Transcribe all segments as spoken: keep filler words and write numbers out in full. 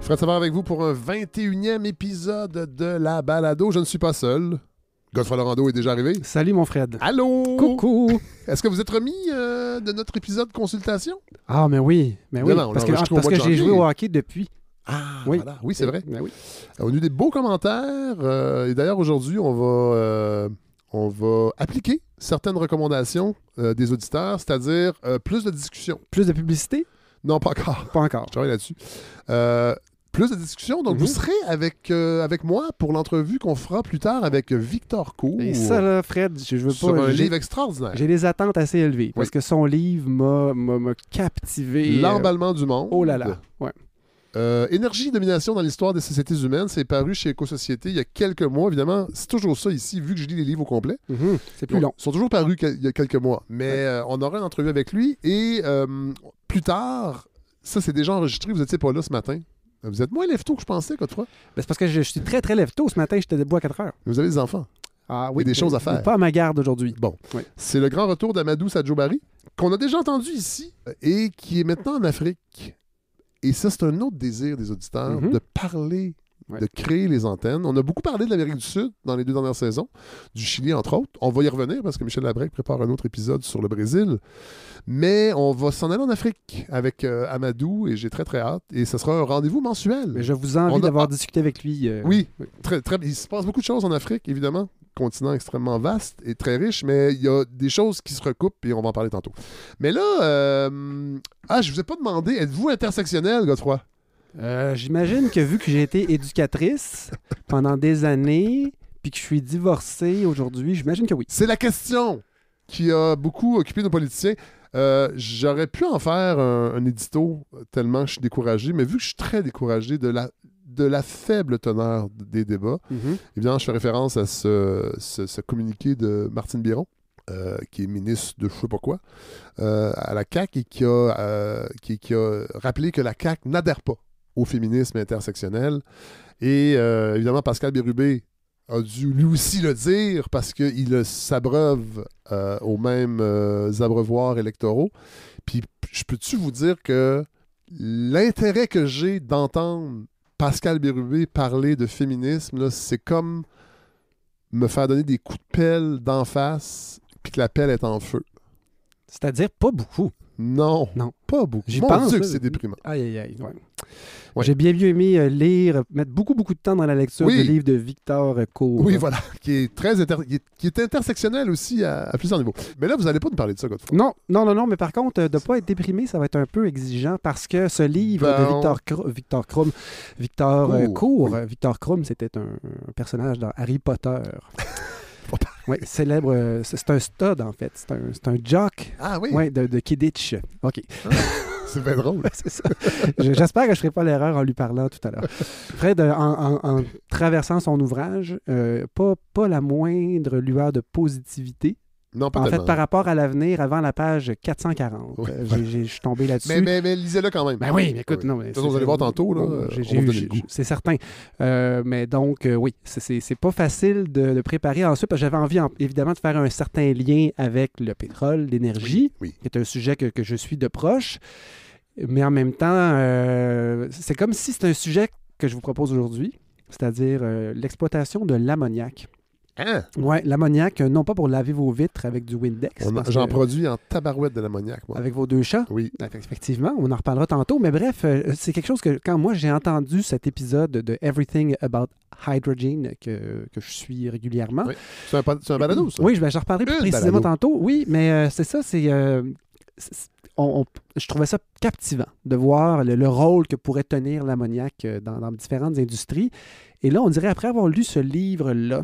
Fred Savard avec vous pour un vingt et unième épisode de La Balado. Je ne suis pas seul. Godefroy Lorando est déjà arrivé. Salut mon Fred. Allô? Coucou. Est-ce que vous êtes remis euh, de notre épisode consultation? Ah, mais oui. Mais oui. Non, non, parce que, on l'a ah, enregistré au parce mois de que j'ai janvier. joué au hockey depuis. Ah, Oui. voilà. Oui, c'est vrai. Mais oui. On a eu des beaux commentaires. euh, et d'ailleurs, aujourd'hui, on va, euh, on va appliquer certaines recommandations euh, des auditeurs, c'est-à-dire euh, plus de discussion. Plus de publicité? Non, pas encore. Pas encore. Je travaille là-dessus. Euh, plus de discussion. Donc, Mhm. vous serez avec, euh, avec moi pour l'entrevue qu'on fera plus tard avec Victor Cour. Et ça, là, Fred, je veux sur pas. un j'ai- livre extraordinaire. J'ai des attentes assez élevées. Parce Oui. que son livre m'a, m'a, m'a captivé. euh, L'emballement du monde. Oh là là. Ouais. Euh, Énergie et domination dans l'histoire des sociétés humaines, c'est paru chez Éco-Société il y a quelques mois. Évidemment, c'est toujours ça ici, vu que je lis les livres au complet. Mhm. C'est plus Ils long. sont toujours parus quel- il y a quelques mois. Mais Ouais. euh, on aura une entrevue avec lui. Et euh, plus tard, ça c'est déjà enregistré, vous n'étiez pas là ce matin. Vous êtes moins lève-tôt que je pensais, Godefroy. Ben, c'est parce que je, je suis très, très lève-tôt. Ce matin, j'étais debout à quatre heures. Vous avez des enfants. Ah Il y a des choses à faire. Pas à ma garde aujourd'hui. Bon, Oui. c'est le grand retour d'Amadou Sadjo-Barry, qu'on a déjà entendu ici euh, et qui est maintenant en Afrique. Et ça, c'est un autre désir des auditeurs, Mhm. de parler, Ouais. de créer les antennes. On a beaucoup parlé de l'Amérique du Sud dans les deux dernières saisons, du Chili entre autres. On va y revenir parce que Michel Labrec prépare un autre épisode sur le Brésil. Mais on va s'en aller en Afrique avec euh, Amadou et j'ai très très hâte. Et ce sera un rendez-vous mensuel. Mais je vous envie On a- d'avoir ah. discuté avec lui. euh, Oui, très, très, il se passe beaucoup de choses en Afrique, évidemment. Continent extrêmement vaste et très riche, mais il y a des choses qui se recoupent et on va en parler tantôt. Mais là, euh, ah, je vous ai pas demandé, êtes-vous intersectionnel, Godefroy? Euh, j'imagine que vu que j'ai été éducatrice pendant des années, puis que je suis divorcée aujourd'hui, j'imagine que oui. C'est la question qui a beaucoup occupé nos politiciens. Euh, J'aurais pu en faire un, un édito tellement je suis découragé, mais vu que je suis très découragé de la, de la faible teneur des débats, Mhm. évidemment, je fais référence à ce, ce- ce communiqué de Martine Biron, euh, qui est ministre de je sais pas quoi, euh, à la C A Q et qui a, euh, qui, qui a rappelé que la C A Q n'adhère pas au féminisme intersectionnel. Et euh, évidemment, Pascal Bérubé a dû lui aussi le dire parce qu'il s'abreuve euh, aux mêmes euh, abreuvoirs électoraux. Puis je peux-tu vous dire que l'intérêt que j'ai d'entendre Pascal Bérubé parler de féminisme, là, c'est comme me faire donner des coups de pelle d'en face puis que la pelle est en feu. C'est-à-dire pas beaucoup. Non, Non. pas beaucoup. J'y Mon pense, Dieu que là. c'est déprimant. Aïe, aïe, aïe. Ouais. Ouais. J'ai bien mieux aimé euh, lire, mettre beaucoup, beaucoup de temps dans la lecture Oui. du livre de Victor Cour. Oui, voilà, qui est très inter- qui est, qui est intersectionnel aussi à, à plusieurs niveaux. Mais là, vous n'allez pas nous parler de ça, Godefroy. Non, non, non, non, mais par contre, euh, de ne pas être déprimé, ça va être un peu exigeant parce que ce livre Bon. de Victor, Cro- Victor Krum, Victor euh, Cour, Cour, oui. euh, Victor Krum, c'était un, un personnage dans Harry Potter. Oui, célèbre. euh, c'est c'est un stud, en fait. C'est un, c'est un jock Ah oui, ouais, de, de Kidditch. OK. c'est bien drôle. Ouais, c'est ça. Je- J'espère que je ne ferai pas l'erreur en lui parlant tout à l'heure. Fred, euh, en, en- en traversant son ouvrage, euh, pas, pas la moindre lueur de positivité. Non, pas En fait, tellement. par rapport à l'avenir, avant la page quatre cent quarante, Oui. euh, j'ai- j'ai- je suis tombé là-dessus. mais, mais, mais lisez-le quand même. Ben oui, mais écoute, Oui. non. mais De toute façon, c'est- vous allez voir tantôt, là, Bon, euh, j'ai- on j'ai va eu- vous donner le j'ai- goût. c'est certain. Euh, mais donc, euh, oui, c'est- c'est c'est pas facile de, de préparer ensuite, parce que j'avais envie, en- évidemment, de faire un certain lien avec le pétrole, l'énergie, Oui. qui est un sujet que, que je suis de proche. Mais en même temps, euh, c'est comme si c'était un sujet que je vous propose aujourd'hui, c'est-à-dire euh, l'exploitation de l'ammoniac. Hein? Oui, l'ammoniac, euh, non pas pour laver vos vitres avec du Windex, On a- parce J'en que- produis en tabarouette de l'ammoniac, moi. avec vos deux chats. Oui. Effectivement, on en reparlera tantôt. Mais bref, euh, c'est quelque chose que quand moi j'ai entendu cet épisode de Everything About Hydrogen que, que je suis régulièrement. Oui. C'est un, pa- c'est un balado, ça? Oui, je, ben, j'en reparlerai plus Une précisément balado. tantôt. Oui, mais euh, c'est ça, c'est. euh, c'est- on- on- je trouvais ça captivant de voir le, le rôle que pourrait tenir l'ammoniac euh, dans, dans différentes industries. Et là, on dirait, après avoir lu ce livre-là,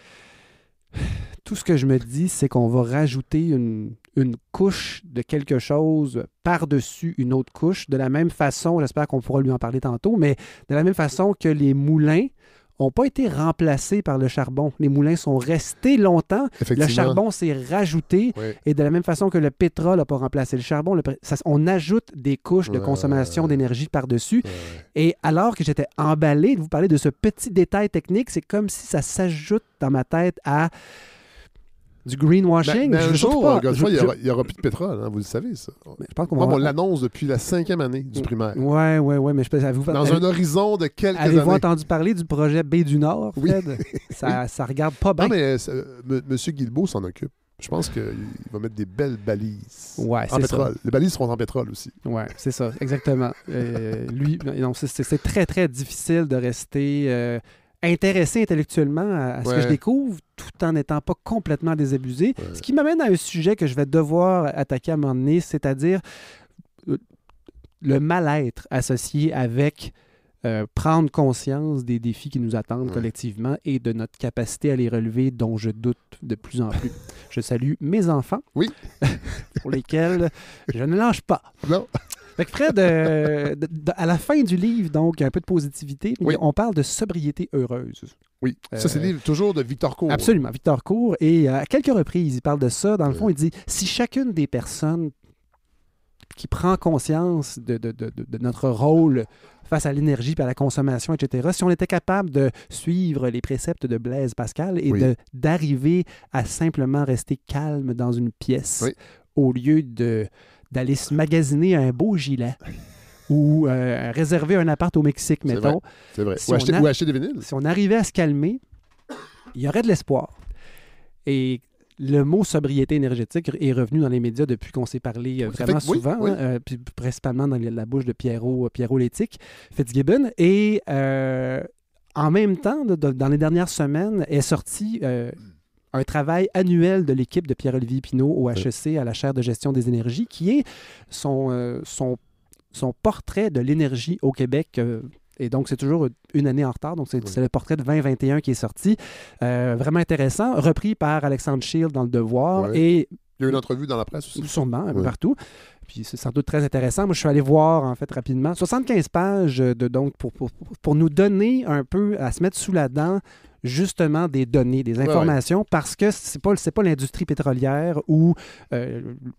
tout ce que je me dis, c'est qu'on va rajouter une, une couche de quelque chose par-dessus une autre couche, de la même façon, j'espère qu'on pourra lui en parler tantôt, mais de la même façon que les moulins n'ont pas été remplacés par le charbon. Les moulins sont restés longtemps, le Effectivement. charbon s'est rajouté, Oui. et de la même façon que le pétrole n'a pas remplacé le charbon, le pr- ça- on ajoute des couches de Ouais. consommation d'énergie par-dessus. Ouais. Et alors que j'étais emballé de vous parler de ce petit détail technique, c'est comme si ça s'ajoute dans ma tête à Du greenwashing? Mais, mais je un jour, pas. Godefroy, Je- il n'y aura, je- il y aura plus de pétrole, hein, vous le savez, ça. mais je pense qu'on Moi, va on avoir- l'annonce depuis la cinquième année du primaire. Ouais, ouais, ouais, mais je peux avez-vous Dans avez- un horizon de quelques avez-vous années. entendu parler du projet Baie du Nord, Oui. Fred? Ça, ça regarde pas bien. Non, mais euh, M. Monsieur Guilbeault s'en occupe. Je pense qu'il va mettre des belles balises Ouais, en c'est pétrole. Les balises seront en pétrole aussi. Ouais, c'est ça, exactement. Euh, lui, non, c'est- c'est c'est très, très difficile de rester euh, intéressé intellectuellement à, à ce Ouais. que je découvre, tout en n'étant pas complètement désabusé. Ouais. Ce qui m'amène à un sujet que je vais devoir attaquer à un moment donné, c'est-à-dire euh, le mal-être associé avec euh, prendre conscience des défis qui nous attendent Ouais. collectivement et de notre capacité à les relever, dont je doute de plus en plus. Je salue mes enfants, Oui. pour lesquels je ne lâche pas. Non. Fait que Fred, euh, de- de- à la fin du livre, donc, un peu de positivité, Oui. on parle de sobriété heureuse. Oui. Ça, c'est Euh, le livre toujours de Victor Cour. Absolument, Victor Cour. Et euh, à quelques reprises, il parle de ça. Dans le Ouais. fond, il dit, si chacune des personnes qui prend conscience de, de- de- de- de notre rôle face à l'énergie et à la consommation, et cetera, si on était capable de suivre les préceptes de Blaise Pascal et Oui. de- d'arriver à simplement rester calme dans une pièce Oui. au lieu de d'aller se magasiner un beau gilet ou euh, réserver un appart au Mexique, C'est mettons, C'est vrai. Si ou, on acheter, a- ou acheter des vinyles. si on arrivait à se calmer, il y aurait de l'espoir. Et le mot sobriété énergétique est revenu dans les médias depuis qu'on s'est parlé euh, Oui, ça vraiment fait que- oui, souvent, oui. hein, euh, puis principalement dans la bouche de Pierrot, Pierrot Léthique, Fitzgibbon. Et euh, en même temps, de- de- dans les dernières semaines, est sorti euh, un travail annuel de l'équipe de Pierre-Olivier Pinault au H E C à la chaire de gestion des énergies, qui est son, euh, son, son portrait de l'énergie au Québec. euh, et donc, c'est toujours une année en retard. Donc, c'est Oui. c'est le portrait de vingt vingt et un qui est sorti. Euh, vraiment intéressant, repris par Alexandre Shield dans Le Devoir Ouais. et Il y a eu une entrevue dans la presse aussi. sûrement un peu Ouais. partout. Puis c'est sans doute très intéressant. Moi, je suis allé voir, en fait, rapidement, soixante-quinze pages de, donc, pour, pour, pour nous donner un peu, à se mettre sous la dent, justement, des données, des Ouais, informations, parce que c'est pas, c'est pas l'industrie pétrolière ou, euh,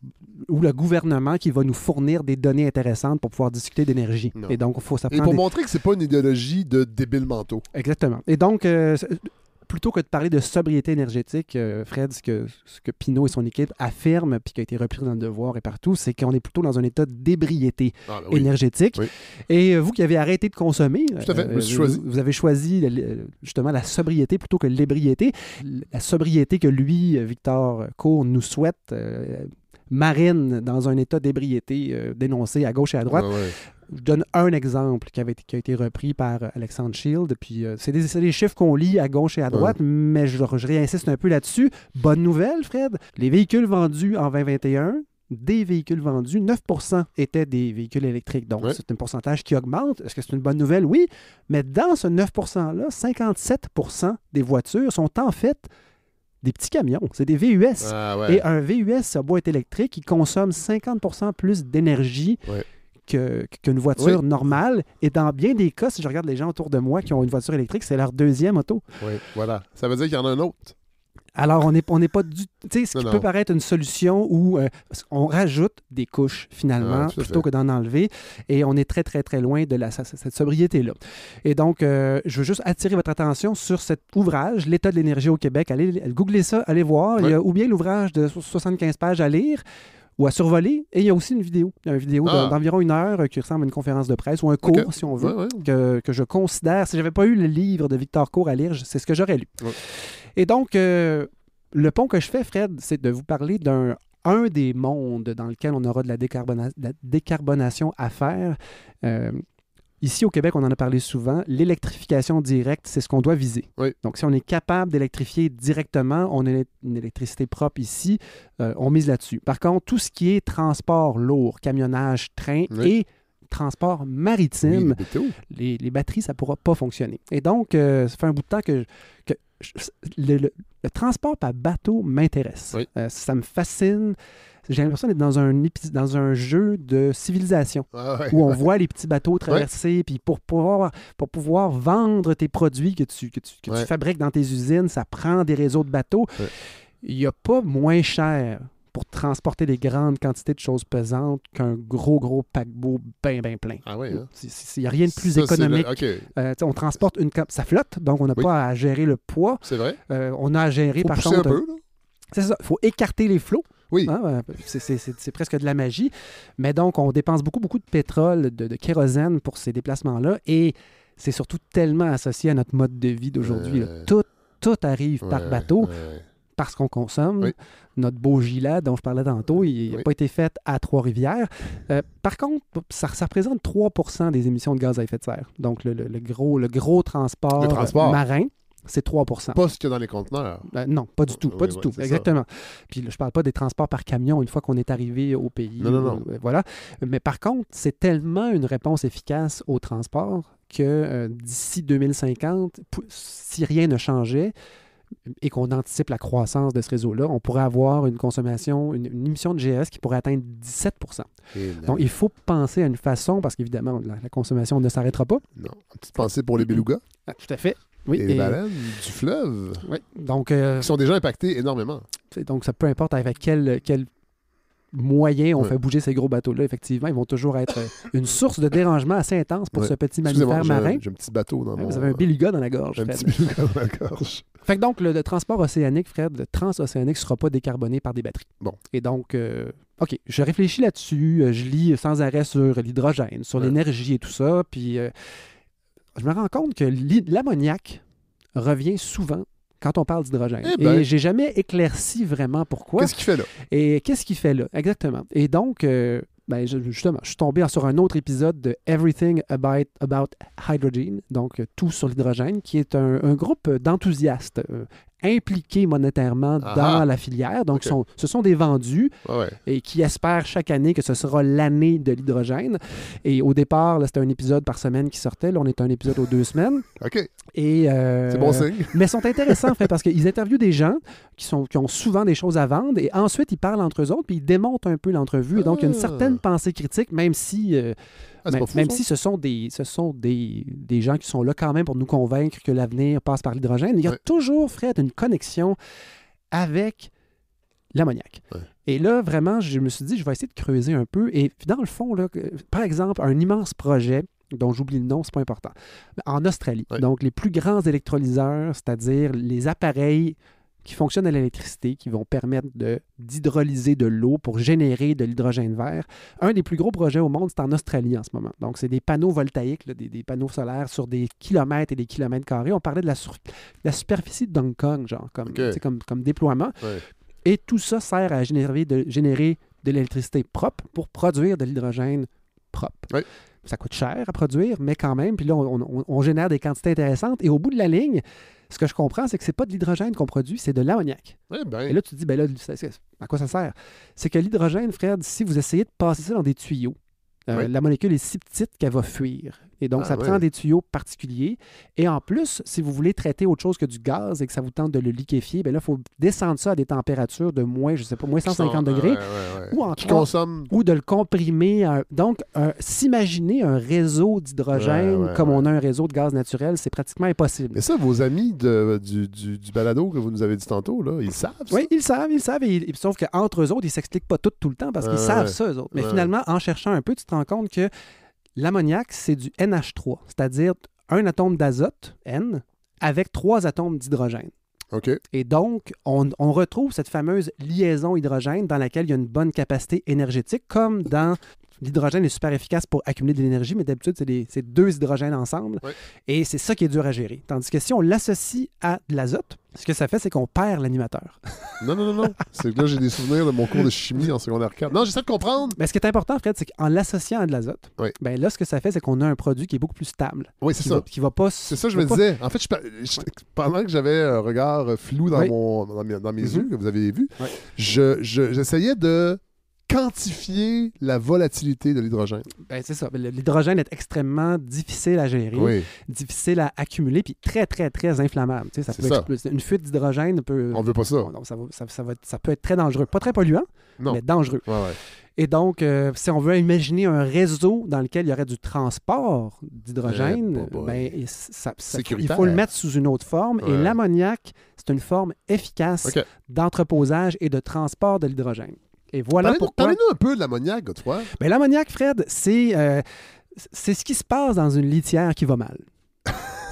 ou le gouvernement qui va nous fournir des données intéressantes pour pouvoir discuter d'énergie. Non. Et donc, il faut Et s'apprendre. pour des- montrer que c'est pas une idéologie de débiles mentaux. Exactement. Et donc, euh, c'est- plutôt que de parler de sobriété énergétique, euh, Fred, ce que, ce que Pinault et son équipe affirment, puis qui a été repris dans Le Devoir et partout, c'est qu'on est plutôt dans un état d'ébriété Ah, ben oui. énergétique. Oui. Et euh, vous qui avez arrêté de consommer, Tout à fait, je me suis vous, choisi. vous avez choisi le- le- justement la sobriété plutôt que l'ébriété. La sobriété que lui, euh, Victor Cour, nous souhaite, euh, marine dans un état d'ébriété euh, dénoncé à gauche et à droite. Ah, ouais. Je donne un exemple qui, avait, été- qui a été repris par euh, Alexandre Shield. Puis euh, c'est des, c'est des chiffres qu'on lit à gauche et à droite, mais je, je réinsiste un peu là-dessus. Bonne nouvelle, Fred. Les véhicules vendus en vingt vingt et un, des véhicules vendus, neuf pour cent étaient des véhicules électriques. Donc, Ouais. c'est un pourcentage qui augmente. Est-ce que c'est une bonne nouvelle? Oui. Mais dans ce neuf pour cent-là, cinquante-sept pour cent des voitures sont en fait des petits camions. C'est des V U S. Ah, ouais. Et un V U S à boîte électrique, il consomme cinquante pour cent plus d'énergie Ouais. que- qu'une voiture Oui. normale. Et dans bien des cas, si je regarde les gens autour de moi qui ont une voiture électrique, c'est leur deuxième auto. Ouais, voilà. Ça veut dire qu'il y en a un autre. Alors, on n'est on n'est pas du... Tu sais, ce Non, qui non. peut paraître une solution où euh, on rajoute des couches, finalement, Ah, tout à plutôt fait. que d'en enlever. Et on est très, très, très loin de la, cette cette sobriété-là. Et donc, euh, je veux juste attirer votre attention sur cet ouvrage, L'État de l'énergie au Québec. Allez, googlez ça, allez voir. Il y a ou bien l'ouvrage de soixante-quinze pages à lire ou à survoler. Et il y a aussi une vidéo. Il y a une vidéo Ah. de- d'environ une heure euh, qui ressemble à une conférence de presse ou un cours, Ok. si on veut, Ouais, ouais. que, que je considère, si je n'avais pas eu le livre de Victor Cour à lire, je- c'est ce que j'aurais lu. Ouais. Et donc, euh, le pont que je fais, Fred, c'est de vous parler d'un un des mondes dans lequel on aura de la, décarbona- de la décarbonation à faire. Euh, Ici, au Québec, on en a parlé souvent. L'électrification directe, c'est ce qu'on doit viser. Oui. Donc, si on est capable d'électrifier directement, on a une électricité propre ici, euh, on mise là-dessus. Par contre, tout ce qui est transport lourd, camionnage, train Oui. et transport Oui, maritime, le B T O. les, les batteries, ça ne pourra pas fonctionner. Et donc, euh, ça fait un bout de temps que, que je- le, le- le transport par bateau m'intéresse. Oui. Euh, ça me fascine. J'ai l'impression d'être dans un, épi- dans un jeu de civilisation Ah, ouais. où on voit les petits bateaux traverser, puis pour pouvoir, pour pouvoir vendre tes produits que, tu, que, tu, que tu Ouais. fabriques dans tes usines, ça prend des réseaux de bateaux. Ouais. Il n'y a pas moins cher pour transporter des grandes quantités de choses pesantes qu'un gros, gros paquebot bien, bien plein. Ah, ouais. Hein? Il n'y a rien de plus Ça, c'est le- économique. OK, Euh, tu sais, on transporte une... cap- Ça flotte, donc on n'a Oui. pas à gérer le poids. c'est vrai. Euh, on a à gérer, Faut par pousser contre... un peu, là. C'est ça, il faut écarter les flots. Oui. Hein, c'est, c'est, c'est, c'est presque de la magie. Mais donc, on dépense beaucoup, beaucoup de pétrole, de, de kérosène pour ces déplacements-là. Et c'est surtout tellement associé à notre mode de vie d'aujourd'hui. Euh... Tout, tout arrive ouais, par bateau ouais. parce qu'on consomme. Oui. Notre beau gilet dont je parlais tantôt, il n'a oui. pas été fait à Trois-Rivières. Euh, par contre, ça, ça représente trois pour cent des émissions de gaz à effet de serre. Donc, le, le, le, gros, le gros transport, le transport. marin, c'est trois pour cent. Pas ce qu'il y a dans les conteneurs. Euh, non, pas du tout. Pas oui, du oui, tout. Exactement. Ça. Puis là, je parle pas des transports par camion une fois qu'on est arrivé au pays. Non, non, non. Euh, voilà. Mais par contre, c'est tellement une réponse efficace au transport que euh, d'ici deux mille cinquante, p- si rien ne changeait et qu'on anticipe la croissance de ce réseau-là, on pourrait avoir une consommation, une, une émission de G S qui pourrait atteindre dix-sept pour cent. Donc, il faut penser à une façon, parce qu'évidemment, la, la consommation ne s'arrêtera pas. Non. Une petite pensée pour les belugas. Ah, tout à fait. Oui, et les et... baleines du fleuve. Oui. Donc, euh, qui sont déjà impactés énormément. Donc, ça peu importe avec quel, quel moyen on ouais. fait bouger ces gros bateaux-là, effectivement, ils vont toujours être une source de dérangement assez intense pour ouais. ce petit mammifère marin. J'ai, j'ai un petit bateau dans ouais, mon... Vous avez un beluga dans la gorge, un Fred. petit beluga dans la gorge. Fait que donc, le, le transport océanique, Fred, le transocéanique ne sera pas décarboné par des batteries. Bon. Et donc, euh, OK, je réfléchis là-dessus, euh, je lis sans arrêt sur l'hydrogène, sur ouais. l'énergie et tout ça, puis euh, je me rends compte que l'ammoniac revient souvent quand on parle d'hydrogène. Eh ben, et j'ai jamais éclairci vraiment pourquoi. Qu'est-ce qu'il fait là? Et qu'est-ce qu'il fait là? Exactement. Et donc, euh, ben, je, justement, je suis tombé sur un autre épisode de Everything About, about Hydrogen, donc euh, tout sur l'hydrogène, qui est un, un groupe d'enthousiastes euh, impliqués monétairement Aha. dans la filière. Donc, okay. sont, ce sont des vendus ah ouais. et qui espèrent chaque année que ce sera l'année de l'hydrogène. Et au départ, là, c'était un épisode par semaine qui sortait. Là, on est un épisode aux deux semaines. OK. Et, euh, c'est bon signe. Mais ils sont intéressants, en fait, parce qu'ils interviewent des gens qui, sont, qui ont souvent des choses à vendre et ensuite, ils parlent entre eux autres puis ils démontent un peu l'entrevue. Ah. Et donc, il y a une certaine pensée critique, même si... Euh, Ah, même fou, même si ce sont, des, ce sont des, des gens qui sont là quand même pour nous convaincre que l'avenir passe par l'hydrogène, il y a ouais. toujours, Fred, une connexion avec l'ammoniac. Ouais. Et là, vraiment, je me suis dit, je vais essayer de creuser un peu. Et dans le fond, là, par exemple, un immense projet dont j'oublie le nom, c'est pas important, en Australie. Ouais. Donc, les plus grands électrolyseurs, c'est-à-dire les appareils qui fonctionnent à l'électricité, qui vont permettre de, d'hydrolyser de l'eau pour générer de l'hydrogène vert. Un des plus gros projets au monde, c'est en Australie en ce moment. Donc, c'est des panneaux voltaïques, là, des, des panneaux solaires sur des kilomètres et des kilomètres carrés. On parlait de la, sur, de la superficie de Hong Kong, genre, comme, okay. comme, comme déploiement. Ouais. Et tout ça sert à générer de, générer de l'électricité propre pour produire de l'hydrogène propre. Ouais. Ça coûte cher à produire, mais quand même, puis là, on, on, on génère des quantités intéressantes. Et au bout de la ligne, ce que je comprends, c'est que c'est pas de l'hydrogène qu'on produit, c'est de l'ammoniac. Eh ben. Et là, tu te dis, ben là, à quoi ça sert? C'est que l'hydrogène, Fred, si vous essayez de passer ça dans des tuyaux, euh, oui. la molécule est si petite qu'elle va fuir. Et donc, ah, ça oui. prend des tuyaux particuliers. Et en plus, si vous voulez traiter autre chose que du gaz et que ça vous tente de le liquéfier, bien là, il faut descendre ça à des températures de moins, je sais pas, moins cent cinquante degrés. Ouais, ouais, ouais. Ou, en Qui consomme... ou de le comprimer. À... Donc, un... s'imaginer un réseau d'hydrogène ouais, ouais, comme ouais. on a un réseau de gaz naturel, c'est pratiquement impossible. Mais ça, vos amis de, du, du, du balado que vous nous avez dit tantôt, là, ils savent ça? Oui, ils savent, ils savent. Et, et, sauf qu'entre eux autres, ils ne s'expliquent pas tout tout le temps parce qu'ils ouais, savent ça, eux autres. Mais ouais. finalement, en cherchant un peu, tu te rends compte que l'ammoniac, c'est du N H trois, c'est-à-dire un atome d'azote, N, avec trois atomes d'hydrogène. OK. Et donc, on, on retrouve cette fameuse liaison hydrogène dans laquelle il y a une bonne capacité énergétique, comme dans... L'hydrogène est super efficace pour accumuler de l'énergie, mais d'habitude, c'est, des, c'est deux hydrogènes ensemble. Oui. Et c'est ça qui est dur à gérer. Tandis que si on l'associe à de l'azote, ce que ça fait, c'est qu'on perd l'animateur. Non, non, non, non. C'est que là, j'ai des souvenirs de mon cours de chimie en secondaire quatre. Non, j'essaie de comprendre. Mais ce qui est important, Fred, c'est qu'en l'associant à de l'azote, oui. ben là, ce que ça fait, c'est qu'on a un produit qui est beaucoup plus stable. Oui, c'est qui ça. Va, qui va pas... C'est ça que je me pas... disais. En fait, je, je, ouais. pendant que j'avais un regard flou dans, oui. mon, dans mes, dans mes mm-hmm. yeux, que vous avez vu, oui. je, je, j'essayais de... quantifier la volatilité de l'hydrogène. Ben, c'est ça. L'hydrogène est extrêmement difficile à gérer, oui. difficile à accumuler, puis très, très, très inflammable. Tu sais, ça c'est peut ça. Exploser. Une fuite d'hydrogène peut... On veut pas ça. Non, ça, va, ça, ça, va, ça peut être très dangereux. Pas très polluant, non. mais dangereux. Ouais, ouais. Et donc, euh, si on veut imaginer un réseau dans lequel il y aurait du transport d'hydrogène, eh, ben, ça, ça, il faut le mettre sous une autre forme. Ouais. Et l'ammoniac, c'est une forme efficace okay. d'entreposage et de transport de l'hydrogène. Et voilà Parlez, pourquoi... Parlez-nous un peu de l'ammoniac, Godefroy. Bien, l'ammoniac, Fred, c'est, euh, c'est ce qui se passe dans une litière qui va mal.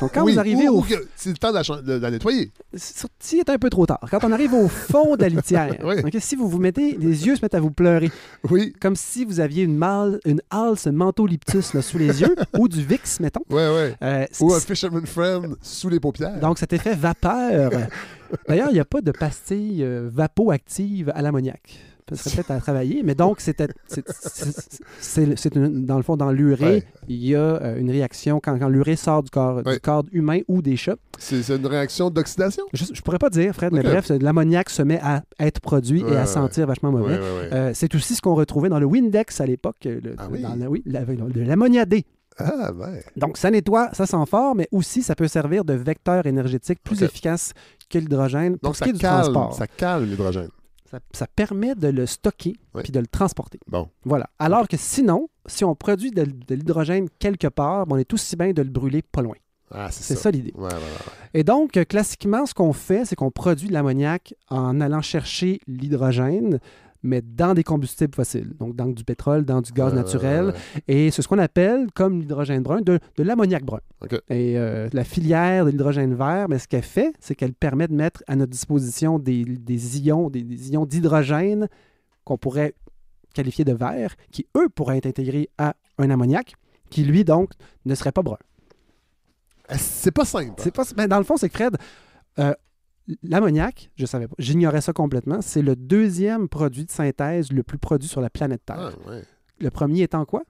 Donc, quand oui, vous arrivez ou, au... ou que c'est le temps de la, ch- de la nettoyer. Si est un peu trop tard. Quand on arrive au fond de la litière, Oui. ok, si vous vous mettez, les yeux se mettent à vous pleurer, Oui, comme si vous aviez une, mal, une alce mentholyptus là, sous les yeux, ou du Vicks, mettons. ouais, ouais. Euh, Ou un c- Fisherman Friend sous les paupières. donc, cet effet vapeur. D'ailleurs, il n'y a pas de pastille euh, vapoactive à l'ammoniac. Ça serait peut-être à travailler, mais donc, c'était, c'est, c'est, c'est, c'est une- dans le fond, dans l'urée, Ouais. il y a euh, une réaction quand, quand l'urée sort du corps, Ouais. du corps humain ou des chats. C'est, c'est une réaction d'oxydation. Je ne pourrais pas dire, Fred, mais Ok. bref, c'est- l'ammoniac se met à être produit Ouais, et à ouais, sentir vachement Ouais, mauvais. ouais, ouais. Euh, c'est aussi ce qu'on retrouvait dans le Windex à l'époque, le- Ah oui? dans le- oui, la- de l'ammoniadé. Ah, ouais. Donc, ça nettoie, ça sent fort, mais aussi ça peut servir de vecteur énergétique plus Ok. efficace que l'hydrogène pour Donc, ce ça qui est du calme, transport. ça calme l'hydrogène. Ça, ça permet de le stocker Oui. puis de le transporter. Bon. Voilà. Alors que sinon, si on produit de, de l'hydrogène quelque part, ben, on est aussi bien de le brûler pas loin. Ah, c'est, C'est ça. ça l'idée. Ouais, ouais, ouais. Et donc, euh, classiquement, ce qu'on fait, c'est qu'on produit de l'ammoniac en allant chercher l'hydrogène, mais dans des combustibles fossiles. Donc, dans du pétrole, dans du gaz Ouais, naturel. ouais, ouais. Et c'est ce qu'on appelle, comme l'hydrogène brun, de, de l'ammoniac brun. OK. Et euh, la filière de l'hydrogène vert, mais ce qu'elle fait, c'est qu'elle permet de mettre à notre disposition des, des ions, des, des ions d'hydrogène qu'on pourrait qualifier de vert, qui, eux, pourraient être intégrés à un ammoniac, qui, lui, donc, ne serait pas brun. Ah, C'est pas simple. C'est pas, ben, dans le fond, c'est que Fred, euh, l'ammoniac, je savais pas, j'ignorais ça complètement, c'est le deuxième produit de synthèse le plus produit sur la planète Terre. Ah, ouais. Le premier étant quoi?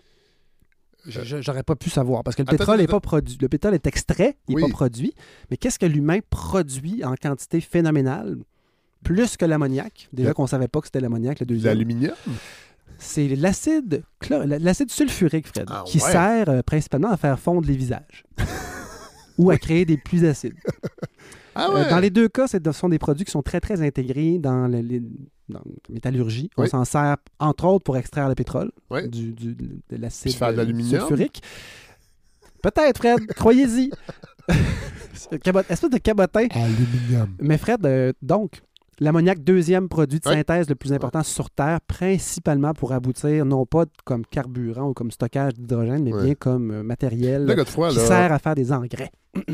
Je- je- J'aurais pas pu savoir parce que le Attends, pétrole n'est attends. pas produit. Le pétrole est extrait, il n'est Oui. pas produit. Mais qu'est-ce que l'humain produit en quantité phénoménale? Plus que l'ammoniac. Déjà Le- qu'on ne savait pas que c'était l'ammoniac, le deuxième. L'aluminium. C'est l'acide chlor- l'acide sulfurique, Fred, Ah qui ouais. sert euh, principalement à faire fondre les visages ou à créer des pluies acides. Ah Euh, ouais. dans les deux cas, ce sont des produits qui sont très, très intégrés dans, le- les- dans la métallurgie. On Oui. s'en sert, entre autres, pour extraire le pétrole, Oui. du, du- de Puis l'acide faire de l'aluminium. sulfurique. Peut-être, Fred, croyez-y. Cabot- Espèce de cabotin. Aluminium. Mais Fred, euh, donc, l'ammoniac, deuxième produit de Oui. synthèse le plus important sur Terre, principalement pour aboutir, non pas comme carburant ou comme stockage d'hydrogène, mais Oui. bien comme euh, matériel Là, Godefroy, qui là, sert à faire des engrais.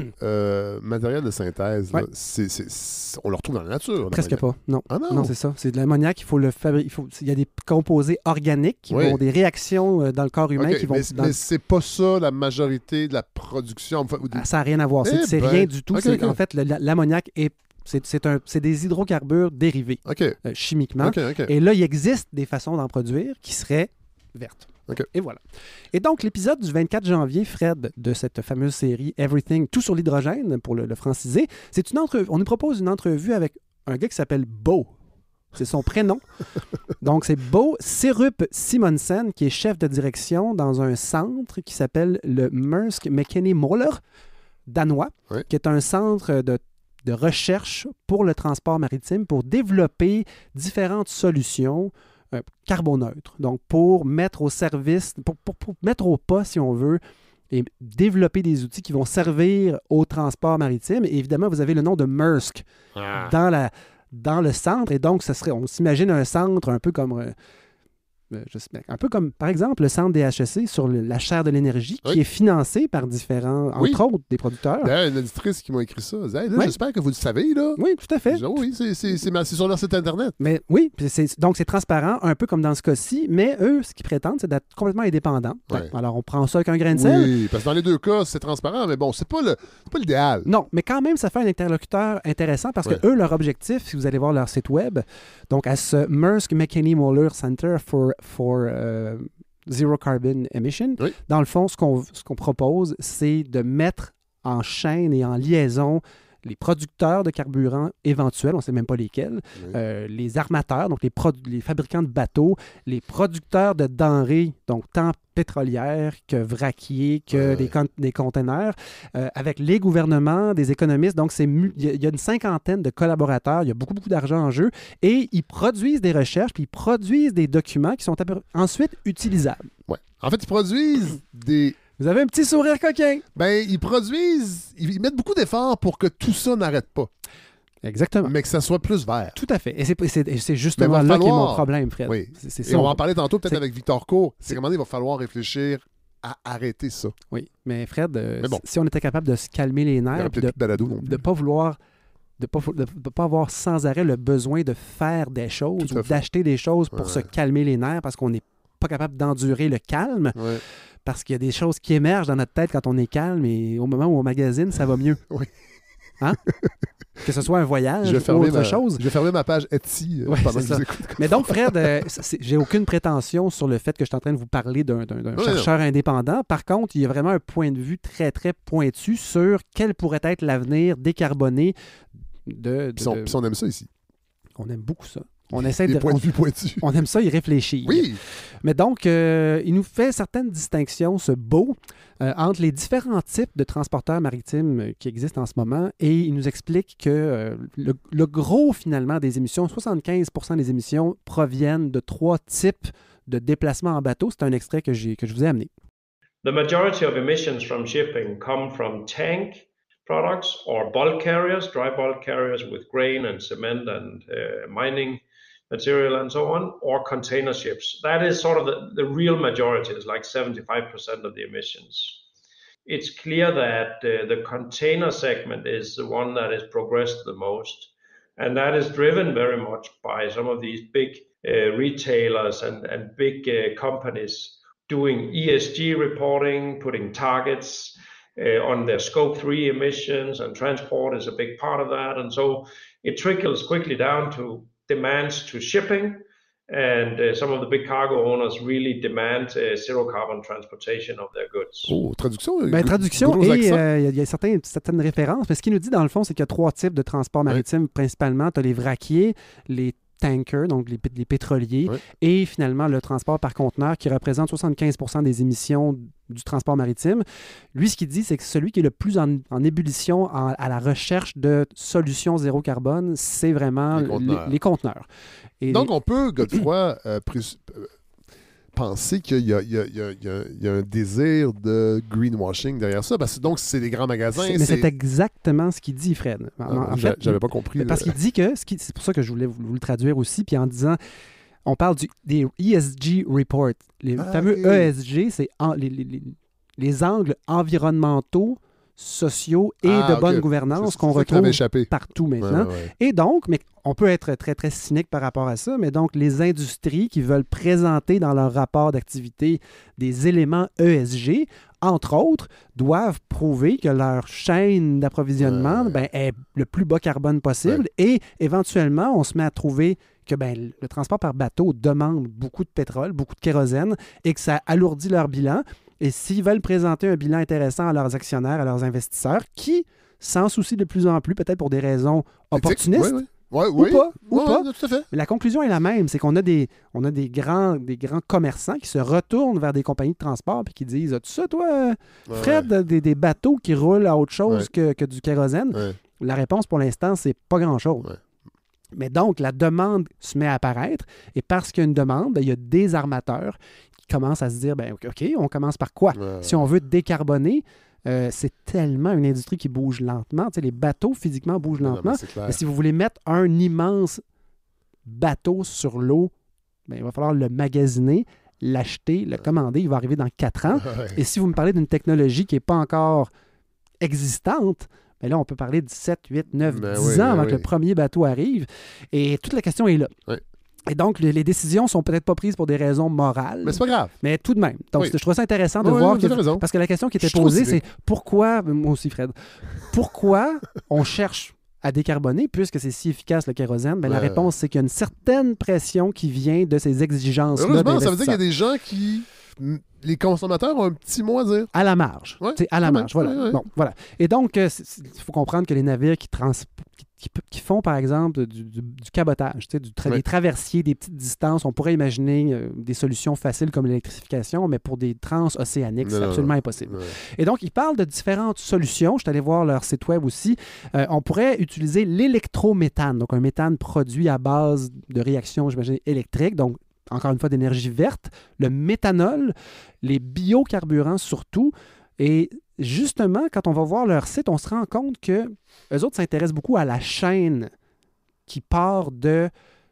euh, matériel de synthèse, là, Ouais. c'est, c'est- c'est- on le retrouve dans la nature. Presque l'ammoniac. pas, non. Ah non? Non, c'est ça. C'est de l'ammoniac, il faut le fabriquer. Il, faut... il y a des composés organiques qui Oui. vont, des réactions euh, dans le corps humain OK, qui vont. mais, dans- mais c'est pas ça la majorité de la production. Enfin, ou des- Ah, ça n'a rien à voir. C'est, Eh c'est ben. rien du tout. Ok, C'est- ok. En fait, le- la- l'ammoniac, est, c'est, c'est, un, c'est des hydrocarbures dérivés OK. euh, chimiquement. OK, OK. Et là, il existe des façons d'en produire qui seraient vertes. OK. Et voilà. Et donc, l'épisode du vingt-quatre janvier, Fred, de cette fameuse série Everything, tout sur l'hydrogène, pour le, le franciser, c'est une entrevue. On nous propose une entrevue avec un gars qui s'appelle Bo. C'est son prénom. Donc, c'est Bo Serup Simonsen, qui est chef de direction dans un centre qui s'appelle le Maersk Mc-Kinney Møller, danois, Oui. qui est un centre de, de recherche pour le transport maritime pour développer différentes solutions euh, carboneutres. Donc, pour mettre au service, pour, pour- pour mettre au pas, si on veut, et développer des outils qui vont servir au transport maritime. Et évidemment, vous avez le nom de Maersk Ah. dans, la, dans le centre. Et donc, ça serait, on s'imagine un centre un peu comme, euh, euh, je sais pas, un peu comme, par exemple, le centre D H E C sur le- la chaire de l'énergie, Oui. qui est financé par différents, Oui. entre autres, des producteurs. D'ailleurs, une auditrice qui m'a écrit ça. Elle dit, Hey, là, Ouais. j'espère que vous le savez, là. Oui, tout à fait. Je dis, oh oui, c'est, c'est, c'est, ma- c'est sur leur site Internet. Mais oui, puis c'est- donc c'est transparent, un peu comme dans ce cas-ci, mais eux, ce qu'ils prétendent, c'est d'être complètement indépendants. Ouais. Alors, on prend ça avec un grain de sel. Oui, parce que dans les deux cas, c'est transparent, mais bon, c'est pas, le, c'est pas l'idéal. Non, mais quand même, ça fait un interlocuteur intéressant parce Ouais. que eux, leur objectif, si vous allez voir leur site web, donc à ce Maersk Mc-Kinney Møller Center for, for euh, Zero Carbon Emission, Oui. dans le fond, ce qu'on, ce qu'on propose, c'est de mettre en chaîne et en liaison les producteurs de carburant éventuels, on ne sait même pas lesquels, Oui. euh, les armateurs, donc les, produ- les fabricants de bateaux, les producteurs de denrées, donc tant pétrolières que vraquiers, que Ouais, ouais. des, con- des containers, euh, avec les gouvernements, des économistes. Donc, c'est mu- il y, a- il y a une cinquantaine de collaborateurs, il y a beaucoup, beaucoup d'argent en jeu, et ils produisent des recherches, puis ils produisent des documents qui sont après- ensuite utilisables. Ouais. En fait, ils produisent des. Vous avez un petit sourire coquin. Ben, ils produisent. Ils ils mettent beaucoup d'efforts pour que tout ça n'arrête pas, Exactement. mais que ça soit plus vert. Tout à fait. Et c'est, c'est- et c'est Mais justement il va là qui est mon falloir- problème, Fred. Oui. C'est, c'est Et ça. on va en parler tantôt, peut-être c'est- avec Victor Court. C'est comment il va falloir réfléchir à arrêter ça. Oui, mais Fred, euh, mais bon. si on était capable de se calmer les nerfs, de ne pas vouloir, de pas, de, de pas avoir sans arrêt le besoin de faire des choses ou d'acheter des choses pour ouais. se calmer les nerfs parce qu'on n'est pas capable d'endurer le calme, ouais. parce qu'il y a des choses qui émergent dans notre tête quand on est calme et au moment où on magasine, ça va mieux. Oui. Hein? Que ce soit un voyage ou autre ma, chose. Je vais fermer ma page Etsy euh, ouais, pendant que ça. je vous écoute. Mais donc, Fred, euh, j'ai aucune prétention sur le fait que je suis en train de vous parler d'un, d'un, d'un ouais, chercheur non. indépendant. Par contre, il y a vraiment un point de vue très, très pointu sur quel pourrait être l'avenir décarboné de... de, puis, on, de... puis on aime ça ici. On aime beaucoup ça. On essaie Des de, points on, de vue pointus. On aime ça y réfléchir. Oui. Mais donc, euh, il nous fait certaines distinctions, ce beau, euh, entre les différents types de transporteurs maritimes qui existent en ce moment, et il nous explique que euh, le, le gros, finalement, des émissions, soixante-quinze pour cent des émissions proviennent de trois types de déplacements en bateau. C'est un extrait que, j'ai, que je vous ai amené. The majority of emissions from shipping come from tank products or bulk carriers, dry bulk carriers with grain and cement and uh, mining material and so on, or container ships. That is sort of the, the real majority, is like seventy-five percent of the emissions. It's clear that uh, the container segment is the one that is progressed the most, and that is driven very much by some of these big uh, retailers and, and big uh, companies doing E S G reporting, putting targets uh, on their scope three emissions, and transport is a big part of that. And so it trickles quickly down to demands to shipping, and uh, some of the big cargo owners really demand uh, zero carbon transportation of their goods. Oh, traduction. Ben, traduction et il euh, y a, y a certains, certaines références. Mais ce qu'il nous dit dans le fond, c'est qu'il y a trois types de transport maritime ouais. principalement. Tu as les vraquiers, les tankers, donc les, les pétroliers, ouais. et finalement le transport par conteneur qui représente soixante-quinze pour cent des émissions du transport maritime. Lui, ce qu'il dit, c'est que celui qui est le plus en, en ébullition en, à la recherche de solutions zéro carbone, c'est vraiment les conteneurs. Les, les conteneurs. Et donc, les... on peut, Godefroy, euh, pré- euh, penser qu'il y a, il y, a, il y, a, il y a un désir de greenwashing derrière ça, parce que donc, c'est des grands magasins. C'est, mais c'est... c'est exactement ce qu'il dit, Fred. En, ah, en j'a, fait, j'avais pas compris. Parce qu'il dit que, ce qui, c'est pour ça que je voulais vous, vous le traduire aussi, puis en disant... On parle du, des E S G reports. Les ah, fameux okay. E S G, c'est en, les, les, les angles environnementaux, sociaux et ah, de okay. bonne gouvernance c'est, qu'on c'est retrouve partout maintenant. Ouais, ouais, ouais. Et donc, mais on peut être très, très cynique par rapport à ça, mais donc les industries qui veulent présenter dans leur rapport d'activité des éléments E S G, entre autres, doivent prouver que leur chaîne d'approvisionnement ouais, ouais. Ben, est le plus bas carbone possible ouais. et éventuellement, on se met à trouver que ben, le transport par bateau demande beaucoup de pétrole, beaucoup de kérosène et que ça alourdit leur bilan. Et s'ils veulent présenter un bilan intéressant à leurs actionnaires, à leurs investisseurs, qui s'en soucient de plus en plus, peut-être pour des raisons opportunistes, oui, oui. Ouais, ou oui. pas, ou ouais, pas. Ouais, tout à fait. Mais la conclusion est la même, c'est qu'on a des, on a des, grands, des grands commerçants qui se retournent vers des compagnies de transport et qui disent « As-tu ça, toi, Fred, ouais. des, des bateaux qui roulent à autre chose ouais. que, que du kérosène? Ouais. » La réponse, pour l'instant, c'est pas grand-chose. Ouais. Mais donc, la demande se met à apparaître, et parce qu'il y a une demande, bien, il y a des armateurs qui commencent à se dire, ben OK, on commence par quoi? Ouais, si on veut décarboner, euh, c'est tellement une industrie qui bouge lentement. Tu sais, les bateaux, physiquement, bougent lentement. Non, mais mais si vous voulez mettre un immense bateau sur l'eau, ben, il va falloir le magasiner, l'acheter, le commander. Il va arriver dans quatre ans. Ouais. Et si vous me parlez d'une technologie qui n'est pas encore existante, mais là, on peut parler de sept, huit, neuf, ben dix oui, ans avant oui. que le premier bateau arrive. Et toute la question est là. Oui. Et donc, les, les décisions sont peut-être pas prises pour des raisons morales. Mais c'est pas grave. Mais tout de même. Donc, oui. je trouve ça intéressant de oui, voir... Oui, que, parce que la question qui était posée, c'est pourquoi... Moi aussi, Fred. Pourquoi on cherche à décarboner, puisque c'est si efficace le kérosène? Ben, ouais. La réponse, c'est qu'il y a une certaine pression qui vient de ces exigences-là. Heureusement, ça veut dire qu'il y a des gens qui... Les consommateurs ont un petit mot à dire. À la marge. Ouais, à la ouais, marge, voilà. Ouais, ouais. Bon, voilà. Et donc, il faut comprendre que les navires qui, trans... qui, qui, qui font, par exemple, du, du, du cabotage, du tra... ouais. des traversiers, des petites distances, on pourrait imaginer euh, des solutions faciles comme l'électrification, mais pour des transocéaniques, c'est non, absolument non. impossible. Ouais. Et donc, ils parlent de différentes solutions. Je suis allé voir leur site web aussi. Euh, on pourrait utiliser l'électrométhane, donc un méthane produit à base de réactions, j'imagine, électriques, donc encore une fois, d'énergie verte, le méthanol, les biocarburants surtout. Et justement, quand on va voir leur site, on se rend compte que eux autres s'intéressent beaucoup à la chaîne qui part de,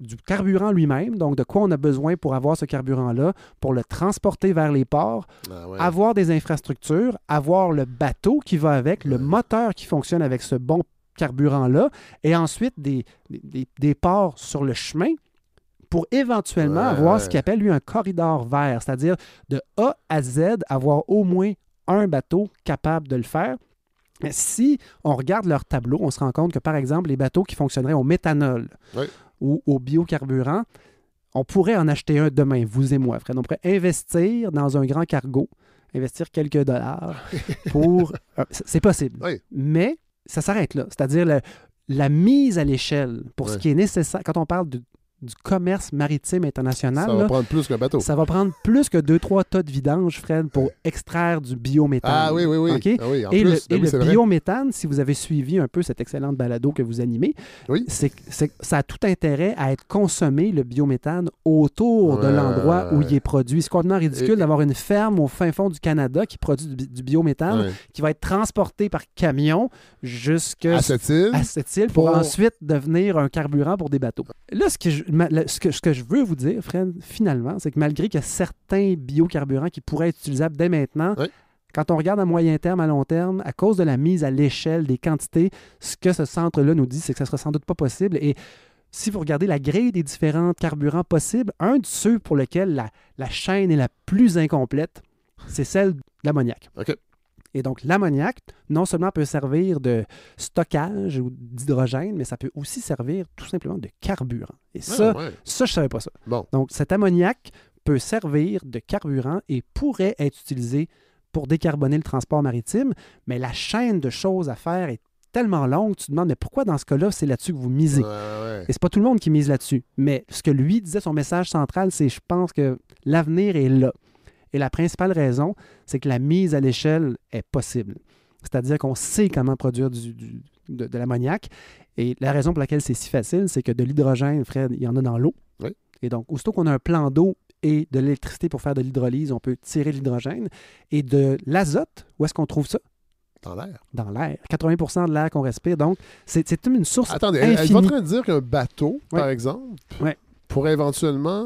du carburant lui-même, donc de quoi on a besoin pour avoir ce carburant-là, pour le transporter vers les ports, Ah ouais. avoir des infrastructures, avoir le bateau qui va avec, le moteur qui fonctionne avec ce bon carburant-là, et ensuite des, des, des ports sur le chemin pour éventuellement Ouais, avoir ouais. ce qu'il appelle, lui, un corridor vert, c'est-à-dire de A à Z, avoir au moins un bateau capable de le faire. Mais si on regarde leur tableau, on se rend compte que, par exemple, les bateaux qui fonctionneraient au méthanol Oui. ou au biocarburant, on pourrait en acheter un demain, vous et moi, Fred. On pourrait investir dans un grand cargo, investir quelques dollars pour... euh, c'est possible. Oui. Mais ça s'arrête là. C'est-à-dire le- la mise à l'échelle pour ce Ouais. qui est nécessaire. Quand on parle de- du commerce maritime international, Ça va là, prendre plus qu'un bateau. ça va prendre plus que deux trois tas de vidange, Fred, pour extraire du biométhane. Ah oui, oui, oui. OK? Ah oui, en Et plus, le, ben et oui, le c'est vrai. biométhane, si vous avez suivi un peu cette excellente balado que vous animez, Oui. c'est, c'est, ça a tout intérêt à être consommé, le biométhane, autour de Ouais, l'endroit où ouais. il est produit. C'est complètement ridicule Et- d'avoir une ferme au fin fond du Canada qui produit du, bi- du biométhane, Ouais. qui va être transporté par camion jusqu'à À cette île, à cette île pour pour- ensuite devenir un carburant pour des bateaux. Là, ce que je, ma- le- ce que, ce que je veux vous dire, Fred, finalement, c'est que malgré qu'il y a certains biocarburants qui pourraient être utilisables dès maintenant, Oui. quand on regarde à moyen terme, à long terme, à cause de la mise à l'échelle des quantités, ce que ce centre-là nous dit, c'est que ça ne sera sans doute pas possible. Et si vous regardez la grille des différents carburants possibles, un de ceux pour lesquels la, la chaîne est la plus incomplète, c'est celle de l'ammoniac. OK. Et donc, l'ammoniac, non seulement peut servir de stockage ou d'hydrogène, mais ça peut aussi servir tout simplement de carburant. Et ça, Ah, ouais. ça je ne savais pas ça. Bon. Donc, cet ammoniac peut servir de carburant et pourrait être utilisé pour décarboner le transport maritime, mais la chaîne de choses à faire est tellement longue, tu te demandes, mais pourquoi dans ce cas-là, c'est là-dessus que vous misez? Ouais, ouais. Et c'est pas tout le monde qui mise là-dessus. Mais ce que lui disait, son message central, c'est je pense que l'avenir est là. Et la principale raison, c'est que la mise à l'échelle est possible. C'est-à-dire qu'on sait comment produire du, du- de, de l'ammoniac. Et la raison pour laquelle c'est si facile, c'est que de l'hydrogène, Fred, il y en a dans l'eau. Oui. Et donc, aussitôt qu'on a un plan d'eau et de l'électricité pour faire de l'hydrolyse, on peut tirer de l'hydrogène. Et de l'azote, où est-ce qu'on trouve ça? Dans l'air. Dans l'air. quatre-vingts pour cent de l'air qu'on respire. Donc, c'est c'est une source Attendez, elle, elle est infinie. en train de dire qu'un bateau, Ouais. par exemple, Ouais. pourrait éventuellement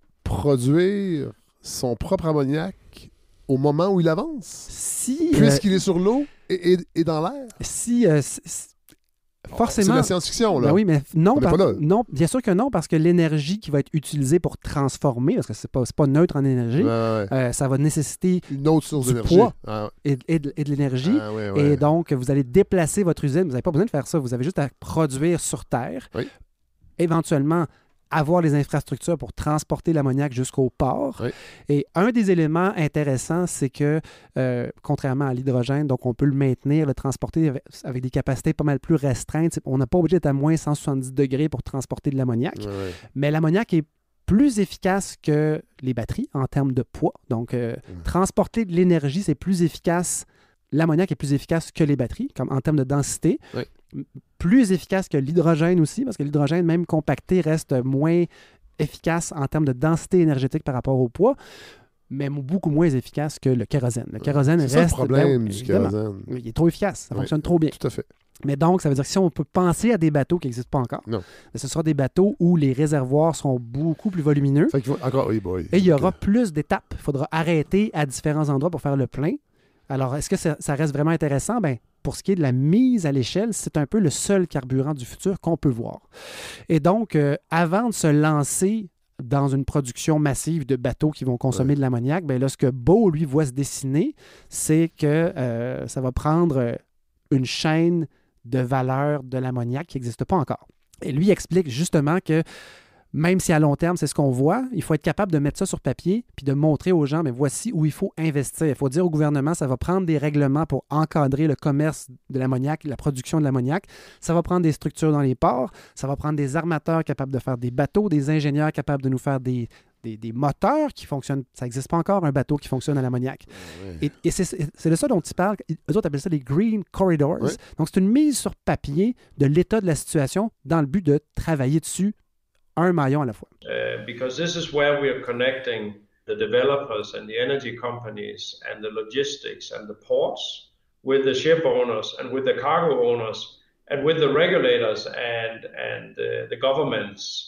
produire son propre ammoniac au moment où il avance, Si, euh, puisqu'il est sur l'eau et, et- et dans l'air. si euh, c- c- C'est forcément... de la science-fiction, là. Ben oui, mais non, On n'est par- pas là. non, bien sûr que non, parce que l'énergie qui va être utilisée pour transformer, parce que c'est pas, c'est pas neutre en énergie, Ouais, ouais, ouais. euh, ça va nécessiter Une autre source du d'énergie. poids. Ah, et, et de, et de l'énergie. ah, ouais, ouais. Et donc, vous allez déplacer votre usine. Vous n'avez pas besoin de faire ça. Vous avez juste à produire sur Terre. Oui. Éventuellement, avoir les infrastructures pour transporter l'ammoniac jusqu'au port. Oui. Et un des éléments intéressants, c'est que, euh, contrairement à l'hydrogène, donc on peut le maintenir, le transporter avec, avec des capacités pas mal plus restreintes. C'est- On n'a pas obligé d'être à moins cent soixante-dix degrés pour transporter de l'ammoniac. Ouais, ouais. Mais l'ammoniac est plus efficace que les batteries en termes de poids. Donc, euh, Mm. transporter de l'énergie, c'est plus efficace. L'ammoniac est plus efficace que les batteries, comme en termes de densité. Oui. M- Plus efficace que l'hydrogène aussi, parce que l'hydrogène, même compacté, reste moins efficace en termes de densité énergétique par rapport au poids, mais beaucoup moins efficace que le kérosène. Le kérosène C'est ça le reste... problème ben, du évidemment. kérosène. Il est trop efficace, ça Oui. fonctionne trop bien. Tout à fait. Mais donc, ça veut dire que si on peut penser à des bateaux qui n'existent pas encore, Non. ce sera des bateaux où les réservoirs sont beaucoup plus volumineux. Fait qu'il faut encore... Oui, boy. Et il y aura plus d'étapes. Il faudra arrêter à différents endroits pour faire le plein. Alors, est-ce que ça, ça reste vraiment intéressant? Ben, pour ce qui est de la mise à l'échelle, c'est un peu le seul carburant du futur qu'on peut voir. Et donc, euh, avant de se lancer dans une production massive de bateaux qui vont consommer Ouais. de l'ammoniac, ben là, ce que Beau, lui, voit se dessiner, c'est que euh, ça va prendre euh, une chaîne de valeur de l'ammoniac qui n'existe pas encore. Et lui explique justement que même si à long terme, c'est ce qu'on voit, il faut être capable de mettre ça sur papier puis de montrer aux gens, mais voici où il faut investir. Il faut dire au gouvernement, ça va prendre des règlements pour encadrer le commerce de l'ammoniac, la production de l'ammoniac. Ça va prendre des structures dans les ports. Ça va prendre des armateurs capables de faire des bateaux, des ingénieurs capables de nous faire des, des, des moteurs qui fonctionnent. Ça n'existe pas encore, un bateau qui fonctionne à l'ammoniac. Ouais. Et, et c'est c'est de ça dont ils parlent. Eux autres appellent ça les Green Corridors. Ouais. Donc, c'est une mise sur papier de l'état de la situation dans le but de travailler dessus un maillon à la fois. Uh, because this is where we are connecting the developers and the energy companies and the logistics and the ports with the ship owners and with the cargo owners and with the regulators and and uh, the governments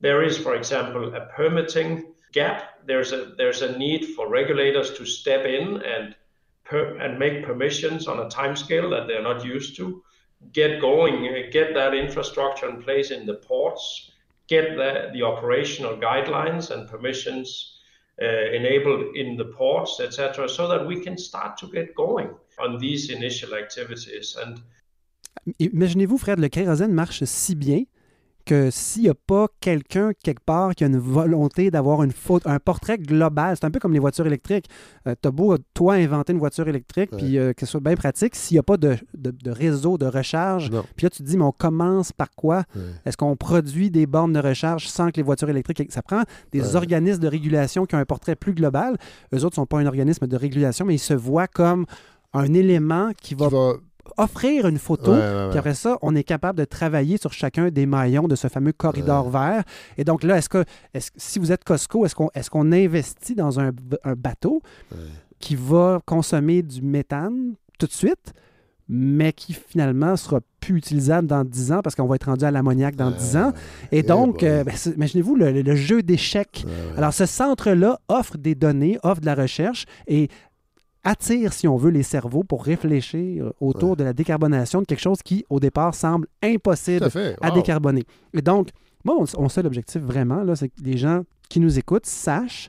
there is, for example, a permitting gap. There's a there's a need for regulators to step in and per, and make permissions on a timescale that they're not used to. Get going, get that infrastructure in place in the ports, get the, the operational guidelines and permissions uh, enabled in the ports, et cetera, so that we can start to get going on these initial activities. And imaginez-vous, Fred, le kérosène marche si bien que s'il n'y a pas quelqu'un quelque part qui a une volonté d'avoir une faute, un portrait global, c'est un peu comme les voitures électriques. Euh, tu as beau, toi, inventer une voiture électrique, ouais. puis euh, que ce soit bien pratique, s'il n'y a pas de, de, de réseau de recharge, Non. puis là, tu te dis, mais on commence par quoi? Ouais. Est-ce qu'on produit des bornes de recharge sans que les voitures électriques... Ça prend des Ouais. organismes de régulation qui ont un portrait plus global. Eux autres ne sont pas un organisme de régulation, mais ils se voient comme un élément qui va... Qui va... offrir une photo, Ouais, ouais, ouais. puis après ça, on est capable de travailler sur chacun des maillons de ce fameux corridor Ouais. vert. Et donc là, est-ce que, est-ce, si vous êtes Costco, est-ce qu'on, est-ce qu'on investit dans un, un bateau Ouais. qui va consommer du méthane tout de suite, mais qui finalement sera plus utilisable dans dix ans parce qu'on va être rendu à l'ammoniac dans Ouais. dix ans. Et Eh donc, boy. euh, ben, c'est- imaginez-vous le, le jeu d'échecs. Ouais, ouais. Alors, ce centre-là offre des données, offre de la recherche et attire, si on veut, les cerveaux pour réfléchir autour Ouais. de la décarbonation de quelque chose qui, au départ, semble Tout impossible à fait. à Wow. décarboner. Et donc, moi, mon, mon seul objectif vraiment, là, c'est que les gens qui nous écoutent sachent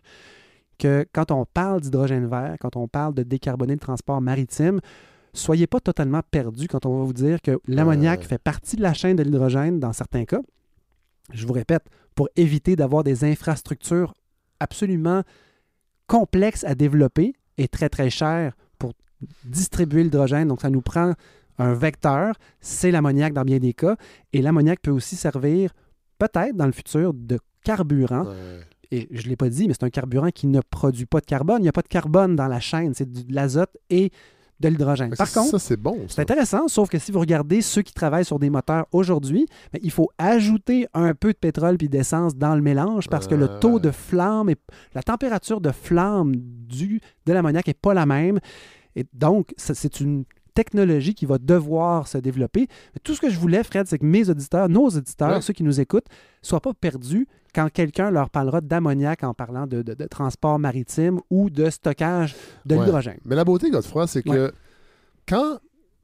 que quand on parle d'hydrogène vert, quand on parle de décarboner le transport maritime, soyez pas totalement perdus quand on va vous dire que l'ammoniac Ouais. fait partie de la chaîne de l'hydrogène dans certains cas. Je vous répète, pour éviter d'avoir des infrastructures absolument complexes à développer et très, très chères pour distribuer l'hydrogène. Donc, ça nous prend un vecteur, c'est l'ammoniac dans bien des cas. Et l'ammoniac peut aussi servir, peut-être dans le futur, de carburant. Ouais. Et je ne l'ai pas dit, mais c'est un carburant qui ne produit pas de carbone. Il n'y a pas de carbone dans la chaîne. C'est du- de l'azote et de l'hydrogène. Mais Par ça, contre, ça, c'est bon. c'est Ça. intéressant, sauf que si vous regardez ceux qui travaillent sur des moteurs aujourd'hui, ben, il faut ajouter un peu de pétrole puis d'essence dans le mélange parce que le Euh. taux de flamme, et la température de flamme du, de l'ammoniac n'est pas la même. Et donc, ça- c'est une technologie qui va devoir se développer. Mais tout ce que je voulais, Fred, c'est que mes auditeurs, nos auditeurs, Ouais. ceux qui nous écoutent, ne soient pas perdus quand quelqu'un leur parlera d'ammoniac en parlant de, de- de transport maritime ou de stockage de Ouais. l'hydrogène. Mais la beauté, Godefroy, c'est que Ouais. quand.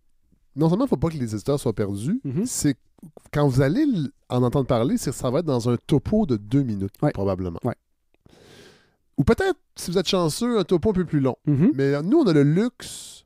Non seulement il ne faut pas que les éditeurs soient perdus, Mhm. c'est quand vous allez l- en entendre parler, c'est que ça va être dans un topo de deux minutes, Ouais. probablement. Ouais. Ou peut-être, si vous êtes chanceux, un topo un peu plus long. Mhm. Mais nous, on a le luxe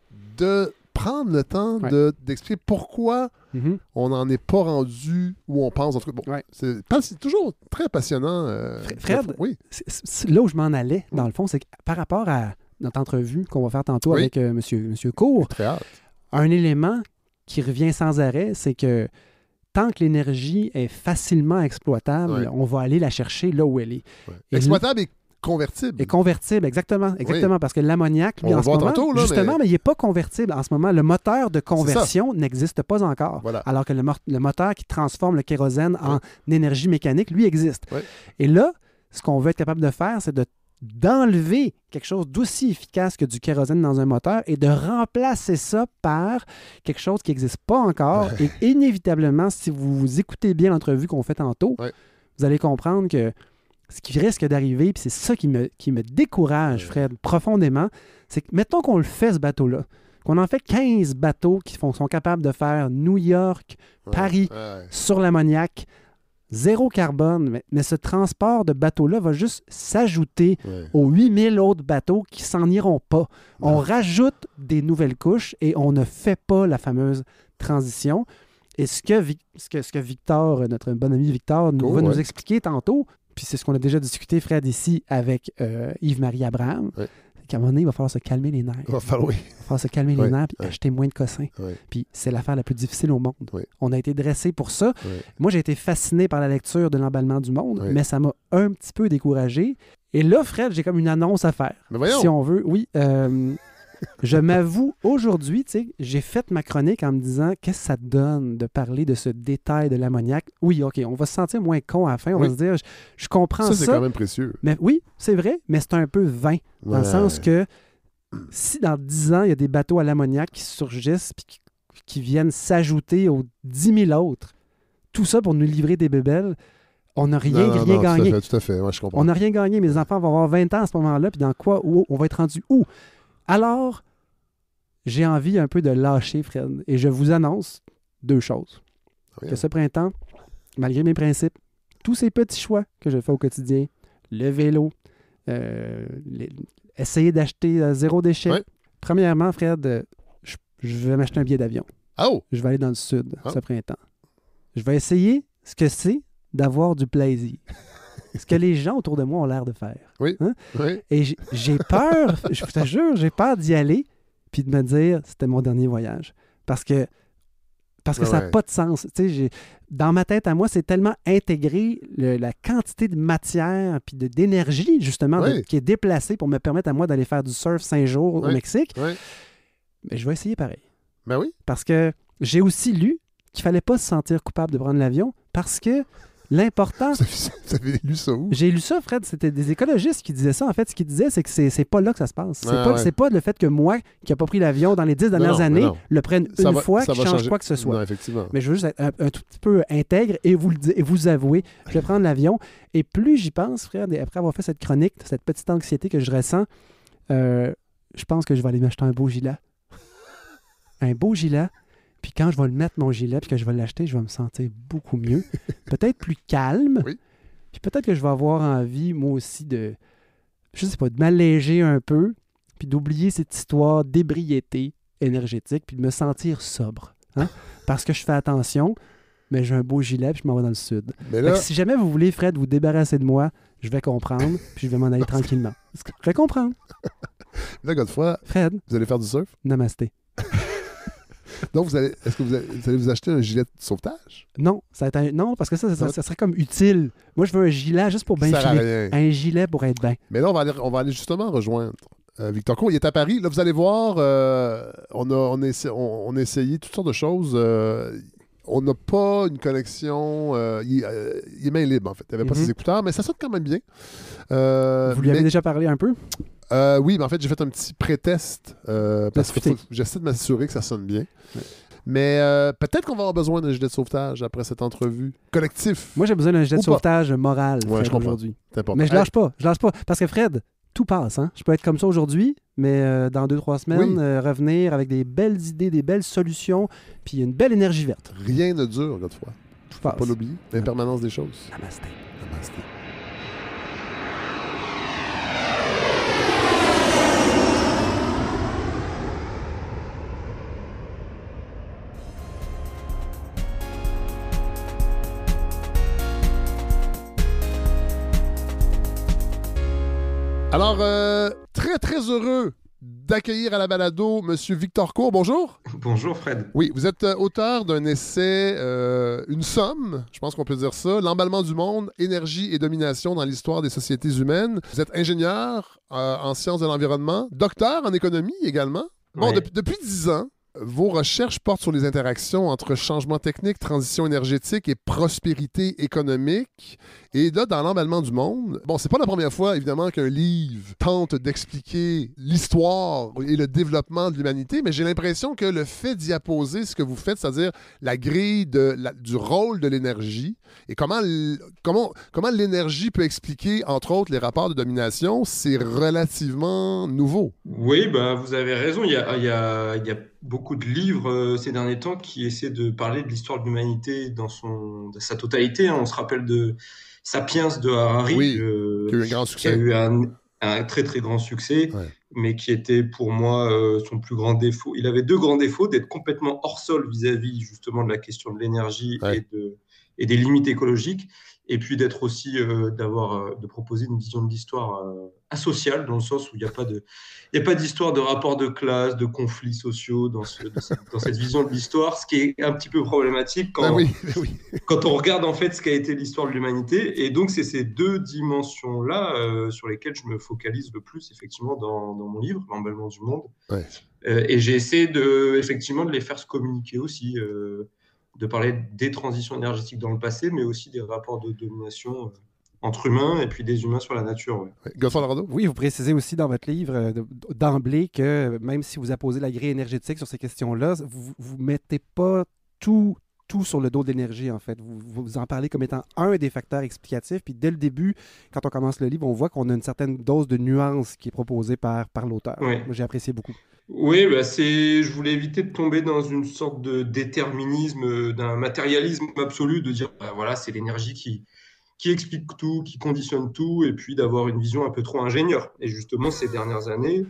de prendre le temps Ouais. de- d'expliquer pourquoi Mhm. on n'en est pas rendu où on pense. En tout cas, bon, Ouais. c'est, pas- c'est toujours très passionnant. euh, Fr- Fred? Oui. C'est- c'est- là où je m'en allais, dans le fond, c'est que par rapport à notre entrevue qu'on va faire tantôt Oui. avec euh, monsieur, monsieur Cour, Très hâte. un élément qui revient sans arrêt, c'est que tant que l'énergie est facilement exploitable, Ouais. on va aller la chercher là où elle est. Ouais. Et Exploitable et convertible. Et convertible, exactement. Exactement, parce que l'ammoniac, lui, On va en ce voir moment, tantôt, là, justement, mais- mais il n'est pas convertible. En ce moment, le moteur de conversion n'existe pas encore. Voilà. Alors que le, mo- le moteur qui transforme le kérosène en énergie mécanique, lui, existe. Ouais. Et là, ce qu'on veut être capable de faire, c'est de d'enlever quelque chose d'aussi efficace que du kérosène dans un moteur et de remplacer ça par quelque chose qui n'existe pas encore. Et inévitablement, si vous écoutez bien l'entrevue qu'on fait tantôt, Ouais. vous allez comprendre que ce qui risque d'arriver, puis c'est ça qui me, qui me décourage, Ouais. Fred, profondément, c'est que, mettons qu'on le fait, ce bateau-là, qu'on en fait quinze bateaux qui font, sont capables de faire New York, Ouais. Paris, Ouais. sur l'ammoniac, zéro carbone, mais, mais ce transport de bateaux-là va juste s'ajouter Ouais. aux huit mille autres bateaux qui s'en iront pas. On rajoute des nouvelles couches et on ne fait pas la fameuse transition. Et ce que, Vic- ce que, ce que Victor, notre bon ami Victor, nous, Oh, va nous ouais. expliquer tantôt, puis c'est ce qu'on a déjà discuté, Fred, ici, avec euh, Yves-Marie Abraham, Ouais. c'est qu'à un moment donné, il va falloir se calmer les nerfs. Il va falloir, oui. Il va falloir se calmer Ouais, les nerfs et ouais. acheter moins de cossins. Ouais. Puis c'est l'affaire la plus difficile au monde. Ouais. On a été dressé pour ça. Ouais. Moi, j'ai été fasciné par la lecture de l'emballement du monde, Ouais. mais ça m'a un petit peu découragé. Et là, Fred, j'ai comme une annonce à faire. Mais voyons. Si on veut, oui. euh, je m'avoue, aujourd'hui, tu sais, j'ai fait ma chronique en me disant qu'est-ce que ça donne de parler de ce détail de l'ammoniac. Oui, OK, on va se sentir moins con à la fin. On Oui. va se dire, je, je comprends Ça, ça. c'est quand même précieux. Mais oui, c'est vrai, mais c'est un peu vain. Dans le Ouais. sens que si dans dix ans, il y a des bateaux à l'ammoniac qui surgissent puis qui, qui viennent s'ajouter aux dix mille autres, tout ça pour nous livrer des bébelles, on n'a rien, Non, non, rien non, gagné. Tout à fait, tout à fait. Ouais, je comprends. On n'a rien gagné. Mes enfants vont avoir vingt ans à ce moment-là, puis dans quoi, où on va être rendu où? Alors, j'ai envie un peu de lâcher, Fred. Et je vous annonce deux choses. Oui, Que ce printemps, malgré mes principes, tous ces petits choix que je fais au quotidien, le vélo, euh, les- essayer d'acheter euh, zéro déchet. Ouais. Premièrement, Fred, euh, je, je vais m'acheter un billet d'avion. Oh! Je vais aller dans le sud Ah. ce printemps. Je vais essayer ce que c'est d'avoir du plaisir. Ce que les gens autour de moi ont l'air de faire. Oui. Hein? Oui. Et j'ai- j'ai peur, je te jure, j'ai peur d'y aller puis de me dire c'était mon dernier voyage. Parce que, parce que Ouais, ça n'a ouais. pas de sens. Tu sais, j'ai- dans ma tête, à moi, c'est tellement intégré le- la quantité de matière puis de- d'énergie, justement, de- Oui. qui est déplacée pour me permettre à moi d'aller faire du surf cinq jours au Oui. Mexique. Oui. Mais je vais essayer pareil. Ben oui. Parce que j'ai aussi lu qu'il fallait pas se sentir coupable de prendre l'avion parce que l'important... Vous avez, vous avez lu ça où? J'ai lu ça, Fred, c'était des écologistes qui disaient ça. En fait, ce qu'ils disaient, c'est que c'est, c'est pas là que ça se passe. C'est, Ouais, pas, ouais. c'est pas le fait que moi, qui n'ai pas pris l'avion dans les dix dernières non, mais années, non. le prenne Ça une va- fois, ça qui va change changer. quoi que ce soit. Non, effectivement. Mais je veux juste être un, un tout petit peu intègre et vous, le di- et vous avouer, je vais prendre l'avion. Et plus j'y pense, Fred, et après avoir fait cette chronique, cette petite anxiété que je ressens, euh, je pense que je vais aller m'acheter un beau gilet. Un beau gilet. Puis quand je vais le mettre, mon gilet, puis que je vais l'acheter, je vais me sentir beaucoup mieux. Peut-être plus calme. Oui. Puis peut-être que je vais avoir envie, moi aussi, de, je sais pas, de m'alléger un peu, puis d'oublier cette histoire d'ébriété énergétique, puis de me sentir sobre. Hein? Parce que je fais attention, mais j'ai un beau gilet, puis je m'en vais dans le sud. Mais Fait là, que si jamais vous voulez, Fred, vous débarrasser de moi, je vais comprendre, puis je vais m'en aller tranquillement. Je vais comprendre. là, Godefroy, Fred, vous allez faire du surf? namasté. Donc, vous allez, est-ce que vous allez, vous allez vous acheter un gilet de sauvetage? Non, ça va être un- non, parce que ça, ça, Ça va- ça serait comme utile. Moi, je veux un gilet juste pour bien Ça sert à filer. rien. Un gilet pour être bien. Mais là, on va aller, on va aller justement rejoindre euh, Victor Cour. Il est à Paris. Là, vous allez voir, euh, on, a, on, a essa- on- on a essayé toutes sortes de choses. Euh, on n'a pas une connexion. euh, il, euh, il est main libre, en fait. Il n'avait pas Mhm. ses écouteurs, mais ça sonne quand même bien. Euh, Vous lui avez mais- déjà parlé un peu? euh, oui, mais en fait, j'ai fait un petit pré-test euh, parce que Discuter. faut- j'essaie de m'assurer que ça sonne bien. Ouais. Mais euh, peut-être qu'on va avoir besoin d'un gilet de sauvetage après cette entrevue. Collectif. Moi, j'ai besoin d'un gilet de Ou pas. sauvetage moral Ouais, Fred, je comprends. aujourd'hui. C'est important. Mais je lâche pas. Je lâche pas. Parce que Fred, tout passe. Hein? Je peux être comme ça aujourd'hui, mais euh, dans deux, trois semaines, Oui. euh, revenir avec des belles idées, des belles solutions, puis une belle énergie verte. Rien ne dure, Godefroy. Tout Faut passe. pas l'oublier. L'impermanence des choses. Namasté. Namasté. Alors, euh, très, très heureux d'accueillir à la balado M. Victor Cour. Bonjour. Bonjour Fred. Oui, vous êtes euh, auteur d'un essai, euh, Une somme, je pense qu'on peut dire ça, L'emballement du monde, énergie et domination dans l'histoire des sociétés humaines. Vous êtes ingénieur euh, en sciences de l'environnement, docteur en économie également. Bon, Ouais. depuis, depuis dix ans, vos recherches portent sur les interactions entre changement technique, transition énergétique et prospérité économique. Et là, dans l'emballement du monde, bon, c'est pas la première fois, évidemment, qu'un livre tente d'expliquer l'histoire et le développement de l'humanité, mais j'ai l'impression que le fait d'y apposer ce que vous faites, c'est-à-dire la grille de, la- du rôle de l'énergie et comment, l- comment, comment l'énergie peut expliquer, entre autres, les rapports de domination, c'est relativement nouveau. Oui, bah, vous avez raison. Il y a, il y a, il y a beaucoup de livres euh, ces derniers temps qui essaient de parler de l'histoire de l'humanité dans son, dans sa totalité. Hein. On se rappelle de Sapiens de Harari, Oui, euh, Qui a eu un grand qui a succès. eu un, un très très grand succès, Ouais. mais qui était pour moi euh, son plus grand défaut. Il avait deux grands défauts, d'être complètement hors sol vis-à-vis justement de la question de l'énergie Ouais. et, de, et des limites écologiques, et puis d'être aussi euh, d'avoir euh, de proposer une vision de l'histoire euh, asociale, dans le sens où il n'y a pas de il n'y a pas d'histoire de rapport de classe, de conflits sociaux dans, ce, dans, cette, dans cette vision de l'histoire, ce qui est un petit peu problématique quand, Ben oui, ben oui. quand on regarde en fait ce qu'a été l'histoire de l'humanité. Et donc, c'est ces deux dimensions-là euh, sur lesquelles je me focalise le plus, effectivement, dans, dans mon livre, L'emballement du monde. Ouais. Euh, et j'ai essayé de, effectivement, de les faire se communiquer aussi, euh, de parler des transitions énergétiques dans le passé, mais aussi des rapports de domination euh, entre humains et puis des humains sur la nature. Ouais. Ouais. Godefroy Lorado? Oui, vous précisez aussi dans votre livre euh, de- d'emblée que même si vous apposez la grille énergétique sur ces questions-là, vous ne mettez pas tout, tout sur le dos de l'énergie, en fait. Vous, vous en parlez comme étant un des facteurs explicatifs. Puis dès le début, quand on commence le livre, on voit qu'on a une certaine dose de nuance qui est proposée par, par l'auteur. Ouais. Moi, j'ai apprécié beaucoup. Oui, bah c'est, je voulais éviter de tomber dans une sorte de déterminisme, euh, d'un matérialisme absolu, de dire, bah, voilà, c'est l'énergie qui, qui explique tout, qui conditionne tout, et puis d'avoir une vision un peu trop ingénieure. Et justement, ces dernières années,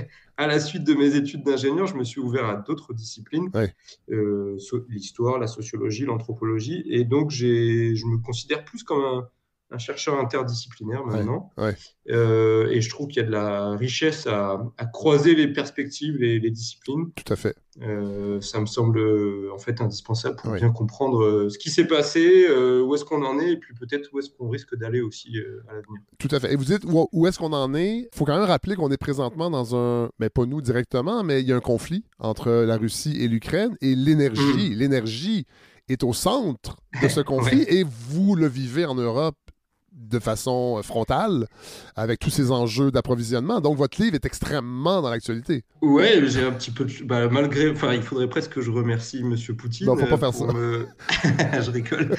à la suite de mes études d'ingénieur, je me suis ouvert à d'autres disciplines, Ouais. euh, so- l'histoire, la sociologie, l'anthropologie, et donc j'ai, je me considère plus comme un, un chercheur interdisciplinaire maintenant. Ouais. Euh, et je trouve qu'il y a de la richesse à, à croiser les perspectives, les, les disciplines. Tout à fait. Euh, ça me semble euh, en fait indispensable pour Oui. bien comprendre euh, ce qui s'est passé, euh, où est-ce qu'on en est, et puis peut-être où est-ce qu'on risque d'aller aussi euh, à l'avenir. Tout à fait. Et vous dites où, où est-ce qu'on en est? Il faut quand même rappeler qu'on est présentement dans un, mais pas nous directement, mais il y a un conflit entre la Russie et l'Ukraine et l'énergie. Mm. L'énergie est au centre de ce conflit Ouais. et vous le vivez en Europe de façon frontale avec tous ces enjeux d'approvisionnement. Donc votre livre est extrêmement dans l'actualité. Ouais, j'ai un petit peu de... bah, malgré, enfin, il faudrait presque que je remercie Monsieur Poutine. Non, faut pas euh, faire pour ça. me- Je rigole.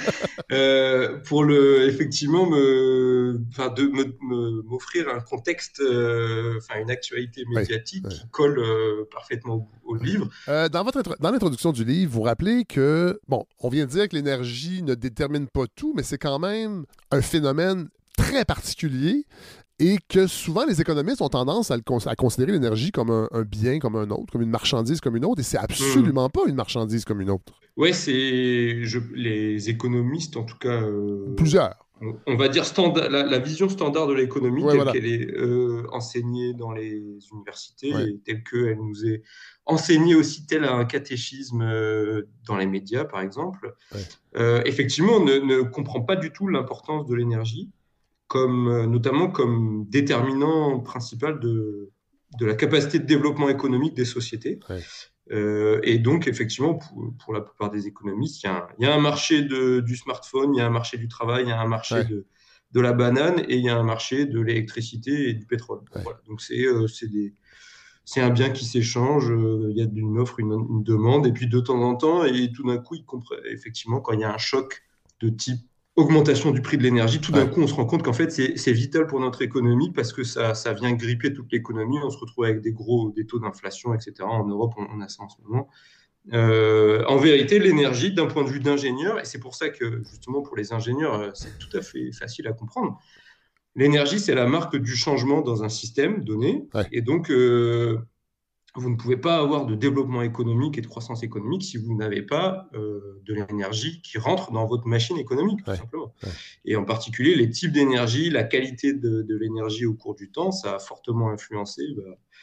Euh, pour le, effectivement, me, enfin, de me, me- m'offrir un contexte, euh, enfin, une actualité médiatique ouais. qui colle euh, parfaitement au, au livre. Euh, dans, votre intro- dans l'introduction du livre, vous rappelez que, bon, on vient de dire que l'énergie ne détermine pas tout, mais c'est quand même un phénomène très particulier et que souvent les économistes ont tendance à, le cons- à considérer l'énergie comme un, un bien, comme un autre, comme une marchandise comme une autre, et c'est absolument pas une marchandise comme une autre. Ouais, c'est je, les économistes, en tout cas, euh, Plusieurs. on, on va dire standard, la, la vision standard de l'économie Ouais, telle voilà. qu'elle est euh, enseignée dans les universités Ouais. et telle qu'elle nous est enseignée aussi tel un catéchisme euh, dans les médias, par exemple, Ouais. euh, effectivement, ne, ne comprend pas du tout l'importance de l'énergie, comme, euh, notamment comme déterminant principal de, de la capacité de développement économique des sociétés. Ouais. Euh, et donc, effectivement, pour, pour la plupart des économistes, il y a un, il y a un marché de, du smartphone, il y a un marché du travail, il y a un marché Ouais. de, de la banane et il y a un marché de l'électricité et du pétrole. Ouais. Voilà. Donc, c'est euh, c'est des- c'est un bien qui s'échange, euh, il y a une offre, une, une demande, et puis de temps en temps, et tout d'un coup, il comprend, effectivement, quand il y a un choc de type augmentation du prix de l'énergie, tout d'un Ouais. coup, on se rend compte qu'en fait, c'est c'est vital pour notre économie parce que ça, ça vient gripper toute l'économie. On se retrouve avec des gros des taux d'inflation, et cetera. En Europe, on, on a ça en ce moment. Euh, en vérité, l'énergie, d'un point de vue d'ingénieur, et c'est pour ça que justement pour les ingénieurs, euh, c'est tout à fait facile à comprendre. L'énergie, c'est la marque du changement dans un système donné, Ouais. et donc euh, vous ne pouvez pas avoir de développement économique et de croissance économique si vous n'avez pas euh, de l'énergie qui rentre dans votre machine économique, tout Ouais. simplement. Ouais. Et en particulier, les types d'énergie, la qualité de, de l'énergie au cours du temps, ça a fortement influencé bah,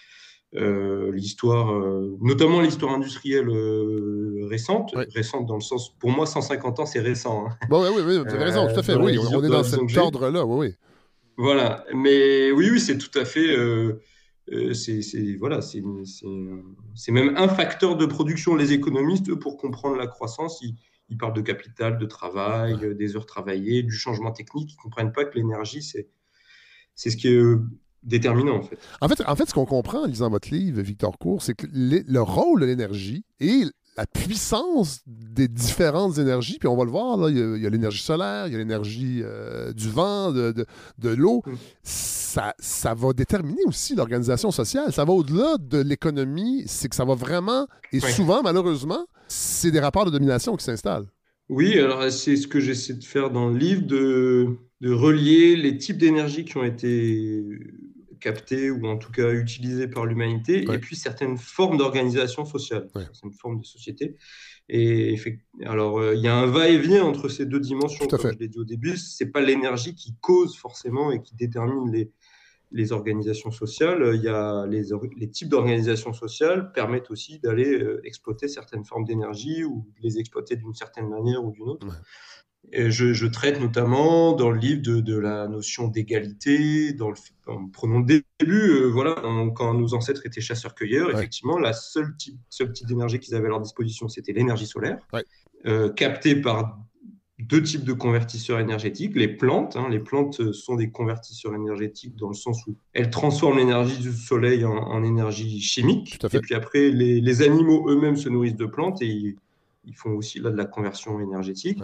euh, l'histoire, euh, notamment l'histoire industrielle euh, récente, Ouais. récente dans le sens, pour moi, cent cinquante ans, c'est récent. Hein. Bon, oui, oui, oui, vous avez raison, tout à fait. Dans la Oui, vision- on est dans la dans vision cet que j'ai. ordre-là, oui, oui. Voilà, mais oui, oui, c'est tout à fait. Euh, euh, c'est, c'est- voilà, c'est, c'est, c'est même un facteur de production. Les économistes, eux, pour comprendre la croissance, ils, ils parlent de capital, de travail, Ouais. euh, des heures travaillées, du changement technique. Ils ne comprennent pas que l'énergie, c'est, c'est ce qui est euh, déterminant, en fait. En fait, en fait, ce qu'on comprend en lisant votre livre, Victor Cour, c'est que les- le rôle de l'énergie et la puissance des différentes énergies, puis on va le voir, là, il y a, il y a l'énergie solaire, il y a l'énergie euh, du vent, de, de, de l'eau, Mm. ça, ça va déterminer aussi l'organisation sociale. Ça va au-delà de l'économie, c'est que ça va vraiment, et Ouais. souvent, malheureusement, c'est des rapports de domination qui s'installent. Oui, alors c'est ce que j'essaie de faire dans le livre, de, de relier les types d'énergie qui ont été captés ou en tout cas utilisés par l'humanité Ouais. et puis certaines formes d'organisation sociale, Ouais. certaines formes de société. Et effect- alors, euh, il y a un va-et-vient entre ces deux dimensions, Tout à comme fait. je l'ai dit au début. C'est pas l'énergie qui cause forcément et qui détermine les, les organisations sociales. Il y a les, or- les types d'organisations sociales permettent aussi d'aller euh, exploiter certaines formes d'énergie ou de les exploiter d'une certaine manière ou d'une autre. Ouais. Et je, je traite notamment dans le livre de, de la notion d'égalité. Dans le, en- prenons le début, euh, voilà, en- quand nos ancêtres étaient chasseurs-cueilleurs, Ouais. effectivement, la seule type, seul type d'énergie qu'ils avaient à leur disposition, c'était l'énergie solaire, Ouais. euh, captée par deux types de convertisseurs énergétiques. Les plantes, hein, les plantes sont des convertisseurs énergétiques dans le sens où elles transforment l'énergie du soleil en, en énergie chimique. Tout à fait. Et puis après, les, les animaux eux-mêmes se nourrissent de plantes et ils, ils font aussi là de la conversion énergétique. Ouais.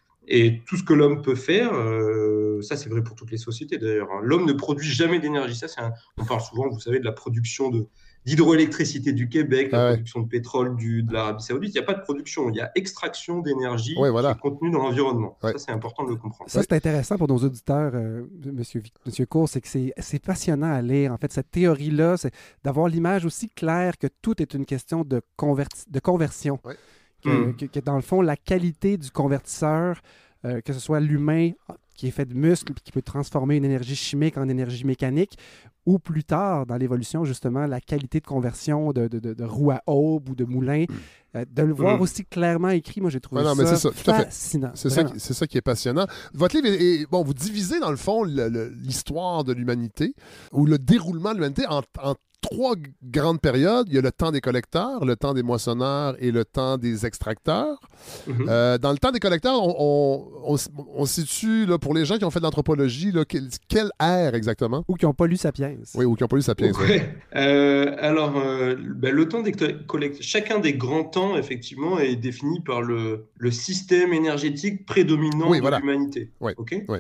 Et tout ce que l'homme peut faire, euh, ça c'est vrai pour toutes les sociétés d'ailleurs, hein. L'homme ne produit jamais d'énergie. Ça, c'est un... On parle souvent, vous savez, de la production de, d'hydroélectricité du Québec, la Ah ouais. production de pétrole du, de l'Arabie Saoudite. Il n'y a pas de production, il y a extraction d'énergie Ouais, voilà. qui est contenue dans l'environnement. Ouais. Ça, c'est important de le comprendre. Ça, c'est intéressant pour nos auditeurs, euh, monsieur, Vic- monsieur Cour, c'est que c'est, c'est passionnant à lire. En fait, cette théorie-là, c'est d'avoir l'image aussi claire que tout est une question de, converti- de conversion. Ouais. Que, Mm. que, que dans le fond, la qualité du convertisseur, euh, que ce soit l'humain qui est fait de muscles et qui peut transformer une énergie chimique en énergie mécanique, ou plus tard, dans l'évolution, justement, la qualité de conversion de, de, de, de roue à aube ou de moulin, euh, de le voir Mm. aussi clairement écrit, moi, j'ai trouvé Ouais, non, mais ça, c'est ça, tout à fait. fascinant. C'est ça, Vraiment. qui, c'est ça qui est passionnant. Votre livre est, est- bon, vous divisez dans le fond le- le- l'histoire de l'humanité ou le déroulement de l'humanité en, en trois g- grandes périodes. Il y a le temps des collecteurs, le temps des moissonneurs et le temps des extracteurs. Mhm. Euh, dans le temps des collecteurs, on, on, on s- on se situe, là, pour les gens qui ont fait de l'anthropologie, là, quelle, quelle ère exactement? Ou qui n'ont pas lu Sapiens. Oui, ou qui n'ont pas lu Sapiens. ouais. Ouais. Euh, alors, euh, ben, le temps des collecteurs, chacun des grands temps, effectivement, est défini par le, le système énergétique prédominant Oui, de voilà. l'humanité. Ouais, Ok. ouais.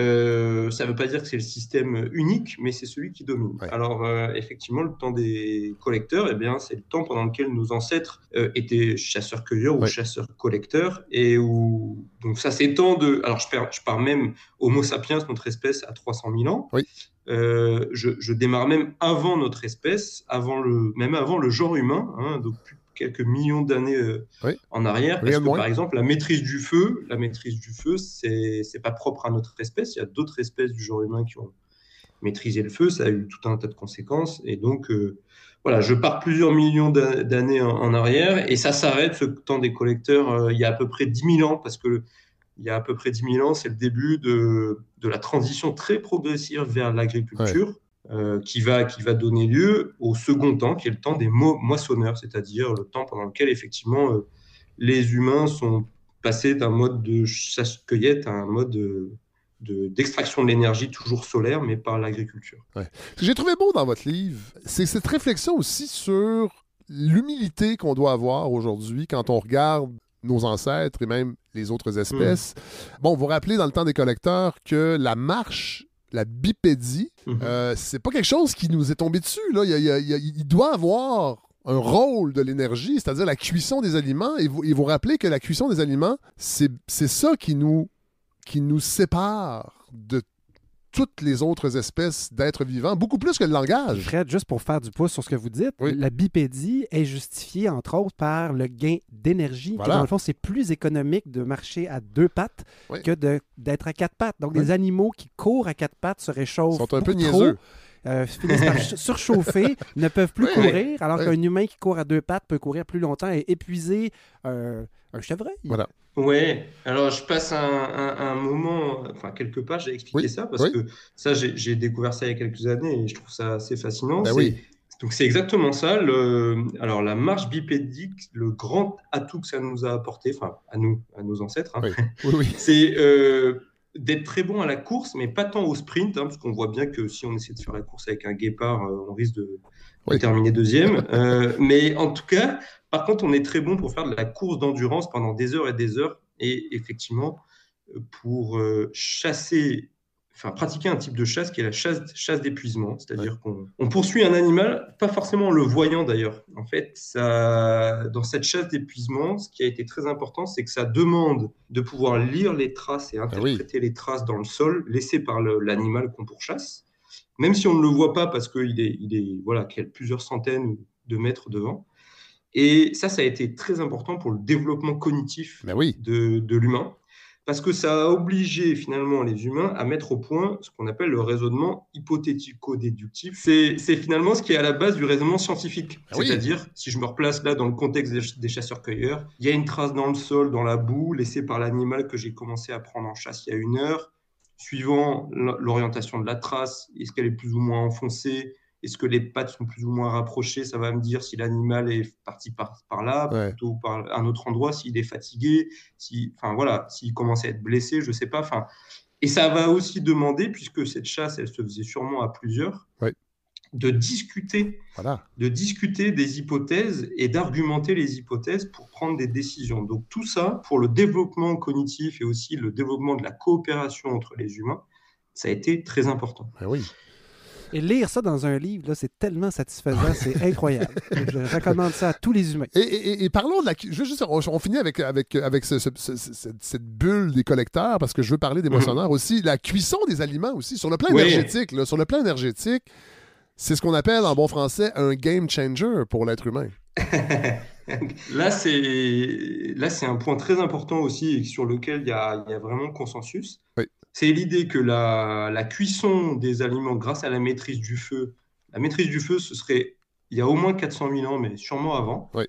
Euh, ça ne veut pas dire que c'est le système unique, mais c'est celui qui domine. Ouais. Alors, euh, effectivement, le temps des collecteurs, eh bien, c'est le temps pendant lequel nos ancêtres euh, étaient chasseurs-cueilleurs ou Ouais. chasseurs-collecteurs, et où donc ça s'étend de. Alors, je pars, je pars même Homo sapiens, notre espèce, à trois cent mille ans. Oui. Euh, je, je démarre même avant notre espèce, avant le, même avant le genre humain, hein, donc plus de quelques millions d'années euh, Oui. en arrière, Rien parce de que moins. par exemple la maîtrise du feu, la maîtrise du feu, c'est c'est pas propre à notre espèce. Il y a d'autres espèces du genre humain qui ont maîtrisé le feu. Ça a eu tout un tas de conséquences, et donc euh, voilà, je pars plusieurs millions d'a- d'années en, en arrière, et ça s'arrête ce temps des collecteurs euh, il y a à peu près dix mille ans, parce que il y a à peu près dix mille ans, c'est le début de, de la transition très progressive vers l'agriculture, euh, qui va, qui va donner lieu au second temps, qui est le temps des mo- moissonneurs, c'est-à-dire le temps pendant lequel, effectivement, euh, les humains sont passés d'un mode de chasse-cueillette à un mode de- de- d'extraction de l'énergie, toujours solaire, mais par l'agriculture. Ce que j'ai trouvé beau dans votre livre, c'est cette réflexion aussi sur l'humilité qu'on doit avoir aujourd'hui quand on regarde nos ancêtres et même les autres espèces. Bon, vous rappelez dans le temps des collecteurs que la marche, la bipédie, Mhm. euh, c'est pas quelque chose qui nous est tombé dessus. Là. Il, y a- il y a- il y a- il doit avoir un rôle de l'énergie, c'est-à-dire la cuisson des aliments. Et vous, et vous rappelez que la cuisson des aliments, c'est c'est ça qui nous, qui nous sépare de toutes les autres espèces d'êtres vivants, beaucoup plus que le langage. Fred, juste pour faire du pouce sur ce que vous dites, Oui. la bipédie est justifiée, entre autres, par le gain d'énergie. Voilà. Que dans le fond, c'est plus économique de marcher à deux pattes Oui. que de- d'être à quatre pattes. Donc, Oui. des animaux qui courent à quatre pattes se réchauffent Ils sont un peu beaucoup trop, niaiseux. euh, finissent par ch- surchauffer, ne peuvent plus Oui, courir, alors oui. qu'un humain qui court à deux pattes peut courir plus longtemps et épuiser euh, un chevreuil. Voilà. Ouais, alors je passe un, un- un moment, enfin quelques pages à expliquer Oui, ça, parce oui. que ça, j'ai j'ai découvert ça il y a quelques années et je trouve ça assez fascinant. Ben C'est- oui. Donc c'est exactement ça. Le, alors la marche bipédique, le grand atout que ça nous a apporté, enfin à nous, à nos ancêtres, hein, Oui, oui, oui. c'est euh, d'être très bon à la course, mais pas tant au sprint, hein, parce qu'on voit bien que si on essaie de faire la course avec un guépard, euh, on risque de, de Oui. terminer deuxième. Euh, mais en tout cas, par contre, on est très bon pour faire de la course d'endurance pendant des heures et des heures, et effectivement, euh, pour euh, chasser, enfin pratiquer un type de chasse qui est la chasse, chasse d'épuisement, c'est-à-dire qu'on on poursuit un animal, pas forcément en le voyant d'ailleurs. En fait, ça, dans cette chasse d'épuisement, ce qui a été très important, c'est que ça demande de pouvoir lire les traces et interpréter les traces dans le sol laissées par le- l'animal qu'on pourchasse, même si on ne le voit pas parce qu'il est, il est, voilà, qu'il y a plusieurs centaines de mètres devant. Et ça, ça a été très important pour le développement cognitif Ben oui. de, de l'humain, parce que ça a obligé finalement les humains à mettre au point ce qu'on appelle le raisonnement hypothético-déductif. C'est, c'est finalement ce qui est à la base du raisonnement scientifique. Ah oui. C'est-à-dire, si je me replace là dans le contexte des, des chasseurs-cueilleurs, il y a une trace dans le sol, dans la boue, laissée par l'animal que j'ai commencé à prendre en chasse il y a une heure. Suivant l'orientation de la trace, est-ce qu'elle est plus ou moins enfoncée? Est-ce que les pattes sont plus ou moins rapprochées? Ça va me dire si l'animal est parti par, par là, Ouais. plutôt par un autre endroit, s'il est fatigué, si, enfin voilà, s'il commence à être blessé, je ne sais pas. Enfin, et ça va aussi demander, puisque cette chasse, elle se faisait sûrement à plusieurs, Ouais. de discuter, Voilà. de discuter des hypothèses et d'argumenter les hypothèses pour prendre des décisions. Donc tout ça, pour le développement cognitif et aussi le développement de la coopération entre les humains, ça a été très important. Ben oui. Et lire ça dans un livre, là, c'est tellement satisfaisant, c'est incroyable. Je recommande ça à tous les humains. Et, et- et parlons de la... cu- je veux juste, on, on finit avec, avec, avec ce- ce- ce- ce- cette, cette bulle des collecteurs, parce que je veux parler des moissonneurs aussi. La cuisson des aliments aussi, sur le plan Oui. énergétique. Là, sur le plan énergétique, c'est ce qu'on appelle en bon français un game changer pour l'être humain. Là, c'est là, c'est un point très important aussi et sur lequel il y a, il y a vraiment consensus. Oui. C'est l'idée que la, la cuisson des aliments grâce à la maîtrise du feu, la maîtrise du feu, ce serait il y a au moins quatre cent mille ans, mais sûrement avant. Oui.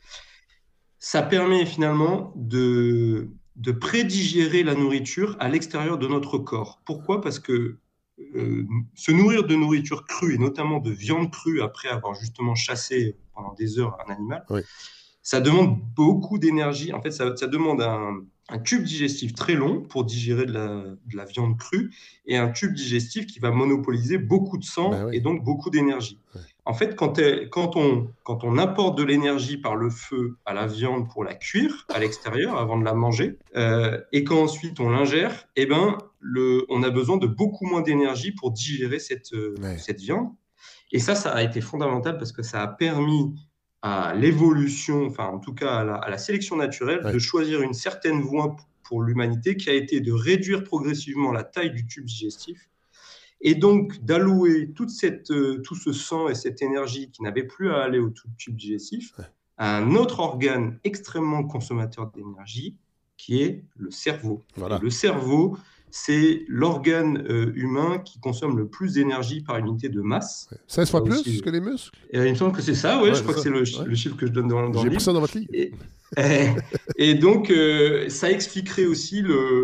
Ça permet finalement de, de prédigérer la nourriture à l'extérieur de notre corps. Pourquoi? Parce que euh, se nourrir de nourriture crue, et notamment de viande crue, après avoir justement chassé pendant des heures un animal, Oui. ça demande beaucoup d'énergie. En fait, ça, ça demande un, un tube digestif très long pour digérer de la, de la viande crue et un tube digestif qui va monopoliser beaucoup de sang Ben oui. et donc beaucoup d'énergie. Ouais. En fait, quand, elle- quand, on, quand on apporte de l'énergie par le feu à la viande pour la cuire à l'extérieur avant de la manger, euh, et qu'ensuite on l'ingère, eh ben, le, on a besoin de beaucoup moins d'énergie pour digérer cette, euh, Ouais. cette viande. Et ça, ça a été fondamental parce que ça a permis à l'évolution, enfin en tout cas à la, à la sélection naturelle, Ouais. de choisir une certaine voie p- pour l'humanité qui a été de réduire progressivement la taille du tube digestif et donc d'allouer toute cette, euh, tout ce sang et cette énergie qui n'avait plus à aller au tout- tube digestif Ouais. à un autre organe extrêmement consommateur d'énergie qui est le cerveau. Voilà. Et le cerveau, c'est l'organe euh, humain qui consomme le plus d'énergie par unité de masse. seize fois Ça plus aussi, que les muscles. Et, euh, il me semble que c'est ça, ouais, Ouais, je c'est crois ça. que c'est le, chi- Ouais. le chiffre que je donne dans, dans J'ai le pris livre. ça dans votre livre. Et, et donc, euh, ça expliquerait aussi le,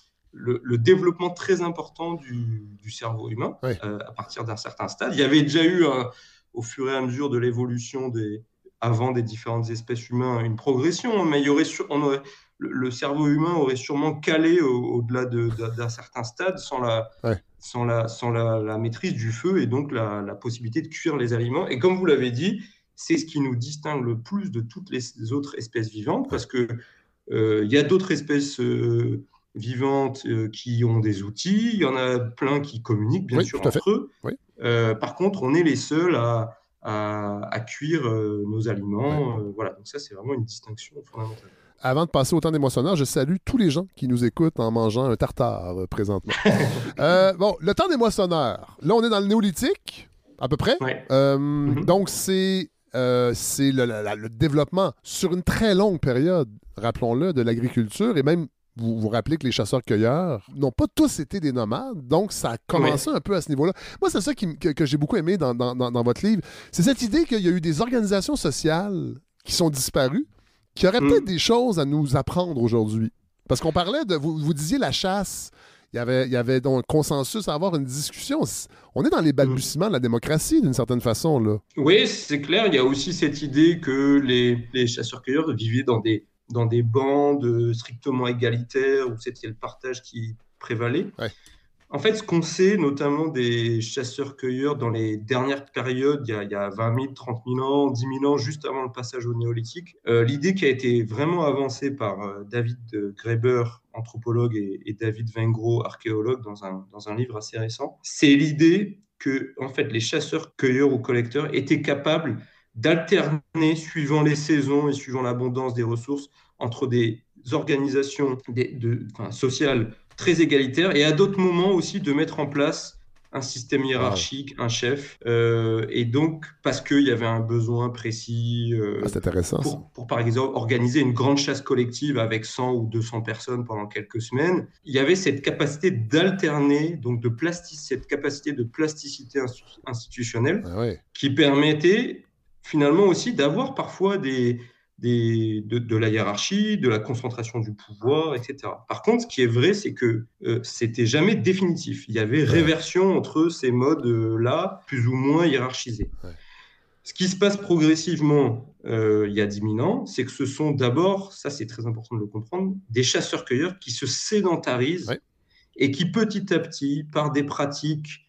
le, le développement très important du, du cerveau humain Ouais. euh, à partir d'un certain stade. Il y avait déjà eu, un- au fur et à mesure de l'évolution des, avant des différentes espèces humaines, une progression, mais il y aurait, sur, on aurait le, le cerveau humain aurait sûrement calé au, au-delà de, de, d'un certain stade sans la, Ouais. sans la, sans la, la maîtrise du feu et donc la, la possibilité de cuire les aliments. Et comme vous l'avez dit, c'est ce qui nous distingue le plus de toutes les autres espèces vivantes, parce que euh, il y a d'autres espèces euh, vivantes euh, qui ont des outils, il y en a plein qui communiquent bien Oui, sûr tout à fait. entre eux. Oui. Euh, par contre, on est les seuls à, à, à cuire euh, nos aliments. Euh, voilà, donc ça c'est vraiment une distinction fondamentale. Avant de passer au temps des moissonneurs, je salue tous les gens qui nous écoutent en mangeant un tartare euh, présentement. Euh, bon, le temps des moissonneurs. Là, on est dans le néolithique, à peu près. Ouais. Euh, Mhm. Donc, c'est euh, c'est le, la- le développement sur une très longue période, rappelons-le, de l'agriculture. Et même, vous vous rappelez que les chasseurs-cueilleurs n'ont pas tous été des nomades. Donc, ça a commencé un peu à ce niveau-là. Moi, c'est ça qui, m- que, que j'ai beaucoup aimé dans, dans- dans- dans votre livre. C'est cette idée qu'il y a eu des organisations sociales qui sont disparues, qui auraient Mm. peut-être des choses à nous apprendre aujourd'hui. Parce qu'on parlait de... Vous, vous disiez la chasse. Il y avait, il y avait donc consensus à avoir une discussion. On est dans les balbutiements de la démocratie, d'une certaine façon, là. Oui, c'est clair. Il y a aussi cette idée que les, les chasseurs-cueilleurs vivaient dans des, dans des bandes strictement égalitaires où c'était le partage qui prévalait. Ouais. En fait, ce qu'on sait, notamment des chasseurs-cueilleurs dans les dernières périodes, il y a, il y a vingt mille, trente mille ans, dix mille ans, juste avant le passage au néolithique, euh, l'idée qui a été vraiment avancée par euh, David Graeber, anthropologue, et, et David Wengrow, archéologue, dans un, dans un livre assez récent, c'est l'idée que en fait, les chasseurs-cueilleurs ou collecteurs étaient capables d'alterner, suivant les saisons et suivant l'abondance des ressources, entre des organisations des, de, enfin, sociales très égalitaires et à d'autres moments aussi de mettre en place un système hiérarchique, wow. un chef, euh, et donc parce qu'il y avait un besoin précis euh, ah, c'est intéressant, pour, ça. pour, par exemple, organiser une grande chasse collective avec cent ou deux cents personnes pendant quelques semaines. Il y avait cette capacité d'alterner, donc de plastic, cette capacité de plasticité institutionnelle ah, ouais. qui permettait finalement aussi d'avoir parfois des, des, de, de la hiérarchie, de la concentration du pouvoir, et cetera. Par contre, ce qui est vrai, c'est que euh, c'était jamais définitif. Il y avait ouais. réversion entre ces modes-là, plus ou moins hiérarchisés. Ouais. Ce qui se passe progressivement euh, il y a dix mille ans, c'est que ce sont d'abord, ça c'est très important de le comprendre, des chasseurs-cueilleurs qui se sédentarisent ouais. et qui petit à petit, par des pratiques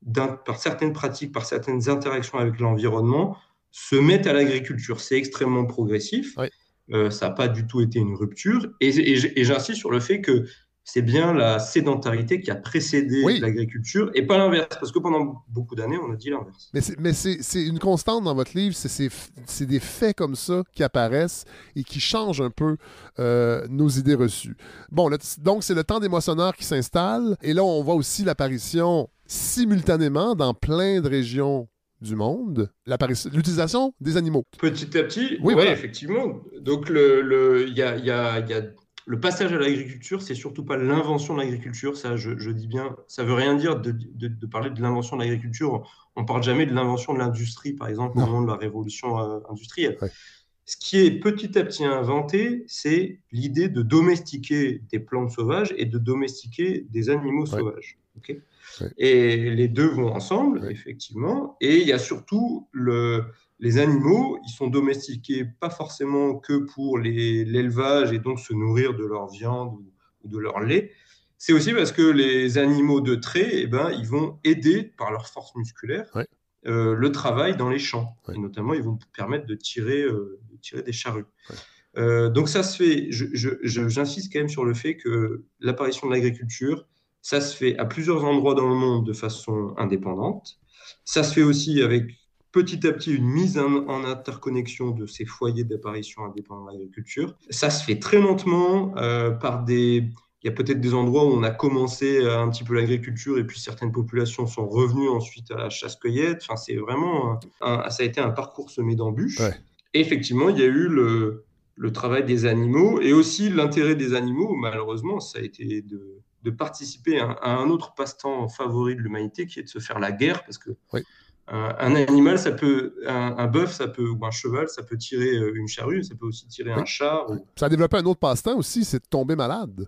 par certaines pratiques, par certaines interactions avec l'environnement, se mettent à l'agriculture. C'est extrêmement progressif. Oui. Euh, ça n'a pas du tout été une rupture. Et, et, et j'insiste sur le fait que c'est bien la sédentarité qui a précédé oui. l'agriculture et pas l'inverse, parce que pendant beaucoup d'années, on a dit l'inverse. Mais c'est, mais c'est, c'est une constante dans votre livre, c'est, c'est, c'est des faits comme ça qui apparaissent et qui changent un peu euh, nos idées reçues. Bon, là, donc c'est le temps des moissonneurs qui s'installe, et là, on voit aussi l'apparition simultanément dans plein de régions du monde, l'utilisation des animaux. Petit à petit, oui, ouais, voilà. effectivement. Donc, le, le, y a, y a, y a... le passage à l'agriculture, c'est surtout pas l'invention de l'agriculture, ça je, je dis bien, ça veut rien dire de, de, de parler de l'invention de l'agriculture. On parle jamais de l'invention de l'industrie, par exemple, au moment de la révolution euh, industrielle. Ouais. Ce qui est petit à petit inventé, c'est l'idée de domestiquer des plantes sauvages et de domestiquer des animaux ouais. sauvages. Okay, ouais. Et les deux vont ensemble, ouais. effectivement. Et il y a surtout le... les animaux, ils sont domestiqués pas forcément que pour les, l'élevage et donc se nourrir de leur viande ou, ou de leur lait. C'est aussi parce que les animaux de trait, eh ben, ils vont aider par leur force musculaire ouais. euh, le travail dans les champs. Ouais. Et notamment, ils vont permettre de tirer, euh, de tirer des charrues. Ouais. Euh, donc ça se fait, je, je, je, j'insiste quand même sur le fait que l'apparition de l'agriculture, ça se fait à plusieurs endroits dans le monde de façon indépendante. Ça se fait aussi avec petit à petit une mise en, en interconnexion de ces foyers d'apparition indépendants de l'agriculture. Ça se fait très lentement euh, par des... Il y a peut-être des endroits où on a commencé un petit peu l'agriculture et puis certaines populations sont revenues ensuite à la chasse-cueillette. Enfin, c'est vraiment un, un, ça a été un parcours semé d'embûches. Ouais. Et effectivement, il y a eu le, le travail des animaux et aussi l'intérêt des animaux. Malheureusement, ça a été de, de participer à, à un autre passe-temps favori de l'humanité qui est de se faire la guerre parce que oui. Un, un animal, ça peut, un, un bœuf, ça peut, ou un cheval, ça peut tirer une charrue, ça peut aussi tirer oui. un char. Ou... Ça a développé un autre passe-temps aussi, c'est de tomber malade.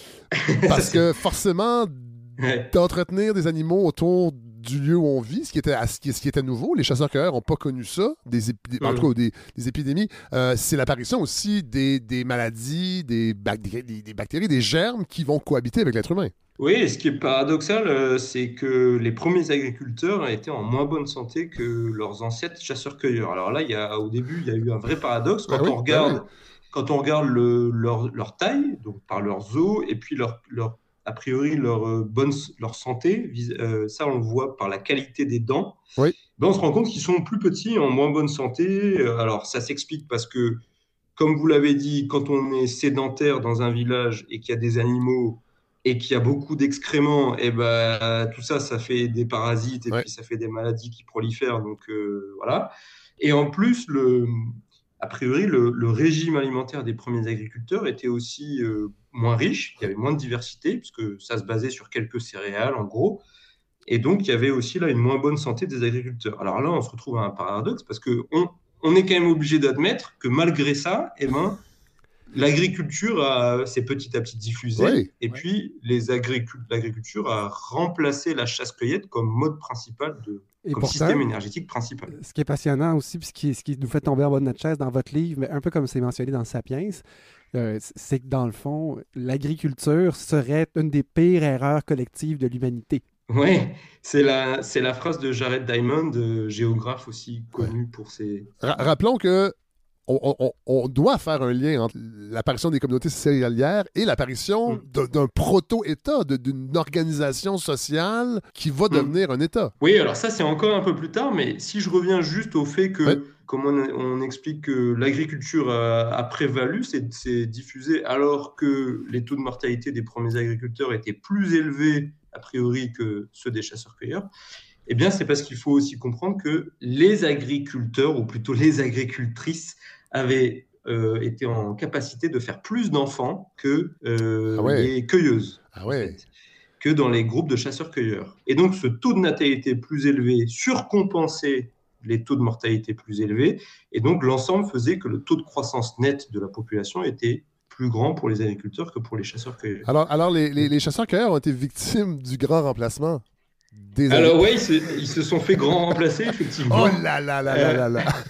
Parce que forcément, ouais. d'entretenir des animaux autour du lieu où on vit, ce qui était, ce qui, ce qui était nouveau, les chasseurs-cueilleurs n'ont pas connu ça, des, des, mmh. en tout cas des, des épidémies, euh, c'est l'apparition aussi des, des maladies, des, bactéries, des, des bactéries, des germes qui vont cohabiter avec l'être humain. Oui, et ce qui est paradoxal, euh, c'est que les premiers agriculteurs étaient en moins bonne santé que leurs ancêtres chasseurs-cueilleurs. Alors là, il y a, au début, il y a eu un vrai paradoxe. Quand, ben on, oui, regarde, ben oui. quand on regarde le, leur, leur taille, donc par leurs os, et puis leur, leur, a priori leur, euh, bonne, leur santé, euh, ça on le voit par la qualité des dents, oui. ben on se rend compte qu'ils sont plus petits, en moins bonne santé. Alors ça s'explique parce que, comme vous l'avez dit, quand on est sédentaire dans un village et qu'il y a des animaux, et qu'il y a beaucoup d'excréments, et ben, tout ça, ça fait des parasites et ouais. puis ça fait des maladies qui prolifèrent. Donc, euh, voilà. Et en plus, le, a priori, le, le régime alimentaire des premiers agriculteurs était aussi euh, moins riche. Il y avait moins de diversité, puisque ça se basait sur quelques céréales, en gros. Et donc, il y avait aussi là une moins bonne santé des agriculteurs. Alors là, on se retrouve à un paradoxe, parce qu'on on est quand même obligé d'admettre que malgré ça, eh ben, l'agriculture a, s'est petit à petit diffusée, oui, et oui. puis les agricul- l'agriculture a remplacé la chasse-cueillette comme mode principal, de, et comme pourtant, système énergétique principal. Ce qui est passionnant aussi, puis ce qui, ce qui nous fait tomber en bas de notre chaise dans votre livre, mais un peu comme c'est mentionné dans Sapiens, euh, c'est que dans le fond, l'agriculture serait une des pires erreurs collectives de l'humanité. Oui, c'est la, c'est la phrase de Jared Diamond, euh, géographe aussi connu ouais. pour ses... Ra- rappelons que On, on, on doit faire un lien entre l'apparition des communautés céréalières et l'apparition mmh. de, d'un proto-État, de, d'une organisation sociale qui va devenir mmh. un État. Oui, alors ça, c'est encore un peu plus tard, mais si je reviens juste au fait que, ouais. comme on, on explique que l'agriculture a, a prévalu, c'est, c'est diffusé alors que les taux de mortalité des premiers agriculteurs étaient plus élevés, a priori, que ceux des chasseurs-cueilleurs. Eh bien, c'est parce qu'il faut aussi comprendre que les agriculteurs, ou plutôt les agricultrices, avaient euh, été en capacité de faire plus d'enfants que euh, ah ouais. les cueilleuses, ah ouais. en fait, que dans les groupes de chasseurs-cueilleurs. Et donc, ce taux de natalité plus élevé surcompensait les taux de mortalité plus élevés, et donc l'ensemble faisait que le taux de croissance nette de la population était plus grand pour les agriculteurs que pour les chasseurs-cueilleurs. Alors, alors les, les, les chasseurs-cueilleurs ont été victimes du grand remplacement. Des Alors oui, ils se, ils se sont fait grand remplacer, effectivement. Oh là là là là là là.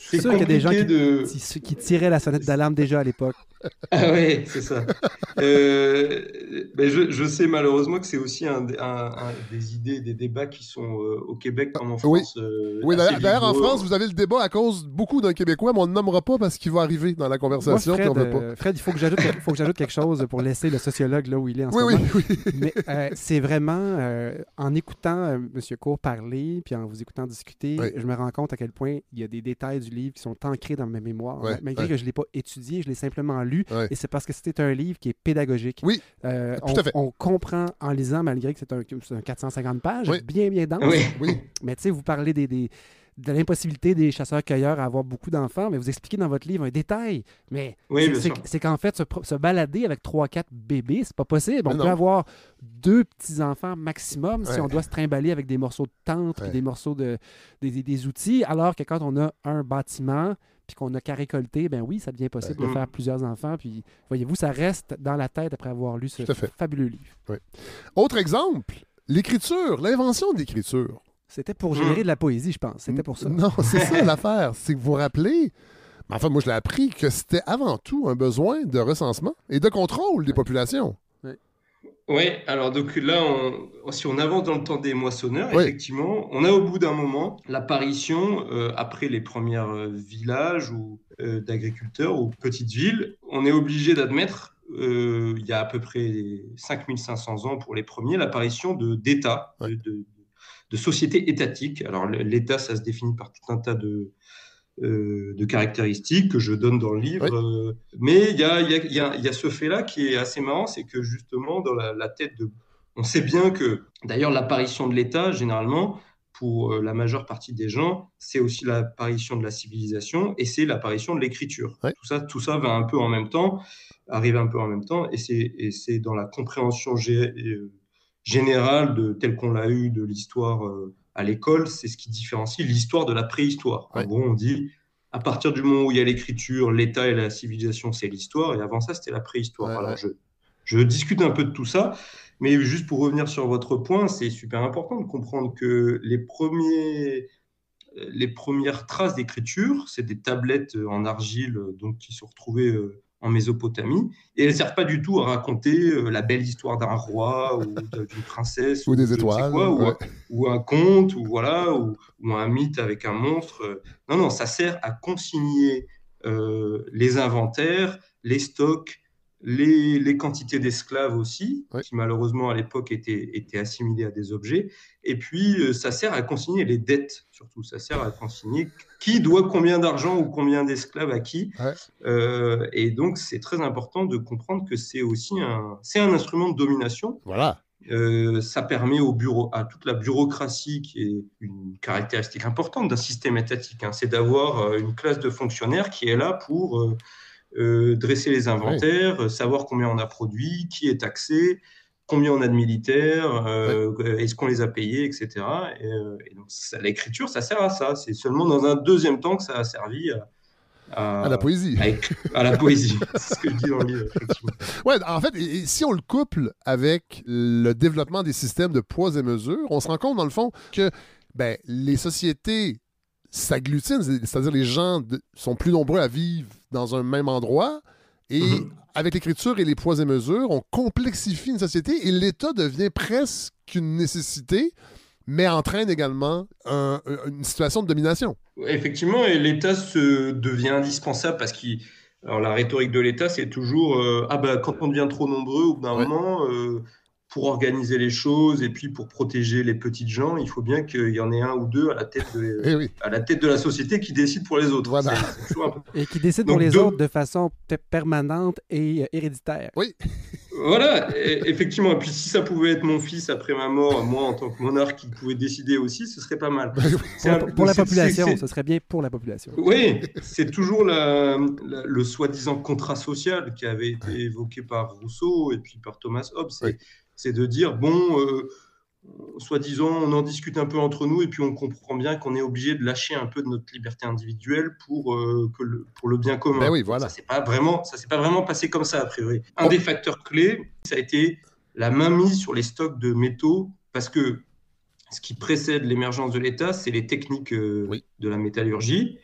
Je suis sûr qu'il y a des gens qui, de... qui, qui tiraient la sonnette d'alarme déjà à l'époque. Ah ouais, c'est ça. euh, ben je, je sais malheureusement que c'est aussi un, un, un des idées, des débats qui sont euh, au Québec comme en France. Oui, euh, oui d'ailleurs en France, vous avez le débat à cause beaucoup d'un Québécois, mais on ne nommera pas parce qu'il va arriver dans la conversation. Moi, Fred, on veut pas. Euh, Fred, il faut que j'ajoute faut que j'ajoute quelque chose pour laisser le sociologue là où il est en ce oui, moment. Oui, oui, Mais euh, c'est vraiment, euh, en écoutant euh, M. Cour parler, puis en vous écoutant discuter, oui. je me rends compte à quel point il y a des détails du livre qui sont ancrés dans ma mémoire. Oui, malgré oui. que je ne l'ai pas étudié, je l'ai simplement lu. Oui. Et c'est parce que c'était un livre qui est pédagogique. Oui, euh, tout on, à fait. On comprend en lisant, malgré que c'est un, un quatre cent cinquante pages, oui. bien, bien dense. Oui. Oui. Mais tu sais, vous parlez des... des de l'impossibilité des chasseurs-cueilleurs à avoir beaucoup d'enfants, mais vous expliquez dans votre livre un détail. Mais oui, c'est, c'est, c'est qu'en fait, se, se balader avec trois quatre bébés, c'est pas possible. On mais peut non. avoir deux petits-enfants maximum ouais. si on doit se trimballer avec des morceaux de tente ouais. et des morceaux de des, des, des outils, alors que quand on a un bâtiment puis qu'on n'a qu'à récolter, ben oui, ça devient possible ouais. de faire plusieurs enfants. Puis, voyez-vous, ça reste dans la tête après avoir lu ce fabuleux livre. Ouais. Autre exemple, l'écriture, l'invention de l'écriture. C'était pour générer de la poésie, je pense. C'était pour ça. Non, c'est ça l'affaire. C'est que vous vous rappelez, enfin, moi, je l'ai appris, que c'était avant tout un besoin de recensement et de contrôle des populations. Oui, oui, alors donc là, on, si on avance dans le temps des moissonneurs, oui. effectivement, on a au bout d'un moment l'apparition, euh, après les premiers euh, villages ou euh, d'agriculteurs ou petites villes, on est obligé d'admettre, euh, il y a à peu près cinq mille cinq cents ans pour les premiers, l'apparition de, d'États, oui. de, de de sociétés étatiques. Alors, l'État, ça se définit par tout un tas de, euh, de caractéristiques que je donne dans le livre. Oui. Euh, mais il y a, y, a, y, a, y a ce fait-là qui est assez marrant, c'est que justement, dans la, la tête de... On sait bien que, d'ailleurs, l'apparition de l'État, généralement, pour euh, la majeure partie des gens, c'est aussi l'apparition de la civilisation et c'est l'apparition de l'écriture. Oui. Tout ça, tout ça va un peu en même temps, arrive un peu en même temps, et c'est, et c'est dans la compréhension gé- euh, générale de, telle qu'on l'a eu de l'histoire euh, à l'école, c'est ce qui différencie l'histoire de la préhistoire. Ouais. En gros, on dit, à partir du moment où il y a l'écriture, l'État et la civilisation, c'est l'histoire, et avant ça, c'était la préhistoire. Ouais, Alors, ouais. je, je discute un peu de tout ça, mais juste pour revenir sur votre point, c'est super important de comprendre que les, premiers, les premières traces d'écriture, c'est des tablettes en argile donc, qui sont retrouvées... Euh, en Mésopotamie, et elles ne servent pas du tout à raconter euh, la belle histoire d'un roi ou d'une princesse ou, ou des étoiles quoi, ouais. ou, un, ou un conte ou voilà ou, ou un mythe avec un monstre. Non, non, ça sert à consigner euh, les inventaires, les stocks, les, les quantités d'esclaves aussi, ouais. qui malheureusement à l'époque étaient, étaient assimilés à des objets, et puis euh, ça sert à consigner les dettes, surtout, ça sert à consigner qui doit combien d'argent ou combien d'esclaves à qui, ouais. euh, et donc c'est très important de comprendre que c'est aussi un, c'est un instrument de domination. Voilà. Euh, ça permet au bureau, à toute la bureaucratie, qui est une caractéristique importante d'un système étatique, hein, c'est d'avoir euh, une classe de fonctionnaires qui est là pour... Euh, Euh, dresser les inventaires, ouais. savoir combien on a produit, qui est taxé, combien on a de militaires, euh, ouais. est-ce qu'on les a payés, et cetera. Et, euh, et donc, ça, l'écriture, ça sert à ça. C'est seulement dans un deuxième temps que ça a servi à, à, à la poésie. À, à la poésie. C'est ce que je dis dans le livre, effectivement. Ouais, en fait, et, et si on le couple avec le développement des systèmes de poids et mesures, on se rend compte, dans le fond, que ben, les sociétés s'agglutinent, c'est-à-dire les gens de, sont plus nombreux à vivre dans un même endroit et mm-hmm. avec l'écriture et les poids et mesures, on complexifie une société et l'État devient presque une nécessité, mais entraîne également un, une situation de domination. Effectivement, et l'État se devient indispensable parce qu'il... Alors la rhétorique de l'État, c'est toujours euh, ah ben, quand on devient trop nombreux, au bout d'un ouais. moment... Euh, pour organiser les choses et puis pour protéger les petites gens, il faut bien qu'il y en ait un ou deux à la tête de, eh oui. à la, tête de la société qui décide pour les autres. Voilà. C'est, c'est peu... Et qui décide Donc, pour les deux... autres de façon permanente et euh, héréditaire. Oui. Voilà, et, effectivement. Et puis si ça pouvait être mon fils après ma mort, moi en tant que monarque qui pouvait décider aussi, ce serait pas mal. C'est un... Pour, pour la c'est, population, c'est, c'est... ce serait bien pour la population. Oui, c'est toujours la, la, le soi-disant contrat social qui avait été évoqué par Rousseau et puis par Thomas Hobbes. C'est, oui. c'est de dire, bon, euh, soi-disant, on en discute un peu entre nous et puis on comprend bien qu'on est obligé de lâcher un peu de notre liberté individuelle pour, euh, que le, pour le bien commun. Ben oui, voilà. Ça ne s'est pas vraiment, ça s'est pas vraiment passé comme ça, a priori. Un oh. des facteurs clés, ça a été la mainmise sur les stocks de métaux, parce que ce qui précède l'émergence de l'État, c'est les techniques euh, oui. de la métallurgie.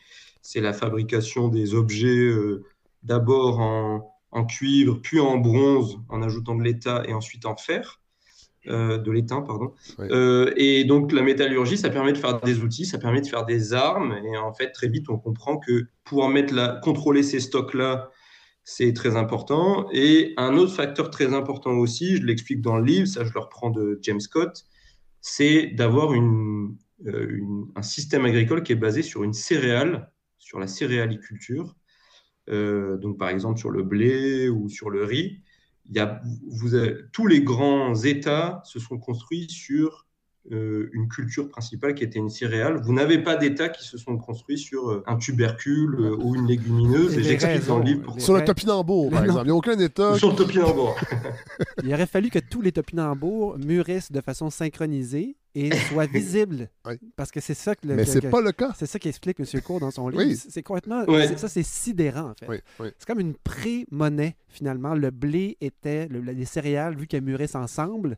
c'est la fabrication des objets euh, d'abord en, en cuivre, puis en bronze, en ajoutant de l'étain et ensuite en fer, euh, de l'étain, pardon. Oui. Euh, et donc la métallurgie, ça permet de faire des outils, ça permet de faire des armes. Et en fait, très vite, on comprend que pour en mettre la, contrôler ces stocks-là, c'est très important. Et un autre facteur très important aussi, je l'explique dans le livre, ça je le reprends de James Scott, c'est d'avoir une, euh, une, un système agricole qui est basé sur une céréale, sur la céréaliculture. Euh, donc par exemple sur le blé ou sur le riz. Il y a, vous avez, tous les grands États se sont construits sur euh, une culture principale qui était une céréale. Vous n'avez pas d'États qui se sont construits sur euh, un tubercule euh, ou une légumineuse. Et Et j'explique raisons, dans le livre pour Sur les- le topinambour, par les- exemple. Il n'y a aucun État. ou sur le topinambour. Il aurait fallu que tous les topinambours mûrissent de façon synchronisée et soient visibles. Oui. Parce que c'est ça que le, Mais que- c'est que- pas le cas. c'est ça qu'explique M. Cour dans son livre. Oui. C'est c'est complètement. Ouais. c'est- Ça, c'est sidérant, en fait. Oui, oui. C'est comme une pré-monnaie, finalement. Le blé était, le- les céréales, vu qu'elles mûrissent ensemble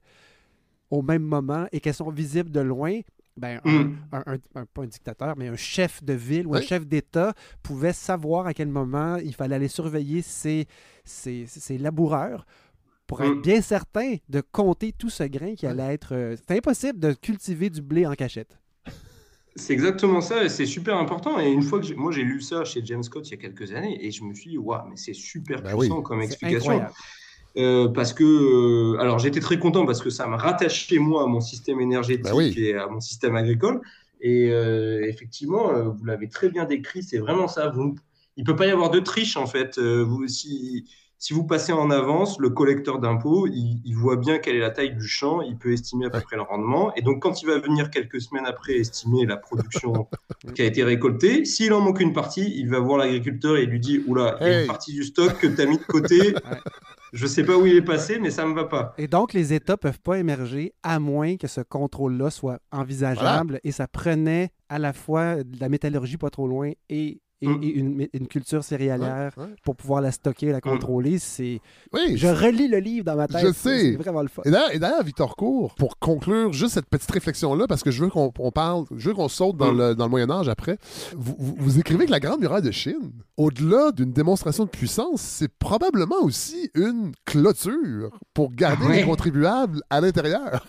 au même moment et qu'elles sont visibles de loin, ben, un, Mm. un- un- un- pas un dictateur, mais un chef de ville ou un Oui. chef d'État pouvait savoir à quel moment il fallait aller surveiller ses, ses, ses laboureurs pour être Mm. bien certain de compter tout ce grain qui allait être... euh, c'est impossible de cultiver du blé en cachette. C'est exactement ça, et c'est super important. Et une fois que j'ai- moi j'ai lu ça chez James Scott il y a quelques années, et je me suis dit, waouh, mais c'est super Ben puissant oui. comme C'est explication. incroyable. Euh, parce que, euh, alors j'étais très content parce que ça me rattachait moi à mon système énergétique Ben oui. et à mon système agricole. Et euh, effectivement, euh, vous l'avez très bien décrit, c'est vraiment ça. Vous, il ne peut pas y avoir de triche en fait. Euh, vous, si, si vous passez en avance, le collecteur d'impôts, il, il voit bien quelle est la taille du champ, il peut estimer à peu Ouais. près le rendement. Et donc quand il va venir quelques semaines après estimer la production qui a été récoltée, s'il en manque une partie, il va voir l'agriculteur et il lui dit, oula, il y a Hey. une partie du stock que tu as mis de côté. Je sais pas où il est passé, mais ça me va pas. Et donc, les États ne peuvent pas émerger à moins que ce contrôle-là soit envisageable. Et ça prenait à la fois de la métallurgie pas trop loin et, et, Mm. et une, une culture céréalière Ouais, ouais. pour pouvoir la stocker, la contrôler. C'est... Oui, Je relis le livre dans ma tête. Je C'est- sais. C'est vraiment le fun. Et d'ailleurs, et d'ailleurs, Victor Cour, pour conclure juste cette petite réflexion-là, parce que je veux qu'on on parle, je veux qu'on saute dans, Mm. le, dans le Moyen-Âge après, vous, vous, vous écrivez que la Grande Muraille de Chine, au-delà d'une démonstration de puissance, c'est probablement aussi une clôture pour garder Ouais. les contribuables à l'intérieur.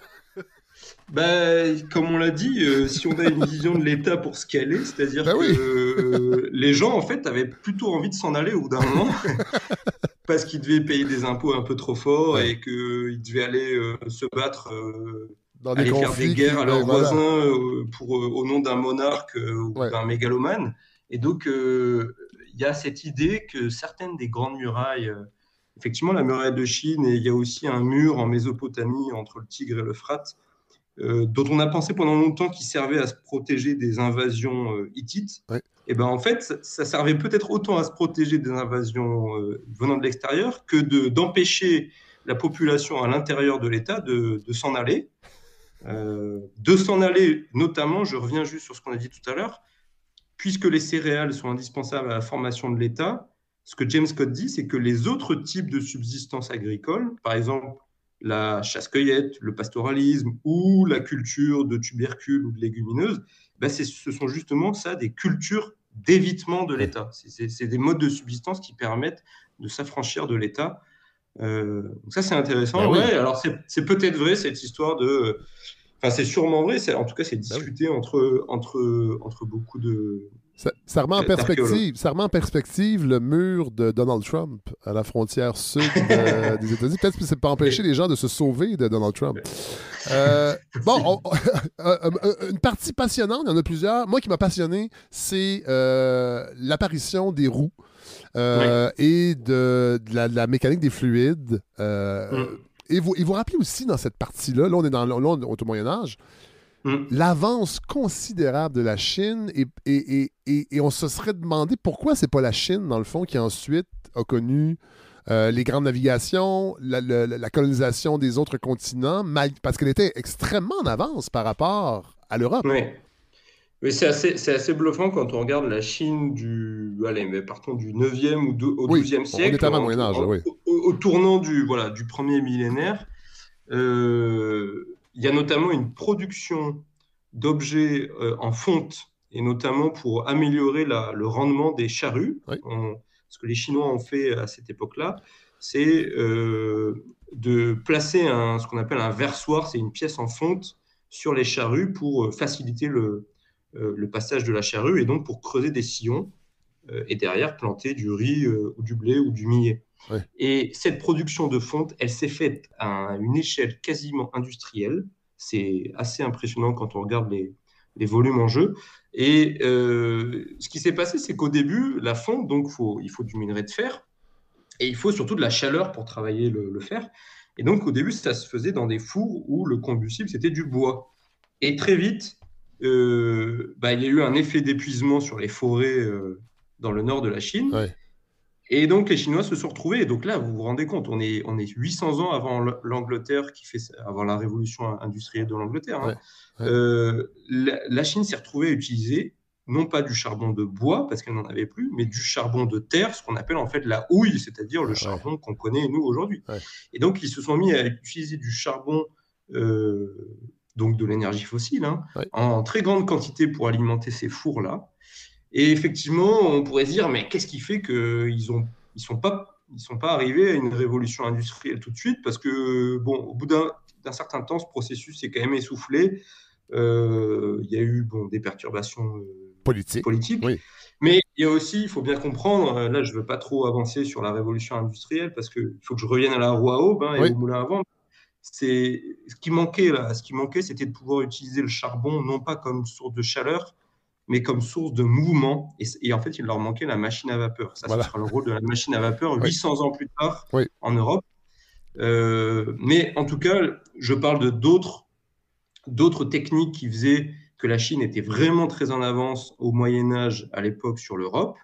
Bah, comme on l'a dit, euh, si on a une vision de l'État pour ce qu'elle est, c'est-à-dire Ben que oui. euh, les gens, en fait, avaient plutôt envie de s'en aller au bout d'un moment, parce qu'ils devaient payer des impôts un peu trop forts Ouais. et qu'ils devaient aller euh, se battre, euh, Dans des aller faire conflits des qui- guerres à leurs ben, voilà. voisins euh, pour, euh, au nom d'un monarque euh, ou Ouais. d'un mégalomane. Et donc, euh, il y a cette idée que certaines des grandes murailles, euh, effectivement, la muraille de Chine, et il y a aussi un mur en Mésopotamie entre le Tigre et l'Euphrate, euh, dont on a pensé pendant longtemps qu'il servait à se protéger des invasions euh, hittites. Ouais. Et ben en fait, ça, ça servait peut-être autant à se protéger des invasions euh, venant de l'extérieur que de, d'empêcher la population à l'intérieur de l'État de, de s'en aller. Euh, de s'en aller, notamment, je reviens juste sur ce qu'on a dit tout à l'heure, puisque les céréales sont indispensables à la formation de l'État, ce que James Scott dit, c'est que les autres types de subsistance agricole, par exemple la chasse-cueillette, le pastoralisme ou la culture de tubercules ou de légumineuses, ben c'est, ce sont justement ça des cultures d'évitement de l'État. C'est, c'est, c'est des modes de subsistance qui permettent de s'affranchir de l'État. Euh, donc ça, c'est intéressant. Ben oui. Ouais, alors c'est, c'est peut-être vrai cette histoire de... Enfin, c'est sûrement vrai. C'est, en tout cas, c'est Ben oui. discuté entre, entre, entre beaucoup de... Ça, ça remet en D'archéologue. perspective, ça remet en perspective le mur de Donald Trump à la frontière sud de- des États-Unis. Peut-être que c'est pas empêcher les gens de se sauver de Donald Trump. Euh, bon, on- euh, euh, une partie passionnante, il y en a plusieurs. Moi qui m'a passionné, c'est euh, l'apparition des roues euh, et de, de la, de la mécanique des fluides. Euh, Mm. Et vous, et vous rappelez aussi dans cette partie-là, là on est dans là, on est au Moyen-Âge, Mm. l'avance considérable de la Chine et, et, et, et, et on se serait demandé pourquoi c'est pas la Chine, dans le fond, qui ensuite a connu euh, les grandes navigations, la, la- la colonisation des autres continents, mal- parce qu'elle était extrêmement en avance par rapport à l'Europe. Ouais. Mais c'est assez, c'est assez bluffant quand on regarde la Chine du, allez, mais partons du neuvième ou do- au Oui, douzième on siècle, est avant le en- Moyen-Âge, en- oui. au, au tournant du, voilà, du premier millénaire. Euh, il y a notamment une production d'objets euh, en fonte et notamment pour améliorer la, le rendement des charrues. Oui. On, ce que les Chinois ont fait à cette époque-là, c'est euh, de placer un, ce qu'on appelle un versoir, c'est une pièce en fonte sur les charrues pour faciliter le, euh, le passage de la charrue et donc pour creuser des sillons euh, et derrière planter du riz euh, ou du blé ou du millet. Ouais. Et cette production de fonte, elle s'est faite à une échelle quasiment industrielle. C'est assez impressionnant quand on regarde les, les volumes en jeu. Et euh, ce qui s'est passé, c'est qu'au début, la fonte, donc faut, il faut du minerai de fer et il faut surtout de la chaleur pour travailler le, le fer. Et donc au début, ça se faisait dans des fours où le combustible, c'était du bois. Et très vite, euh, bah, il y a eu un effet d'épuisement sur les forêts euh, dans le nord de la Chine. Ouais. Et donc, les Chinois se sont retrouvés. Et donc là, vous vous rendez compte, on est, on est huit cents ans avant l'Angleterre, qui fait, avant la révolution industrielle de l'Angleterre. Hein. Ouais, ouais. Euh, la, la Chine s'est retrouvée à utiliser, non pas du charbon de bois, parce qu'elle n'en avait plus, mais du charbon de terre, ce qu'on appelle en fait la houille, c'est-à-dire le Ouais. charbon qu'on connaît, nous, aujourd'hui. Ouais. Et donc, ils se sont mis à utiliser du charbon, euh, donc de l'énergie fossile, hein, Ouais. en très grande quantité pour alimenter ces fours-là. Et effectivement, on pourrait se dire, mais qu'est-ce qui fait qu'ils ont, ils sont pas, ils sont pas arrivés à une révolution industrielle tout de suite? Parce que, bon, au bout d'un, d'un certain temps, ce processus s'est quand même essoufflé. Euh, il y a eu bon, des perturbations euh, Politique. politiques. Oui. Mais il y a aussi, il faut bien comprendre, là, je ne veux pas trop avancer sur la révolution industrielle parce qu'il faut que je revienne à la roue à aube hein, et Oui. au moulin à vent. C'est, ce qui manquait, là, ce qui manquait, c'était de pouvoir utiliser le charbon, non pas comme source de chaleur, mais comme source de mouvement. Et, et en fait, il leur manquait la machine à vapeur. Ça, Voilà. ce sera le rôle de la machine à vapeur Oui. huit cents ans plus tard Oui. en Europe. Euh, mais en tout cas, je parle de d'autres, d'autres techniques qui faisaient que la Chine était vraiment très en avance au Moyen-Âge à l'époque sur l'Europe,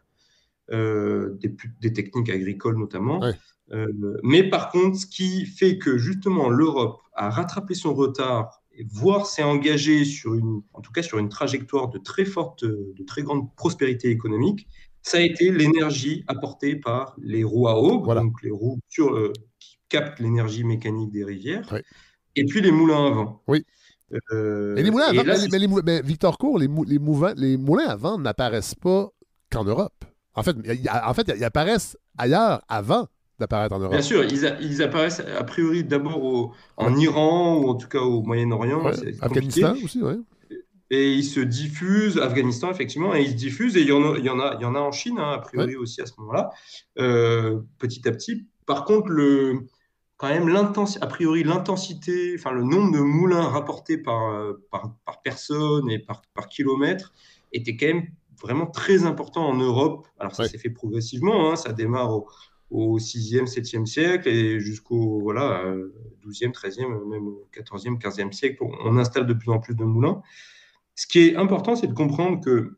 euh, des, des techniques agricoles notamment. Oui. Euh, mais par contre, ce qui fait que justement l'Europe a rattrapé son retard, voire s'est engagée sur une, en tout cas sur une trajectoire de très forte, de très grande prospérité économique, ça a été l'énergie apportée par les roues à aube, Voilà. donc les roues sur, euh, qui captent l'énergie mécanique des rivières, Oui. et puis les moulins à vent. Oui. Euh, Et les moulins à et vent, là, mais, mais les mou- mais Victor Court, les, mou- les, mouvants, les moulins à vent n'apparaissent pas qu'en Europe. En fait, y a- en fait, ils apparaissent ailleurs avant d'apparaître en Europe. Bien sûr, ils, a, ils apparaissent a priori d'abord au, en Iran ou en tout cas au Moyen-Orient. Ouais. C'est Afghanistan compliqué. aussi, oui. Et ils se diffusent, Afghanistan effectivement, et ils se diffusent, et il y en a, il y en a, il y en a en Chine, hein, a priori Ouais. aussi à ce moment-là, euh, petit à petit. Par contre, le, quand même, l'intensité, a priori, l'intensité, enfin le nombre de moulins rapportés par, par, par personne et par, par kilomètre était quand même vraiment très important en Europe. Alors ça Ouais. s'est fait progressivement, hein, ça démarre au, au sixième, septième siècle et jusqu'au voilà, douzième, treizième, même au quatorzième, quinzième siècle, on installe de plus en plus de moulins. Ce qui est important, c'est de comprendre que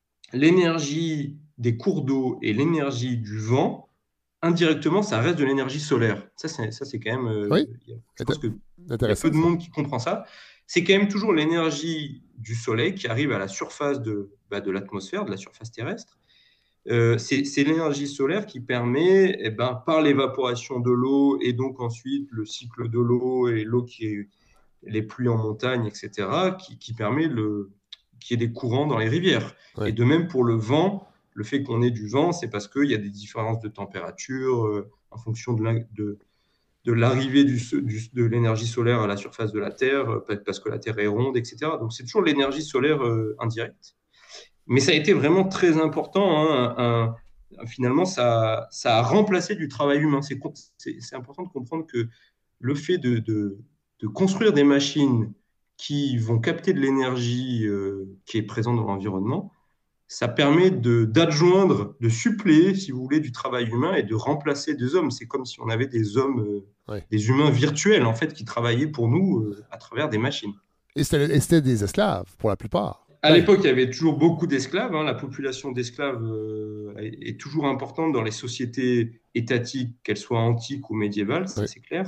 l'énergie des cours d'eau et l'énergie du vent, indirectement, ça reste de l'énergie solaire. Ça, c'est, ça, c'est quand même... Euh, Oui. y a, je pense qu'il y a Intéressant, peu de ça. monde qui comprend ça. C'est quand même toujours l'énergie du soleil qui arrive à la surface de, bah, de l'atmosphère, de la surface terrestre. Euh, c'est, c'est l'énergie solaire qui permet, eh ben, par l'évaporation de l'eau et donc ensuite le cycle de l'eau et l'eau qui est... les pluies en montagne, et cetera, qui, qui permet le, qu'il y ait des courants dans les rivières. Ouais. Et de même pour le vent, le fait qu'on ait du vent, c'est parce qu'il y a des différences de température euh, en fonction de, la, de, de l'arrivée du, du, de l'énergie solaire à la surface de la Terre, euh, parce que la Terre est ronde, et cetera. Donc c'est toujours l'énergie solaire euh, indirecte. Mais ça a été vraiment très important. Hein, un, un, finalement, ça, ça a remplacé du travail humain. C'est, c'est, c'est important de comprendre que le fait de... de de construire des machines qui vont capter de l'énergie euh, qui est présente dans l'environnement, ça permet de, d'adjoindre, de suppléer, si vous voulez, du travail humain et de remplacer des hommes. C'est comme si on avait des hommes, euh, Ouais. des humains virtuels, en fait, qui travaillaient pour nous euh, à travers des machines. Et c'était, et c'était des esclaves, pour la plupart. À Ouais. l'époque, il y avait toujours beaucoup d'esclaves. Hein. La population d'esclaves euh, est, est toujours importante dans les sociétés étatiques, qu'elles soient antiques ou médiévales, ça Ouais. c'est clair.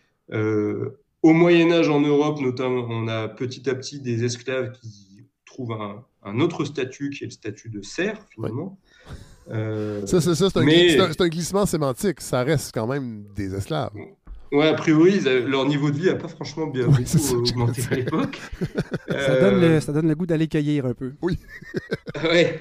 Euh, Au Moyen-Âge, en Europe, notamment, on a petit à petit des esclaves qui trouvent un, un autre statut, qui est le statut de serf, finalement. Ouais. Euh, Ça, c'est, ça c'est, un, mais... c'est, un, c'est un glissement sémantique. Ça reste quand même des esclaves. Ouais, a priori, ils avaient- leur niveau de vie n'a pas franchement bien Ouais, beaucoup c'est ça que j'allais augmenté à dire. l'époque. Ça donne, Euh, le, ça donne le goût d'aller cueillir un peu. ouais.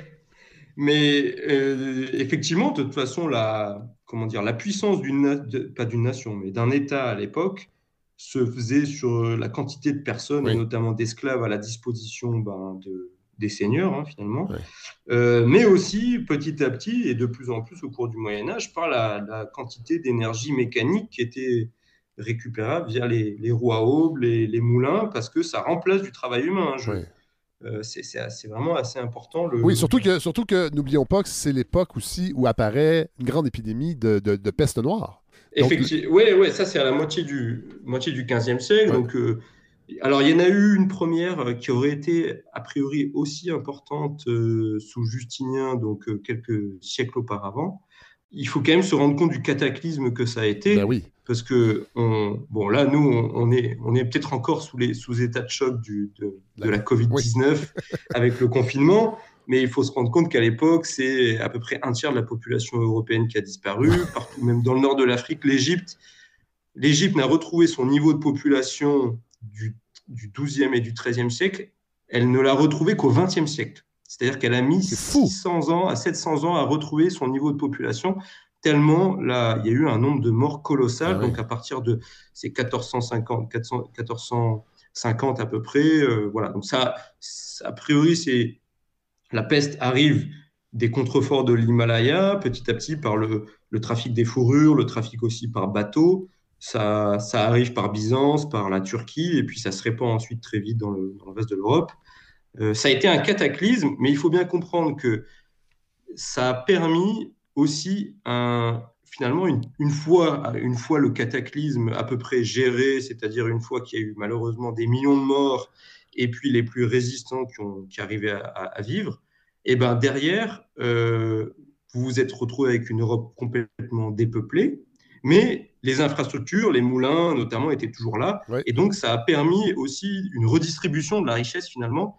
Mais euh, effectivement, de toute façon, la, comment dire, la puissance d'une, na- de- pas d'une nation, mais d'un État à l'époque se faisait sur la quantité de personnes, et Oui, notamment d'esclaves à la disposition ben, de, des seigneurs, hein, finalement. oui. Euh, mais aussi, petit à petit, et de plus en plus au cours du Moyen Âge, par la, la quantité d'énergie mécanique qui était récupérable via les, les roues à aubes, les, les moulins, parce que ça remplace du travail humain. Hein. Je, Oui. euh, c'est, c'est, c'est vraiment assez important. Oui, Le, surtout que, surtout que n'oublions pas que c'est l'époque aussi où apparaît une grande épidémie de, de, de peste noire. Donc, le- Effectivement, ouais, ouais, ça c'est à la moitié du, moitié du quinzième siècle. ouais, Donc, euh, alors, il y en a eu une première euh, qui aurait été a priori aussi importante euh, sous Justinien, donc euh, quelques siècles auparavant. Il faut quand même se rendre compte du cataclysme que ça a ben été, oui. parce que on, bon, là, nous, on, on est, on est peut-être encore sous les sous état de choc du, de, La- de la oui, covid dix-neuf avec le confinement. Mais il faut se rendre compte qu'à l'époque, c'est à peu près un tiers de la population européenne qui a disparu. Partout, même dans le nord de l'Afrique, l'Égypte, l'Égypte n'a retrouvé son niveau de population du, du douzième et du treizième siècle. Elle ne l'a retrouvé qu'au vingtième siècle. C'est-à-dire qu'elle a mis c'est fou. six cents ans à sept cents ans à retrouver son niveau de population, tellement là, il y a eu un nombre de morts Ah colossal. oui. Donc à partir de ces quatorze cent cinquante, quatre cents, quatorze cent cinquante à peu près, euh, voilà. Donc ça, ça, a priori, c'est la peste arrive des contreforts de l'Himalaya, petit à petit par le, le trafic des fourrures, le trafic aussi par bateau. Ça, ça arrive par Byzance, par la Turquie, et puis ça se répand ensuite très vite dans le, dans le reste de l'Europe. Euh, ça a été un cataclysme, mais il faut bien comprendre que ça a permis aussi un, finalement une, une fois, une fois le cataclysme à peu près géré, c'est-à-dire une fois qu'il y a eu malheureusement des millions de morts et puis les plus résistants qui, ont, qui arrivaient à, à, à vivre, et ben derrière, euh, vous vous êtes retrouvé avec une Europe complètement dépeuplée, mais les infrastructures, les moulins notamment, étaient toujours là, Oui. et donc ça a permis aussi une redistribution de la richesse finalement,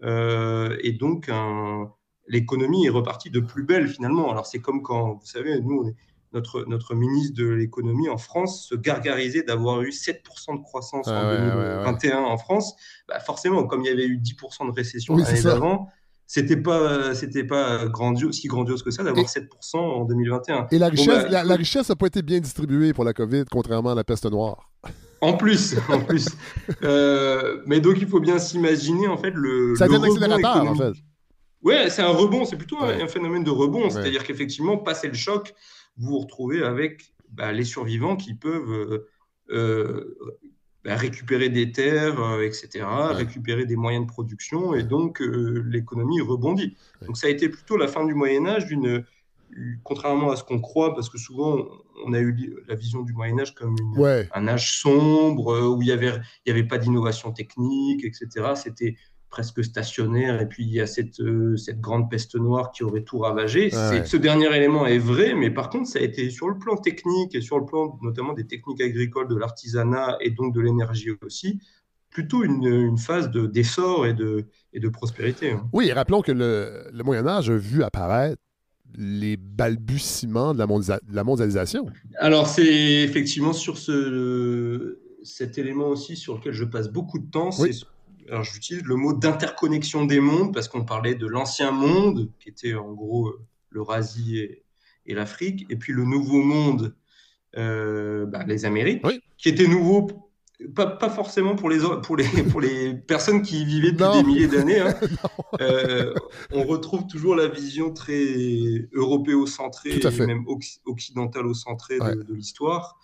euh, et donc un l'économie est repartie de plus belle finalement. Alors c'est comme quand, vous savez, nous, on est, notre, notre ministre de l'économie en France se gargarisait d'avoir eu sept pour cent de croissance en Ah ouais, ouais, ouais. deux mille vingt et un en France. Bah forcément, comme il y avait eu dix pour cent de récession Oui, c'est l'année ça. d'avant, c'était pas, c'était pas grandiose, si grandiose que ça d'avoir Et, sept pour cent en deux mille vingt et un. et la Bon, richesse, bah, il la, faut, la richesse n'a pas été bien distribuée pour la COVID, contrairement à la peste noire. en plus, en plus. Euh, mais donc, il faut bien s'imaginer en fait le, Ça a le été un rebond accélérateur, en fait. économique. Ouais, c'est un rebond, c'est plutôt un, Ouais, un phénomène de rebond, ouais, c'est-à-dire qu'effectivement, passé le choc, vous vous retrouvez avec bah, les survivants qui peuvent euh, euh, bah, récupérer des terres, euh, et cetera, ouais, récupérer des moyens de production, et ouais, donc euh, l'économie rebondit. ouais. Donc ça a été plutôt la fin du Moyen Âge, d'une, contrairement à ce qu'on croit, parce que souvent on a eu la vision du Moyen Âge comme une, Ouais, un âge sombre, euh, où il n'y avait, il y avait pas d'innovation technique, et cetera. C'était presque stationnaire, et puis il y a cette, euh, cette grande peste noire qui aurait tout ravagé. C'est, ouais. ce dernier élément est vrai, mais par contre, ça a été sur le plan technique et sur le plan notamment des techniques agricoles, de l'artisanat et donc de l'énergie aussi, plutôt une, une phase de, d'essor et de, et de prospérité. Hein. Oui, et rappelons que le, le Moyen Âge a vu apparaître les balbutiements de la, mondisa- de la mondialisation. Alors, c'est effectivement sur ce, cet élément aussi sur lequel je passe beaucoup de temps. C'est, Oui, alors, j'utilise le mot d'interconnexion des mondes parce qu'on parlait de l'ancien monde, qui était en gros l'Eurasie et, et l'Afrique, et puis le nouveau monde, euh, bah, les oui. Amériques, qui était nouveau, pas, pas forcément pour les, pour, les, pour les personnes qui y vivaient depuis Non, des milliers d'années. Hein. non. Euh, on retrouve toujours la vision très européocentrée Tout à et fait. même occidentalo-centrée Ouais, de, de l'histoire.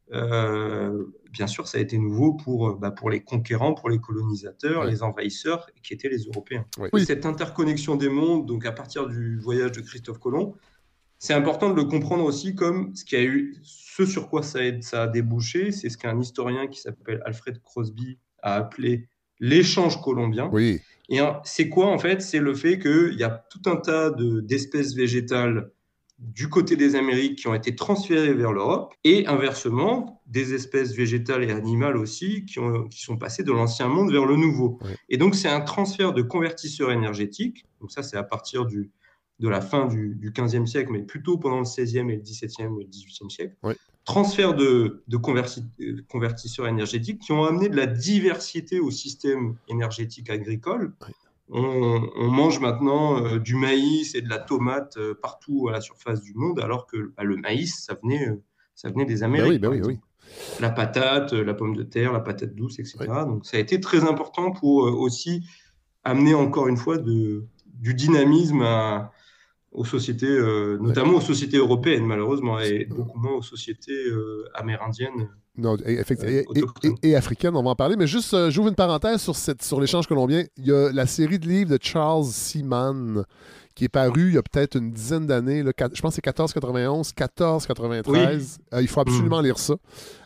Euh, bien sûr, ça a été nouveau pour, bah, pour les conquérants, pour les colonisateurs, ouais. les envahisseurs, qui étaient les Européens. Oui. Oui. Cette interconnexion des mondes, donc à partir du voyage de Christophe Colomb, c'est important de le comprendre aussi comme ce, qui a eu, ce sur quoi ça a, ça a débouché, c'est ce qu'un historien qui s'appelle Alfred Crosby a appelé l'échange colombien. Oui. Et c'est quoi en fait? C'est le fait qu'il y a tout un tas de, d'espèces végétales du côté des Amériques qui ont été transférées vers l'Europe et inversement, des espèces végétales et animales aussi qui, ont, qui sont passées de l'ancien monde vers le nouveau. Oui. Et donc, c'est un transfert de convertisseurs énergétiques. Donc ça, c'est à partir du, de la fin du, du quinzième siècle, mais plutôt pendant le seizième et le dix-septième et le dix-huitième siècle. Oui. transfert de, de converti, convertisseurs énergétiques qui ont amené de la diversité au système énergétique agricole. Oui. On, on mange maintenant euh, du maïs et de la tomate euh, partout à la surface du monde, alors que bah, le maïs, ça venait, euh, ça venait des Amériques, Ben oui, ben par oui, exemple. oui. La patate, euh, la pomme de terre, la patate douce, et cetera. Oui. Donc, ça a été très important pour euh, aussi amener encore une fois de, du dynamisme à, aux sociétés, euh, notamment aux sociétés européennes, malheureusement, et beaucoup moins aux sociétés euh, amérindiennes. Non, effectivement, Euh, et, et, et, et africaine, on va en parler. Mais juste, euh, j'ouvre une parenthèse sur, cette, sur l'échange colombien. Il y a la série de livres de Charles Seaman qui est paru il y a peut-être une dizaine d'années. Là, je pense que c'est quatorze quatre-vingt-onze, quatorze quatre-vingt-treize. Oui. Euh, il faut absolument mmh. lire ça.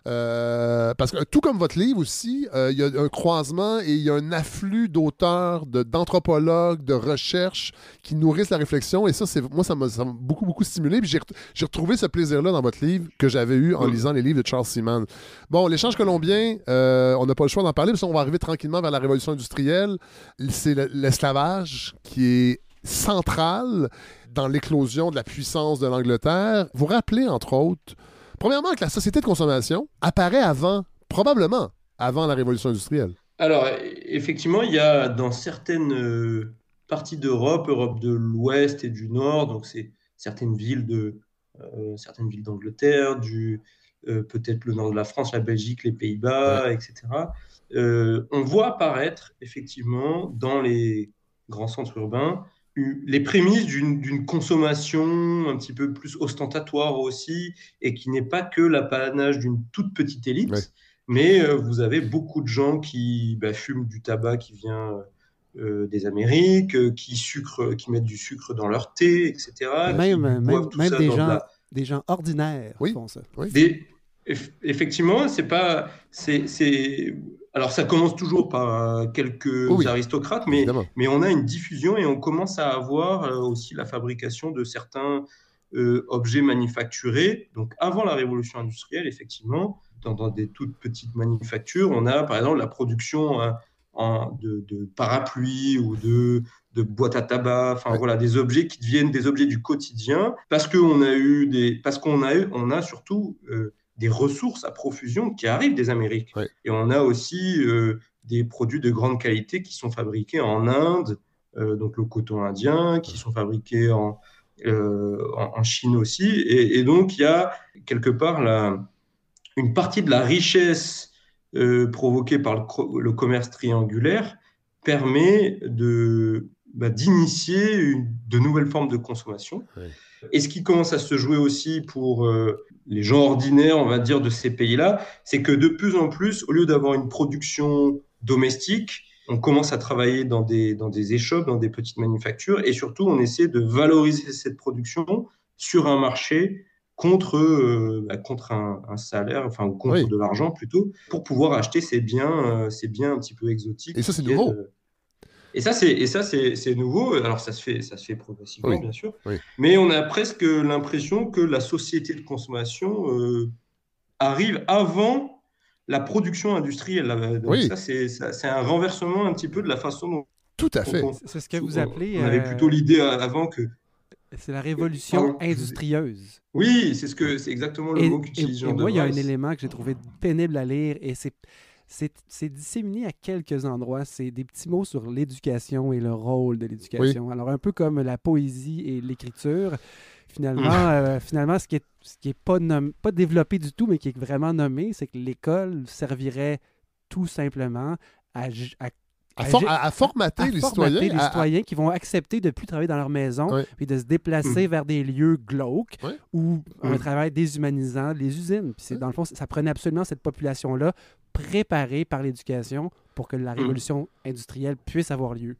Euh, parce que tout comme votre livre aussi, euh, il y a un croisement et il y a un afflux d'auteurs, de, d'anthropologues, de recherches qui nourrissent la réflexion. Et ça, c'est, moi, ça m'a, ça m'a beaucoup, beaucoup stimulé. Puis j'ai, j'ai retrouvé ce plaisir-là dans votre livre que j'avais eu en mmh. lisant les livres de Charles Seaman. Bon, l'échange colombien, euh, on n'a pas le choix d'en parler parce qu'on va arriver tranquillement vers la révolution industrielle. C'est l'esclavage qui est central dans l'éclosion de la puissance de l'Angleterre. Vous rappelez, entre autres, premièrement, que la société de consommation apparaît avant, probablement, avant la révolution industrielle. Alors, effectivement, il y a dans certaines euh, parties d'Europe, Europe de l'Ouest et du Nord, donc c'est certaines villes de, euh, certaines villes d'Angleterre, du, euh, peut-être le nord de la France, la Belgique, les Pays-Bas, ouais. et cetera. Euh, on voit apparaître, effectivement, dans les grands centres urbains, les prémices d'une, d'une consommation un petit peu plus ostentatoire aussi, et qui n'est pas que l'apanage d'une toute petite élite, ouais. mais euh, vous avez beaucoup de gens qui bah, fument du tabac qui vient euh, des Amériques, euh, qui, sucre, qui mettent du sucre dans leur thé, et cetera. Même, qui même, tout même ça des, dans gens, la... des gens ordinaires oui. font ça. Oui. Des... Effectivement, c'est pas... C'est, c'est... Alors, ça commence toujours par quelques oui, aristocrates, mais, mais on a une diffusion et on commence à avoir euh, aussi la fabrication de certains euh, objets manufacturés. Donc, avant la révolution industrielle, effectivement, dans, dans des toutes petites manufactures, on a par exemple la production euh, en, de, de parapluies ou de, de boîtes à tabac, enfin ouais. voilà, des objets qui deviennent des objets du quotidien parce qu'on a eu des... Parce qu'on a eu, on a surtout... Euh, des ressources à profusion qui arrivent des Amériques. Ouais. Et on a aussi euh, des produits de grande qualité qui sont fabriqués en Inde, euh, donc le coton indien, qui sont fabriqués en, euh, en, en Chine aussi. Et, et donc, il y a quelque part la, une partie de la richesse euh, provoquée par le, le commerce triangulaire permet de, bah, d'initier une, de nouvelles formes de consommation. Ouais. Et ce qui commence à se jouer aussi pour euh, les gens ordinaires, on va dire, de ces pays-là, c'est que de plus en plus, au lieu d'avoir une production domestique, on commence à travailler dans des, dans des échoppes, dans des petites manufactures, et surtout, on essaie de valoriser cette production sur un marché contre, euh, bah, contre un, un salaire, enfin, ou contre oui. de l'argent plutôt, pour pouvoir acheter ces biens, euh, ces biens un petit peu exotiques. Et ça, c'est nouveau. Euh, Et ça, c'est, et ça c'est, c'est nouveau. Alors, ça se fait, ça se fait progressivement, oui. bien sûr. Oui. Mais on a presque l'impression que la société de consommation euh, arrive avant la production industrielle. Donc, oui. ça, c'est, ça, c'est un renversement un petit peu de la façon dont... Tout à fait. On, c'est ce que vous appelez... On, on avait plutôt l'idée avant que... C'est la révolution Pardon, industrieuse. Oui, c'est, ce que, c'est exactement le et, mot qu'utilise Jean Et, et moi, il y a un Rice. élément que j'ai trouvé pénible à lire, et c'est... C'est, c'est disséminé à quelques endroits. C'est des petits mots sur l'éducation et le rôle de l'éducation. Oui. Alors, un peu comme la poésie et l'écriture, finalement, mmh. euh, finalement ce qui est, ce qui est pas, nom- pas développé du tout, mais qui est vraiment nommé, c'est que l'école servirait tout simplement à, à À, for- à, à formater à, à les formater citoyens. les à, citoyens à... qui vont accepter de ne plus travailler dans leur maison, ouais. puis de se déplacer mmh. vers des lieux glauques ouais. ou un mmh. travail déshumanisant, les usines. Puis c'est, ouais. dans le fond, ça prenait absolument cette population-là préparée par l'éducation pour que la révolution mmh. industrielle puisse avoir lieu.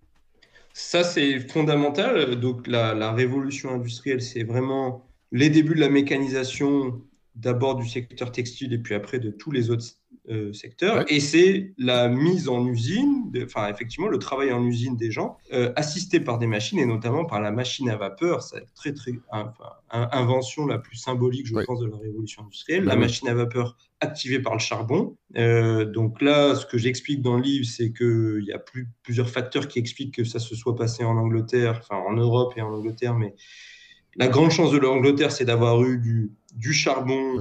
Ça, c'est fondamental. Donc, la, la révolution industrielle, c'est vraiment les débuts de la mécanisation, d'abord du secteur textile et puis après de tous les autres euh, secteurs. Ouais. Et c'est la mise en usine, de, enfin, effectivement, le travail en usine des gens, euh, assisté par des machines et notamment par la machine à vapeur. C'est très, très, enfin, invention la plus symbolique, je ouais. pense, de la révolution industrielle. Bah, la oui. machine à vapeur activée par le charbon. Euh, donc là, ce que j'explique dans le livre, c'est qu'il y a plus, plusieurs facteurs qui expliquent que ça se soit passé en Angleterre, enfin en Europe et en Angleterre, mais la grande chance de l'Angleterre, c'est d'avoir eu du, du charbon ouais.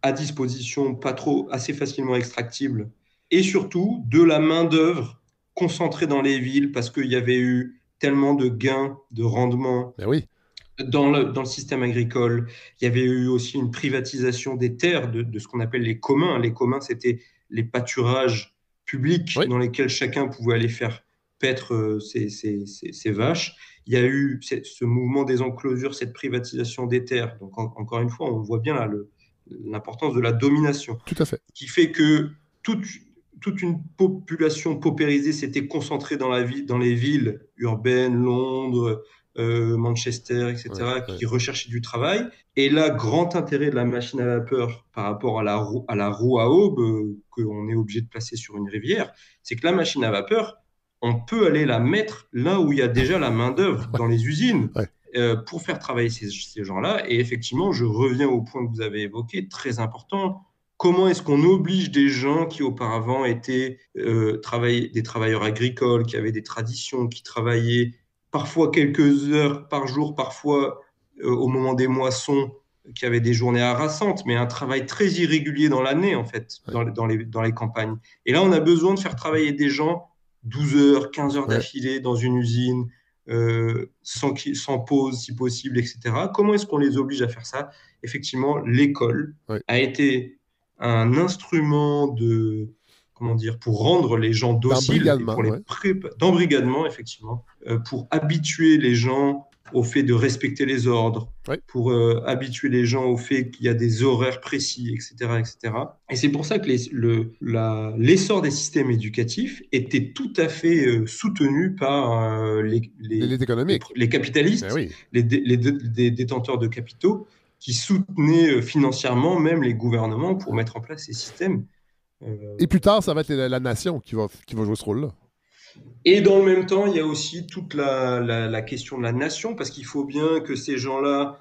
à disposition, pas trop, assez facilement extractibles, et surtout de la main-d'œuvre concentrée dans les villes parce qu'il y avait eu tellement de gains de rendement Ben oui. dans le, dans le système agricole. Il y avait eu aussi une privatisation des terres, de, de ce qu'on appelle les communs. Les communs, c'était les pâturages publics Oui. dans lesquels chacun pouvait aller faire paître euh, ses, ses, ses, ses vaches. Il y a eu ce mouvement des enclosures, cette privatisation des terres. Donc, en, encore une fois, on voit bien là le, l'importance de la domination. Tout à fait. Qui fait que toute, toute une population paupérisée s'était concentrée dans, la vie, dans les villes urbaines, Londres, euh, Manchester, et cetera, Ouais, qui ouais. recherchaient du travail. Et là, grand intérêt de la machine à vapeur par rapport à la roue à, la roue à aube euh, qu'on est obligé de placer sur une rivière, c'est que la machine à vapeur, on peut aller la mettre là où il y a déjà la main-d'œuvre, Ouais. dans les usines. Ouais. Euh, pour faire travailler ces, ces gens-là. Et effectivement, je reviens au point que vous avez évoqué, très important. Comment est-ce qu'on oblige des gens qui auparavant étaient euh, travailler, des travailleurs agricoles, qui avaient des traditions, qui travaillaient parfois quelques heures par jour, parfois euh, au moment des moissons, qui avaient des journées harassantes, mais un travail très irrégulier dans l'année, en fait, Ouais. dans, dans, les, dans les campagnes. Et là, on a besoin de faire travailler des gens douze heures, quinze heures Ouais. d'affilée dans une usine, Euh, sans, sans pause si possible, et cetera. Comment est-ce qu'on les oblige à faire ça? Effectivement, l'école Ouais. a été un instrument de, comment dire, pour rendre les gens dociles et pour les ouais. prépa- d'embrigadement, effectivement, euh, pour habituer les gens au fait de respecter les ordres, Ouais. pour euh, habituer les gens au fait qu'il y a des horaires précis, et cetera, et cetera. Et c'est pour ça que les, le, la, l'essor des systèmes éducatifs était tout à fait euh, soutenu par euh, les, les, L'élite les, économique. les capitalistes, Ben oui. les, dé- les, dé- les détenteurs de capitaux, qui soutenaient euh, financièrement même les gouvernements pour mettre en place ces systèmes. Euh, Et plus tard, ça va être la, la nation qui va, qui va jouer ce rôle-là. Et dans le même temps, il y a aussi toute la, la, la question de la nation, parce qu'il faut bien que ces gens-là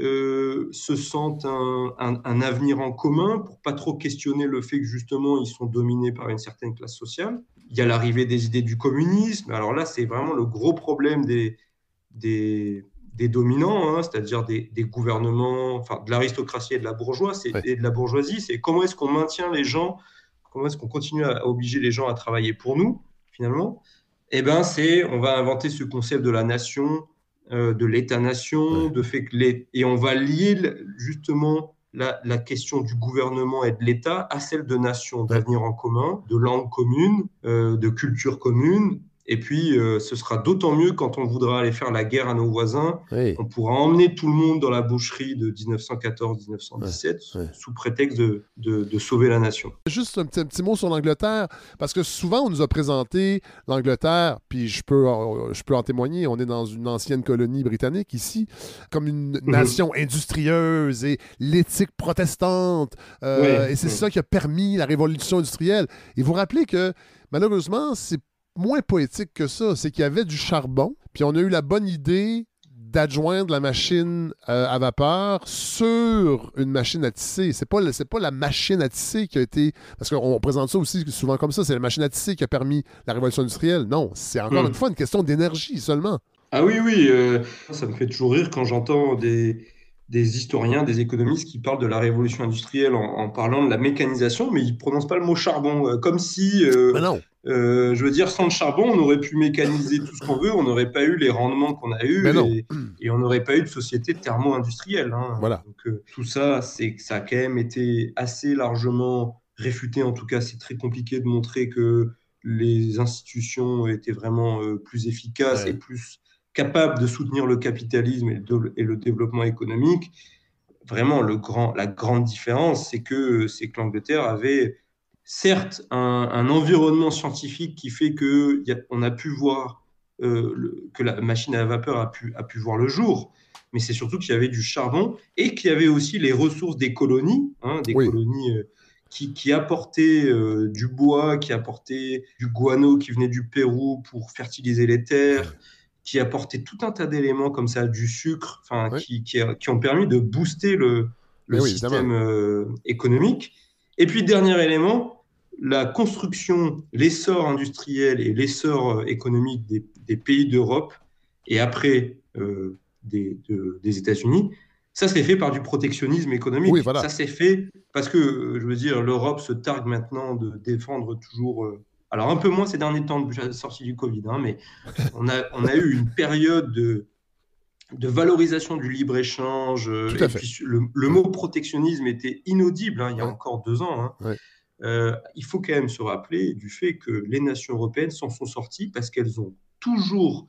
euh, se sentent un, un, un avenir en commun pour pas trop questionner le fait que justement ils sont dominés par une certaine classe sociale. Il y a l'arrivée des idées du communisme. Alors là, c'est vraiment le gros problème des, des, des dominants, hein, c'est-à-dire des, des gouvernements, enfin de l'aristocratie et de la bourgeoisie. Ouais. Et de la bourgeoisie, c'est comment est-ce qu'on maintient les gens, comment est-ce qu'on continue à obliger les gens à travailler pour nous, finalement. Eh ben, c'est, on va inventer ce concept de la nation, euh, de l'État-nation, Ouais. de fait que les, et on va lier justement la, la question du gouvernement et de l'État à celle de nation, d'avenir en commun, de langue commune, euh, de culture commune. Et puis, euh, ce sera d'autant mieux quand on voudra aller faire la guerre à nos voisins. Oui. On pourra emmener tout le monde dans la boucherie de dix-neuf cent quatorze dix-neuf cent dix-sept Ouais, ouais. sous prétexte de, de, de sauver la nation. Juste un petit, un petit mot sur l'Angleterre, parce que souvent on nous a présenté l'Angleterre, puis je peux, euh, je peux en témoigner, on est dans une ancienne colonie britannique ici, comme une Mhm. nation industrieuse et l'éthique protestante, euh, Ouais, et c'est ouais. ça qui a permis la révolution industrielle. Et vous rappelez que malheureusement, c'est moins poétique que ça, c'est qu'il y avait du charbon, puis on a eu la bonne idée d'adjoindre la machine euh, à vapeur sur une machine à tisser. C'est pas, le- c'est pas la machine à tisser qui a été... Parce qu'on on présente ça aussi souvent comme ça, c'est la machine à tisser qui a permis la révolution industrielle. Non, c'est encore Mm. une fois une question d'énergie seulement. Ah oui, oui, euh, ça me fait toujours rire quand j'entends des, des historiens, des économistes qui parlent de la révolution industrielle en, en parlant de la mécanisation, mais ils ne prononcent pas le mot charbon, euh, comme si, euh, Mais non, euh, je veux dire, sans le charbon, on aurait pu mécaniser tout ce qu'on veut, on n'aurait pas eu les rendements qu'on a eus mais non. et, et on n'aurait pas eu de société thermo-industrielle, hein. Voilà. Donc euh, tout ça, c'est que ça a quand même été assez largement réfuté. En tout cas, c'est très compliqué de montrer que les institutions étaient vraiment euh, plus efficaces Ouais. et plus capable de soutenir le capitalisme et le, et le développement économique. Vraiment, le grand, la grande différence, c'est que, c'est que l'Angleterre avait certes un, un environnement scientifique qui fait qu'on a, a pu voir euh, le, que la machine à vapeur a pu, a pu voir le jour, mais c'est surtout qu'il y avait du charbon et qu'il y avait aussi les ressources des colonies, hein, des Oui. colonies euh, qui, qui apportaient euh, du bois, qui apportaient du guano qui venait du Pérou pour fertiliser les terres, qui apportait tout un tas d'éléments comme ça, du sucre, enfin, Oui. qui, qui, qui ont permis de booster le, le Mais oui, système euh, économique. Et puis, dernier élément, la construction, l'essor industriel et l'essor économique des, des pays d'Europe et après euh, des, de, des États-Unis, Ça, c'est fait par du protectionnisme économique. Oui, voilà. Ça, c'est fait parce que, je veux dire, l'Europe se targue maintenant de défendre toujours... euh, alors, un peu moins ces derniers temps depuis la sortie du Covid, hein, mais on a, on a eu une période de, de valorisation du libre-échange. euh, Tout à et fait. puis, le, le mot protectionnisme était inaudible hein, il y a Ouais. encore deux ans. hein. Ouais. Euh, il faut quand même se rappeler du fait que les nations européennes s'en sont sorties parce qu'elles ont toujours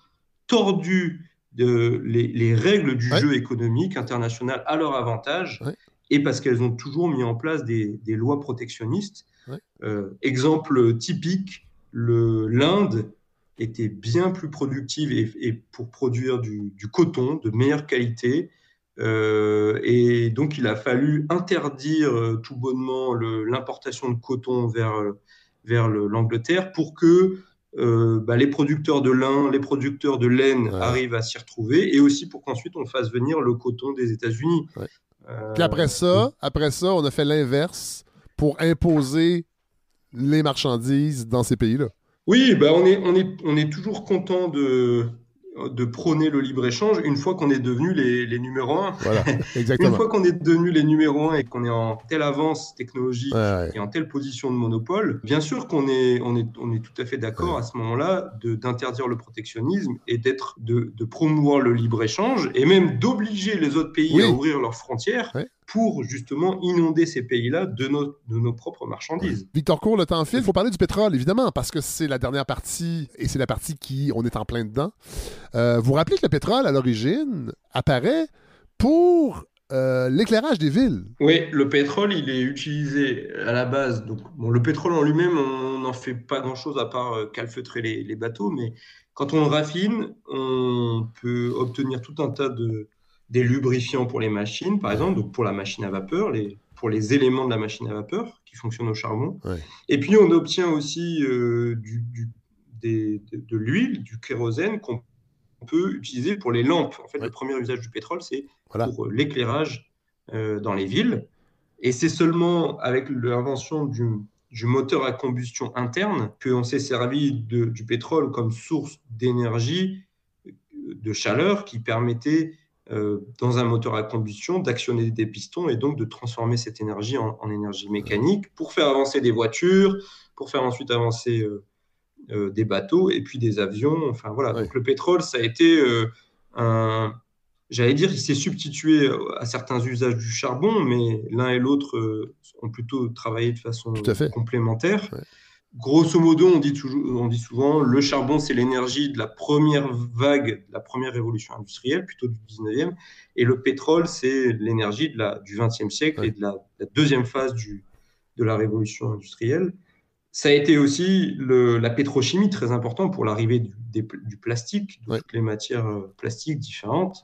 tordu de, les, les règles du Ouais. jeu économique international à leur avantage Ouais. et parce qu'elles ont toujours mis en place des, des lois protectionnistes. Ouais. Euh, exemple typique, le, l'Inde était bien plus productive et, et pour produire du, du coton de meilleure qualité. Euh, et donc, il a fallu interdire euh, tout bonnement le, l'importation de coton vers, vers le, l'Angleterre pour que euh, bah, les producteurs de lin, les producteurs de laine Ouais. arrivent à s'y retrouver et aussi pour qu'ensuite on fasse venir le coton des États-Unis. Ouais. Euh, Puis après ça, après ça, on a fait l'inverse pour imposer les marchandises dans ces pays-là. Oui, bah on est, on est, on est toujours content de, de prôner le libre-échange une fois qu'on est devenu les, les numéros un. Voilà, Une exactement. fois qu'on est devenu les numéros un et qu'on est en telle avance technologique Ouais, ouais. et en telle position de monopole, bien sûr qu'on est, on est, on est tout à fait d'accord Ouais. à ce moment-là de, d'interdire le protectionnisme et d'être, de, de promouvoir le libre-échange et même d'obliger les autres pays Oui. à ouvrir leurs frontières Ouais. pour justement inonder ces pays-là de nos, de nos propres marchandises. Victor Court, le temps file. Il faut parler du pétrole, évidemment, parce que c'est la dernière partie et c'est la partie qui, on est en plein dedans. Euh, vous vous rappelez que le pétrole, à l'origine, apparaît pour euh, l'éclairage des villes. Oui, le pétrole, il est utilisé à la base. Donc, bon, le pétrole en lui-même, on n'en fait pas grand-chose à part euh, calfeutrer les, les bateaux, mais quand on le raffine, on peut obtenir tout un tas de des lubrifiants pour les machines, par exemple, donc pour la machine à vapeur, les, pour les éléments de la machine à vapeur qui fonctionnent au charbon. Ouais. Et puis, on obtient aussi euh, du, du, des, de, de l'huile, du kérosène qu'on peut utiliser pour les lampes. En fait, Ouais. le premier usage du pétrole, c'est Voilà. pour euh, l'éclairage euh, dans les villes. Et c'est seulement avec l'invention du, du moteur à combustion interne qu'on s'est servi de, du pétrole comme source d'énergie, de chaleur, qui permettait, euh, dans un moteur à combustion, d'actionner des pistons et donc de transformer cette énergie en, en énergie mécanique pour faire avancer des voitures, pour faire ensuite avancer euh, euh, des bateaux et puis des avions. Enfin voilà. Ouais. Donc le pétrole, ça a été euh, un... J'allais dire, il s'est substitué à certains usages du charbon, mais l'un et l'autre euh, ont plutôt travaillé de façon Tout à fait. complémentaire. Ouais. Grosso modo, on dit, toujours, on dit souvent, le charbon, c'est l'énergie de la première vague, de la première révolution industrielle, plutôt du dix-neuvième, et le pétrole, c'est l'énergie de la, du vingtième siècle Ouais. et de la, la deuxième phase du, de la révolution industrielle. Ça a été aussi le, la pétrochimie, très important pour l'arrivée du, des, du plastique, de Ouais. toutes les matières plastiques différentes.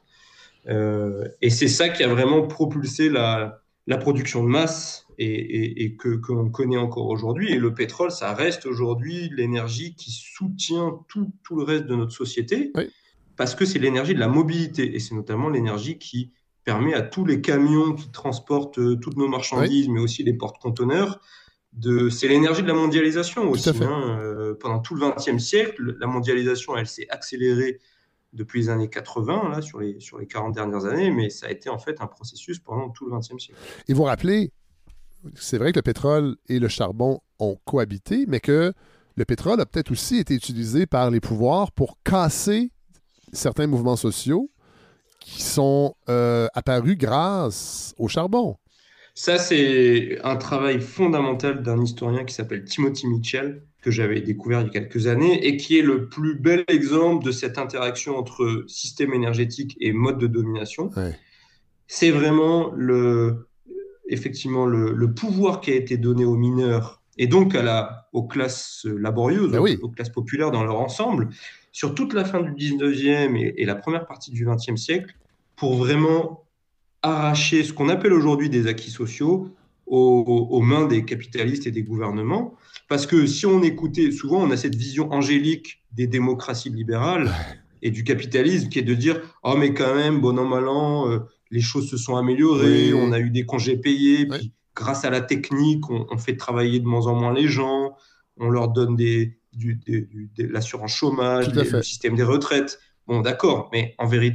Euh, et c'est ça qui a vraiment propulsé la, la production de masse et, et, et que, que l'on connaît encore aujourd'hui. Et le pétrole, ça reste aujourd'hui l'énergie qui soutient tout, tout le reste de notre société, Oui. parce que c'est l'énergie de la mobilité. Et c'est notamment l'énergie qui permet à tous les camions qui transportent euh, toutes nos marchandises, oui. mais aussi les porte-conteneurs, de... c'est l'énergie de la mondialisation aussi. Hein. Euh, pendant tout le vingtième siècle, la mondialisation, elle s'est accélérée depuis les années quatre-vingts, là, sur les, sur les quarante dernières années, mais ça a été en fait un processus pendant tout le vingtième siècle. Et vous rappelez, c'est vrai que le pétrole et le charbon ont cohabité, mais que le pétrole a peut-être aussi été utilisé par les pouvoirs pour casser certains mouvements sociaux qui sont euh, apparus grâce au charbon. Ça, c'est un travail fondamental d'un historien qui s'appelle Timothy Mitchell, que j'avais découvert il y a quelques années, et qui est le plus bel exemple de cette interaction entre système énergétique et mode de domination. Ouais. C'est vraiment le, effectivement le, le pouvoir qui a été donné aux mineurs, et donc à la, aux classes laborieuses, ben oui. aux, aux classes populaires dans leur ensemble, sur toute la fin du dix-neuvième et, et la première partie du vingtième siècle, pour vraiment arracher ce qu'on appelle aujourd'hui des acquis sociaux aux, aux mains des capitalistes et des gouvernements. Parce que si on écoutait, souvent on a cette vision angélique des démocraties libérales et du capitalisme qui est de dire « Oh mais quand même, bon an, mal an, euh, les choses se sont améliorées, oui. on a eu des congés payés, oui. puis grâce à la technique, on, on fait travailler de moins en moins les gens, on leur donne des, du, des, du, de l'assurance chômage, les, le système des retraites. » Bon d'accord, mais en vérité,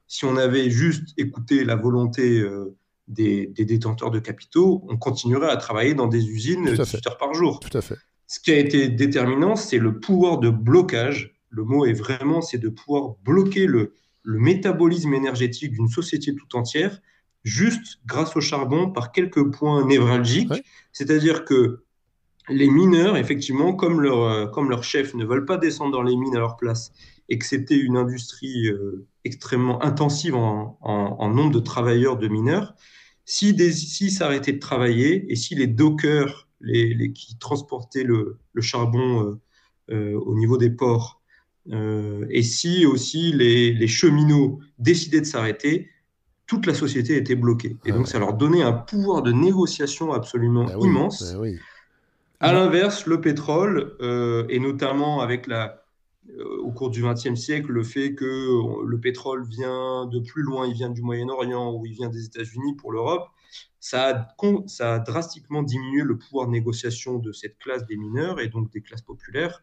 si on avait juste écouté la volonté euh, des, des détenteurs de capitaux, on continuerait à travailler dans des usines dix-huit heures par jour. Tout à fait. Ce qui a été déterminant, c'est le pouvoir de blocage. Le mot est vraiment, c'est de pouvoir bloquer le, le métabolisme énergétique d'une société tout entière, juste grâce au charbon par quelques points névralgiques. Ouais. C'est-à-dire que les mineurs, effectivement, comme leur, euh, comme leurs chefs ne veulent pas descendre dans les mines à leur place et que c'était une industrie euh, extrêmement intensive en, en, en nombre de travailleurs de mineurs, si des, s'ils s'arrêtaient de travailler et si les dockers, les, les, qui transportaient le, le charbon euh, euh, au niveau des ports, euh, et si aussi les, les cheminots décidaient de s'arrêter, toute la société était bloquée. Et donc, Ouais. ça leur donnait un pouvoir de négociation absolument Ben oui, immense. ben oui. À l'inverse, le pétrole, euh, et notamment avec la, euh, au cours du vingtième siècle, le fait que euh, le pétrole vient de plus loin, il vient du Moyen-Orient ou il vient des États-Unis pour l'Europe, ça a, con- ça a drastiquement diminué le pouvoir de négociation de cette classe des mineurs et donc des classes populaires.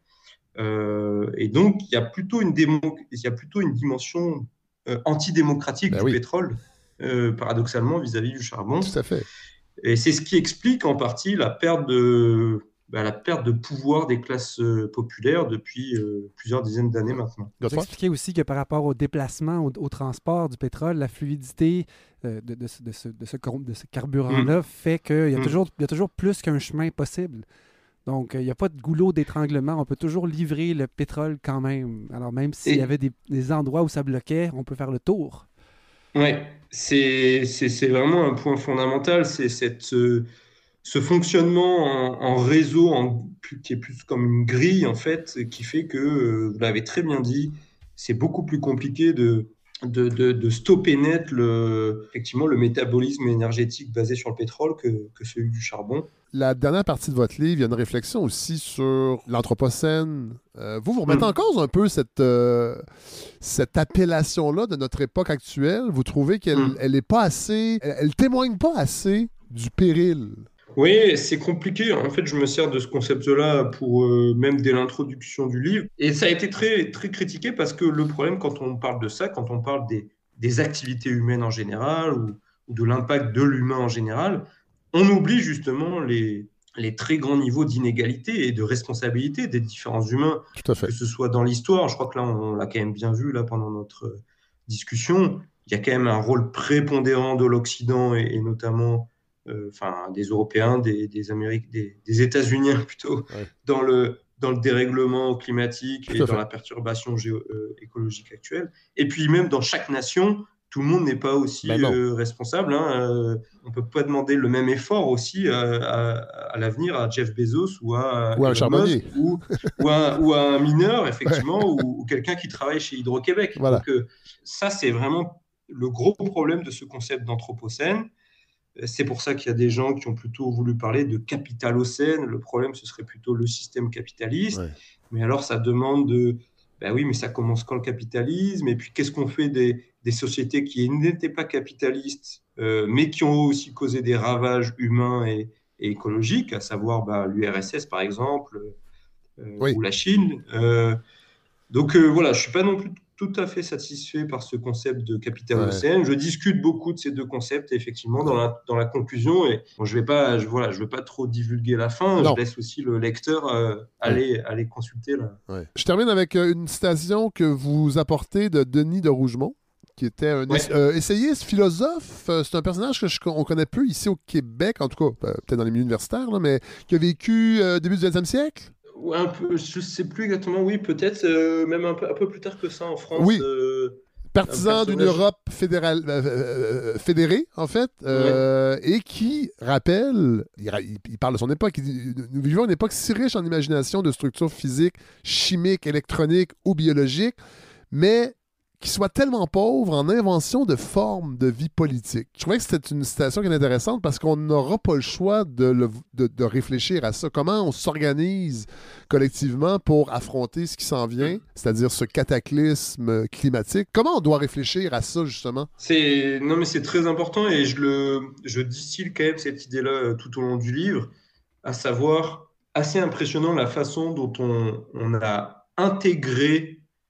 Euh, et donc, il y a plutôt une, démo- il y a plutôt une dimension euh, antidémocratique Ben du oui. pétrole, euh, paradoxalement, vis-à-vis du charbon. Tout à fait. Et c'est ce qui explique en partie la perte de, bah, la perte de pouvoir des classes euh, populaires depuis euh, plusieurs dizaines d'années maintenant. Vous Godefroy? expliquez aussi que par rapport au déplacement, au, au transport du pétrole, la fluidité euh, de, de ce, de ce- de ce cor- de ce carburant-là fait qu'il y, a Mm. toujours- il y a toujours plus qu'un chemin possible. Donc, euh, il n'y a pas de goulot d'étranglement. On peut toujours livrer le pétrole quand même. Alors, même s'il y Et- avait des, des endroits où ça bloquait, on peut faire le tour. Ouais, c'est, c'est, c'est vraiment un point fondamental, c'est cette, euh, ce fonctionnement en, en réseau en- qui est plus comme une grille, en fait, qui fait que, euh, vous l'avez très bien dit, c'est beaucoup plus compliqué de, de, de, de stopper net le, effectivement, le métabolisme énergétique basé sur le pétrole que, que celui du charbon. La dernière partie de votre livre, il y a une réflexion aussi sur l'Anthropocène. Euh, vous, vous remettez Mm. en cause un peu cette, euh, cette appellation-là de notre époque actuelle. Vous trouvez qu'elle Mm. elle est pas assez, elle, elle témoigne pas assez du péril. Oui, c'est compliqué. En fait, je me sers de ce concept-là pour euh, même dès l'introduction du livre. Et ça a été très, très critiqué parce que le problème, quand on parle de ça, quand on parle des, des activités humaines en général ou, ou de l'impact de l'humain en général, on oublie justement les, les très grands niveaux d'inégalité et de responsabilité des différents humains, Tout à fait. que ce soit dans l'histoire. Je crois que là, on l'a quand même bien vu là pendant notre euh, discussion. Il y a quand même un rôle prépondérant de l'Occident et, et notamment euh, enfin, des Européens, des, des, Amériques, des, des États-Unis plutôt, Ouais. dans le, dans le dérèglement climatique Tout et à dans fait. la perturbation géo, euh, écologique actuelle. Et puis même dans chaque nation, tout le monde n'est pas aussi Ben non. euh, responsable. Hein. Euh, on ne peut pas demander le même effort aussi euh, à, à l'avenir à Jeff Bezos ou à Ou à un Elon charbonnier. Musk ou, ou, à, ou à un mineur, effectivement, ou, ou quelqu'un qui travaille chez Hydro-Québec. Voilà. Donc euh, ça, c'est vraiment le gros problème de ce concept d'anthropocène. C'est pour ça qu'il y a des gens qui ont plutôt voulu parler de capitalocène. Le problème, ce serait plutôt le système capitaliste. Ouais. Mais alors, ça demande de... Ben oui, mais ça commence quand le capitalisme? Et puis, qu'est-ce qu'on fait des, des sociétés qui n'étaient pas capitalistes, euh, mais qui ont aussi causé des ravages humains et, et écologiques, à savoir ben, l'U R S S, par exemple, euh, Oui. ou la Chine. Euh, donc euh, voilà, je ne suis pas non plus tout à fait satisfait par ce concept de capital-océan. Je discute beaucoup de ces deux concepts, effectivement, dans la, dans la conclusion. Et bon, je ne vais pas, je, voilà, je veux pas trop divulguer la fin. Non. Je laisse aussi le lecteur euh, aller, aller consulter. Là. Ouais. Je termine avec euh, une citation que vous apportez de Denis de Rougemont, qui était un Ouais. ess- euh, essayiste, philosophe. Euh, c'est un personnage que je, on connaît peu ici au Québec, en tout cas, euh, peut-être dans les milieux universitaires, là, mais qui a vécu euh, début du vingtième siècle. Ouais, un peu, je ne sais plus exactement, oui, peut-être euh, même un peu, un peu plus tard que ça en France. Oui. euh, Partisan un d'une personnage- Europe fédérale, euh, euh, fédérée, en fait, euh, et qui rappelle, il, ra- il- il parle de son époque, il dit, nous vivons une époque si riche en imagination de structures physiques, chimiques, électroniques ou biologiques, mais qui soit tellement pauvre en invention de formes de vie politique. Je trouvais que c'était une citation qui est intéressante parce qu'on n'aura pas le choix de, le- de- de réfléchir à ça. Comment on s'organise collectivement pour affronter ce qui s'en vient, c'est-à-dire ce cataclysme climatique. Comment on doit réfléchir à ça, justement? C'est non mais c'est très important et je le je distille quand même cette idée-là euh, tout au long du livre, à savoir assez impressionnant la façon dont on, on a intégré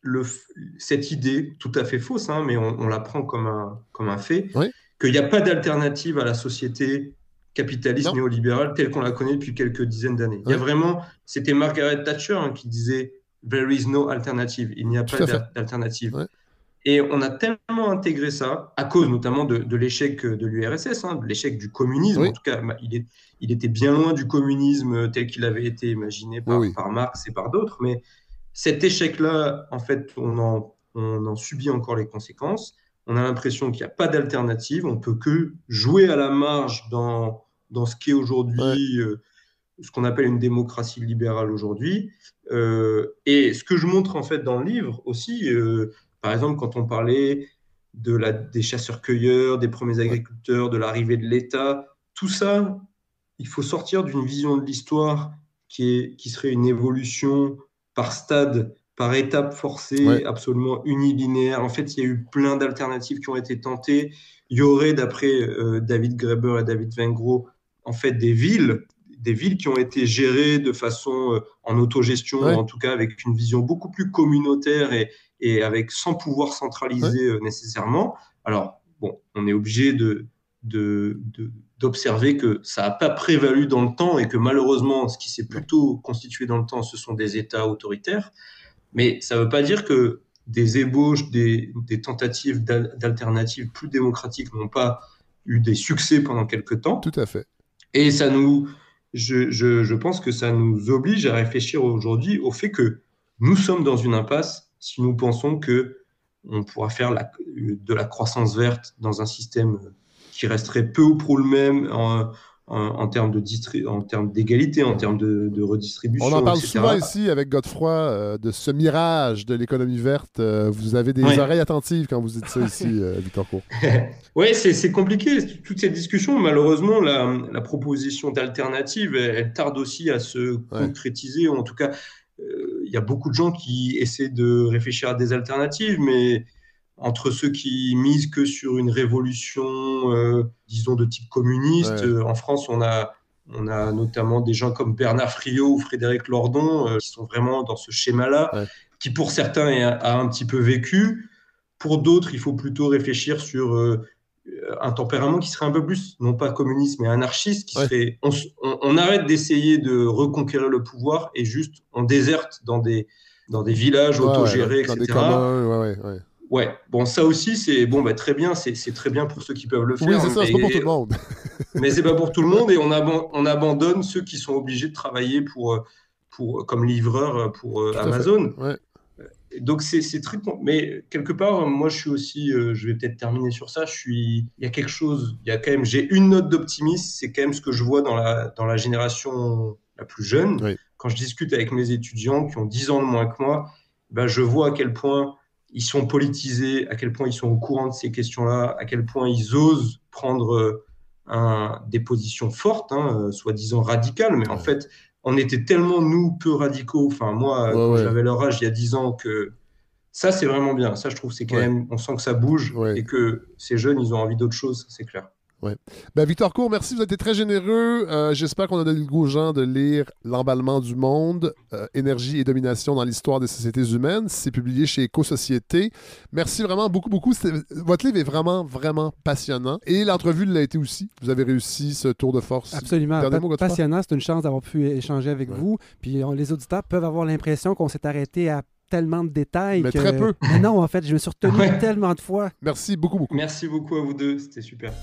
le, cette idée, tout à fait fausse, hein, mais on, on la prend comme un, comme un fait, Oui. qu'il n'y a pas d'alternative à la société capitaliste Non. néolibérale telle qu'on la connaît depuis quelques dizaines d'années. Oui. Il y a vraiment, c'était Margaret Thatcher hein, qui disait « There is no alternative », il n'y a Tout pas à fait. d'alternative. Ouais. Et on a tellement intégré ça, à cause notamment de, de l'échec de l'U R S S, hein, de l'échec du communisme. Oui. En tout cas, il, est, il était bien loin du communisme tel qu'il avait été imaginé par, Oui, oui. par Marx et par d'autres. Mais cet échec-là, en fait, on en, on en subit encore les conséquences. On a l'impression qu'il n'y a pas d'alternative. On ne peut que jouer à la marge dans, dans ce qui est aujourd'hui, Ouais. euh, ce qu'on appelle une démocratie libérale aujourd'hui. Euh, et ce que je montre en fait dans le livre aussi, euh, par exemple, quand on parlait de la, des chasseurs-cueilleurs, des premiers agriculteurs, de l'arrivée de l'État, tout ça, il faut sortir d'une vision de l'histoire qui, est, qui serait une évolution par stade, par étape forcée, Ouais. absolument unilinéaire. En fait, il y a eu plein d'alternatives qui ont été tentées. Il y aurait, d'après euh, David Graeber et David Wengrow, en fait, des villes, des villes qui ont été gérées de façon euh, en autogestion, Ouais. ou en tout cas avec une vision beaucoup plus communautaire et, et avec sans pouvoir centralisé euh, nécessairement. Alors, bon, on est obligé de, de, de, d'observer que ça n'a pas prévalu dans le temps et que malheureusement, ce qui s'est plutôt constitué dans le temps, ce sont des États autoritaires. Mais ça ne veut pas dire que des ébauches, des, des tentatives d'al- d'alternatives plus démocratiques n'ont pas eu des succès pendant quelque temps. Tout à fait. Et ça nous, je, je, je pense que ça nous oblige à réfléchir aujourd'hui au fait que nous sommes dans une impasse si nous pensons que on pourra faire la, de la croissance verte dans un système qui resterait peu ou prou le même en, en, en termes de distri- en termes d'égalité, en termes de, de redistribution, On en parle et cetera. souvent ici avec Godefroy euh, de ce mirage de l'économie verte. Euh, vous avez des Ouais. oreilles attentives quand vous dites ça ici, euh, Victor Court. Oui, c'est, c'est compliqué, toute cette discussion. Malheureusement, la, la proposition d'alternative, elle, elle tarde aussi à se concrétiser. Ou en tout cas, il euh, y a beaucoup de gens qui essaient de réfléchir à des alternatives, mais entre ceux qui misent que sur une révolution, euh, disons, de type communiste, Ouais. euh, en France, on a, on a notamment des gens comme Bernard Friot ou Frédéric Lordon euh, qui sont vraiment dans ce schéma-là, Ouais. qui pour certains a, a un petit peu vécu. Pour d'autres, il faut plutôt réfléchir sur euh, un tempérament qui serait un peu plus, non pas communiste, mais anarchiste, qui Ouais. serait, on, on, on arrête d'essayer de reconquérir le pouvoir et juste on déserte dans des, dans des villages Ouais, autogérés, ouais, dans, dans des et cetera. communs, ouais, ouais, ouais. Ouais, bon, ça aussi, c'est bon, bah, très bien, c'est, c'est très bien pour ceux qui peuvent le faire. Oui, c'est ça, mais, c'est pas pour tout le monde. mais c'est pas pour tout le monde et on, aban- on abandonne ceux qui sont obligés de travailler pour, pour, comme livreurs pour Tout à Amazon. fait. Ouais. Donc c'est, c'est très... Mais quelque part, moi, je suis aussi... Euh, je vais peut-être terminer sur ça. Je suis... Il y a quelque chose... Il y a quand même... J'ai une note d'optimisme. C'est quand même ce que je vois dans la, dans la génération la plus jeune. Oui. Quand je discute avec mes étudiants qui ont dix ans de moins que moi, ben, je vois à quel point ils sont politisés, à quel point ils sont au courant de ces questions-là, à quel point ils osent prendre un, des positions fortes, hein, soi-disant radicales, mais en Ouais. fait, on était tellement, nous, peu radicaux, enfin moi, Ouais, quand ouais. j'avais leur âge, il y a dix ans, que ça, c'est vraiment bien. Ça, je trouve, c'est quand Ouais. même, on sent que ça bouge Ouais. et que ces jeunes, ils ont envie d'autre chose, c'est clair. Ouais. Ben, Victor Court, merci, vous avez été très généreux. Euh, j'espère qu'on a donné le goût aux gens de lire L'emballement du monde, euh, énergie et domination dans l'histoire des sociétés humaines. C'est publié chez Éco-Société. Merci vraiment beaucoup, beaucoup. C'était... Votre livre est vraiment, vraiment passionnant. Et l'entrevue l'a été aussi. Vous avez réussi ce tour de force. Absolument. Dernier Pa- mot, Godefroy? passionnant. C'est une chance d'avoir pu échanger avec Ouais. vous. Puis on- les auditeurs peuvent avoir l'impression qu'on s'est arrêté à tellement de détails. Mais que... très peu. Mais non, en fait, je me suis retenu Ouais. tellement de fois. Merci beaucoup, beaucoup. Merci beaucoup à vous deux, c'était super.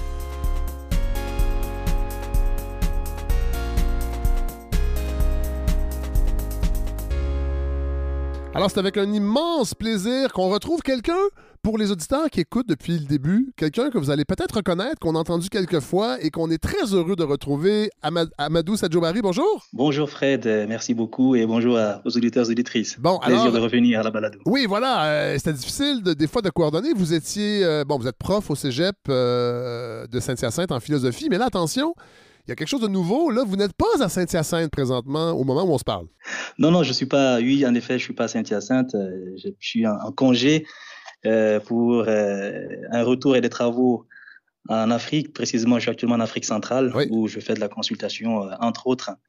Alors, c'est avec un immense plaisir qu'on retrouve quelqu'un, pour les auditeurs qui écoutent depuis le début, quelqu'un que vous allez peut-être reconnaître, qu'on a entendu quelques fois et qu'on est très heureux de retrouver. Ama- Amadou Sadjobari, bonjour. Bonjour Fred, euh, merci beaucoup et bonjour à- aux auditeurs et auditrices. Bon, Plaisir alors- de revenir à la balado. Oui, voilà, euh, c'était difficile de- des fois de coordonner. Vous étiez, euh, bon, vous êtes prof au cégep euh, de Saint-Hyacinthe en philosophie, mais là, attention, il y a quelque chose de nouveau. Là, vous n'êtes pas à Saint-Hyacinthe présentement au moment où on se parle. Non, non, je suis pas, oui, en effet, je suis pas à Saint-Hyacinthe, euh, je, je suis en, en congé euh, pour euh, un retour et des travaux en Afrique. Précisément, je suis actuellement en Afrique centrale Oui. où je fais de la consultation, euh, entre autres,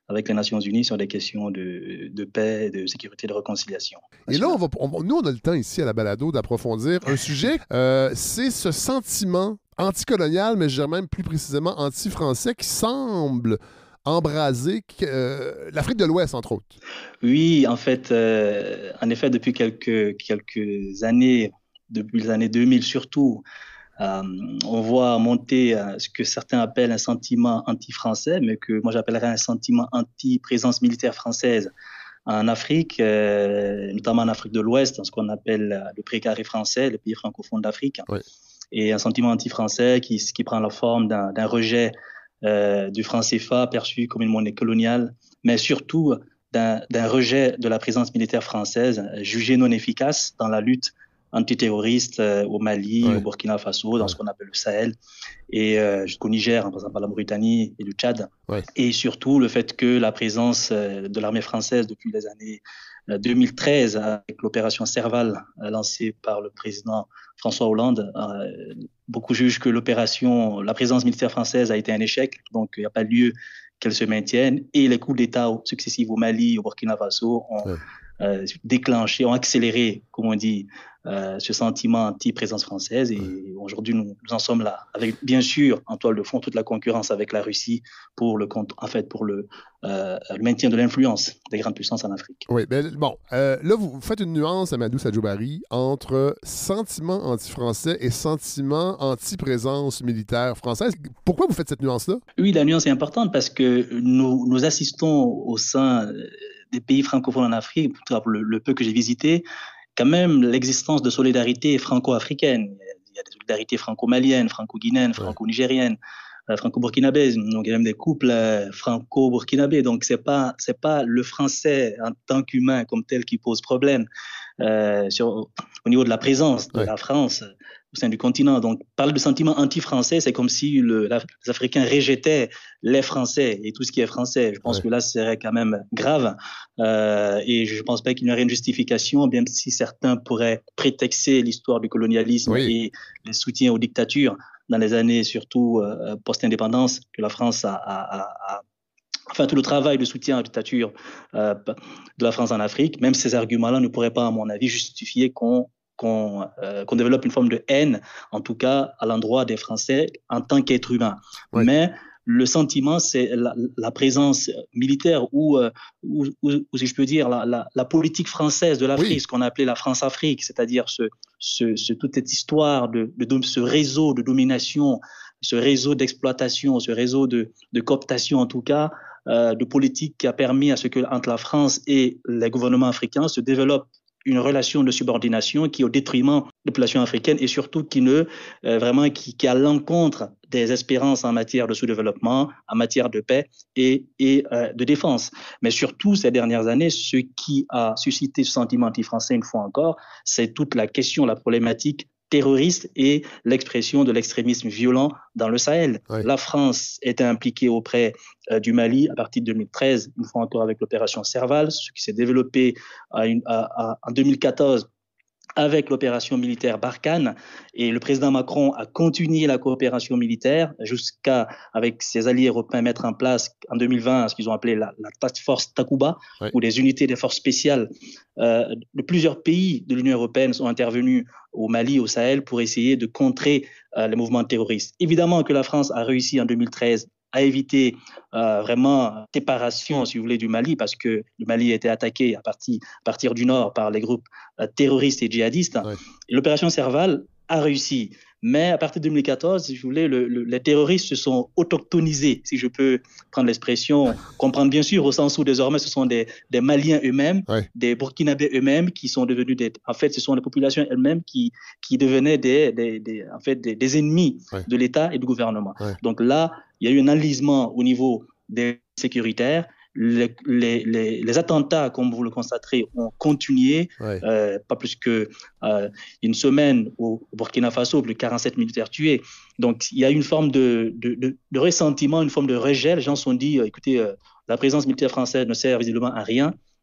avec les Nations Unies sur des questions de, de paix, de sécurité, de réconciliation. Et là, on va, on, nous, on a le temps ici à la balado d'approfondir un sujet, euh, c'est ce sentiment anticolonial, mais je dirais même plus précisément anti-français, qui semble embraser euh, l'Afrique de l'Ouest, entre autres. Oui, en fait, euh, en effet, depuis quelques, quelques années, depuis les années deux mille surtout, Euh, on voit monter euh, ce que certains appellent un sentiment anti-français, mais que moi j'appellerais un sentiment anti-présence militaire française en Afrique, euh, notamment en Afrique de l'Ouest, dans ce qu'on appelle euh, le précaré français, les pays francophones d'Afrique. Oui. Et un sentiment anti-français qui, qui prend la forme d'un, d'un rejet euh, du franc C F A perçu comme une monnaie coloniale, mais surtout d'un, d'un rejet de la présence militaire française jugée non efficace dans la lutte antiterroristes euh, au Mali, ouais. au Burkina Faso, dans ouais. ce qu'on appelle le Sahel, et euh, jusqu'au Niger, en passant par la Mauritanie et le Tchad. Ouais. Et surtout, le fait que la présence euh, de l'armée française depuis les années euh, deux mille treize, avec l'opération Serval euh, lancée par le président François Hollande, euh, beaucoup jugent que l'opération, la présence militaire française a été un échec, donc il n'y a pas lieu qu'elle se maintienne. Et les coups d'État successifs au Mali, au Burkina Faso ont ouais. euh, déclenché, ont accéléré, comme on dit, Euh, ce sentiment anti-présence française. Et ouais. aujourd'hui, nous, nous en sommes là, avec bien sûr, en toile de fond, toute la concurrence avec la Russie pour le, en fait, pour le, euh, le maintien de l'influence des grandes puissances en Afrique. Oui, ben bon, euh, là, vous faites une nuance, Amadou Sadjo-Barry, entre sentiment anti-français et sentiment anti-présence militaire française. Pourquoi vous faites cette nuance-là? Oui, la nuance est importante parce que nous, nous assistons au sein des pays francophones en Afrique, le, le peu que j'ai visité, quand même l'existence de solidarité franco-africaine. Il y a des solidarités franco-maliennes, franco-guinéennes, franco-nigériennes, euh, franco-burkinabèses. Donc, il y a même des couples euh, franco-burkinabés. Donc, ce n'est pas, c'est pas le français en tant qu'humain comme tel qui pose problème euh, sur, au niveau de la présence de ouais. la France au sein du continent. Donc, parler de sentiment anti-français, c'est comme si le, la, les Africains rejetaient les Français et tout ce qui est français. Je pense ouais. que là, ce serait quand même grave. Euh, et je ne pense pas qu'il y aurait une justification, même si certains pourraient prétexter l'histoire du colonialisme oui. et les soutiens aux dictatures dans les années surtout euh, post-indépendance que la France a, a, a, a Enfin, tout le travail de soutien à la dictature euh, de la France en Afrique, même ces arguments-là ne pourraient pas, à mon avis, justifier qu'on qu'on euh, qu'on développe une forme de haine, en tout cas à l'endroit des Français en tant qu'êtres humains. Oui. Mais le sentiment, c'est la, la présence militaire ou, euh, ou, ou, ou, si je peux dire, la, la, la politique française de l'Afrique, oui. ce qu'on appelait la France-Afrique, c'est-à-dire ce, ce, ce, toute cette histoire, de, de, ce réseau de domination, ce réseau d'exploitation, ce réseau de, de cooptation en tout cas, euh, de politique qui a permis à ce que entre la France et les gouvernements africains se développe une relation de subordination qui est au détriment de la population africaine et surtout qui ne euh, vraiment qui, qui est à l'encontre des espérances en matière de sous-développement, en matière de paix et, et euh, de défense. Mais surtout, ces dernières années, ce qui a suscité ce sentiment anti-français une fois encore, c'est toute la question, la problématique terroriste et l'expression de l'extrémisme violent dans le Sahel. Oui. La France était impliquée auprès euh, du Mali à partir de deux mille treize, une fois encore avec l'opération Serval, ce qui s'est développé à une, à, à, en deux mille quatorze avec l'opération militaire Barkhane, et le président Macron a continué la coopération militaire jusqu'à, avec ses alliés européens, mettre en place en deux mille vingt ce qu'ils ont appelé la, la Task Force Takuba, oui. où des unités des forces spéciales euh, de plusieurs pays de l'Union européenne sont intervenus au Mali, au Sahel, pour essayer de contrer euh, les mouvements terroristes. Évidemment que la France a réussi en deux mille treize à éviter euh, vraiment séparation, si vous voulez, du Mali, parce que le Mali a été attaqué à partir, à partir du nord par les groupes euh, terroristes et djihadistes. Ouais. Et l'opération Serval a réussi. Mais à partir de deux mille quatorze, si vous voulez, le, le, les terroristes se sont autochtonisés, si je peux prendre l'expression, comprendre bien sûr, au sens où désormais ce sont des, des Maliens eux-mêmes, ouais. des Burkinabés eux-mêmes qui sont devenus des... En fait, ce sont les populations elles-mêmes qui, qui devenaient des, des, des, en fait, des, des ennemis ouais. de l'État et du gouvernement. Ouais. Donc là, il y a eu un enlisement au niveau des sécuritaires. Les, les, les, les attentats, comme vous le constaterez, ont continué, ouais. euh, pas plus que euh, une semaine au Burkina Faso, plus de quarante-sept militaires tués. Donc, il y a une forme de, de, de, de ressentiment, une forme de rejet. Les gens se sont dit, euh, écoutez, euh, la présence militaire française ne sert visiblement à rien.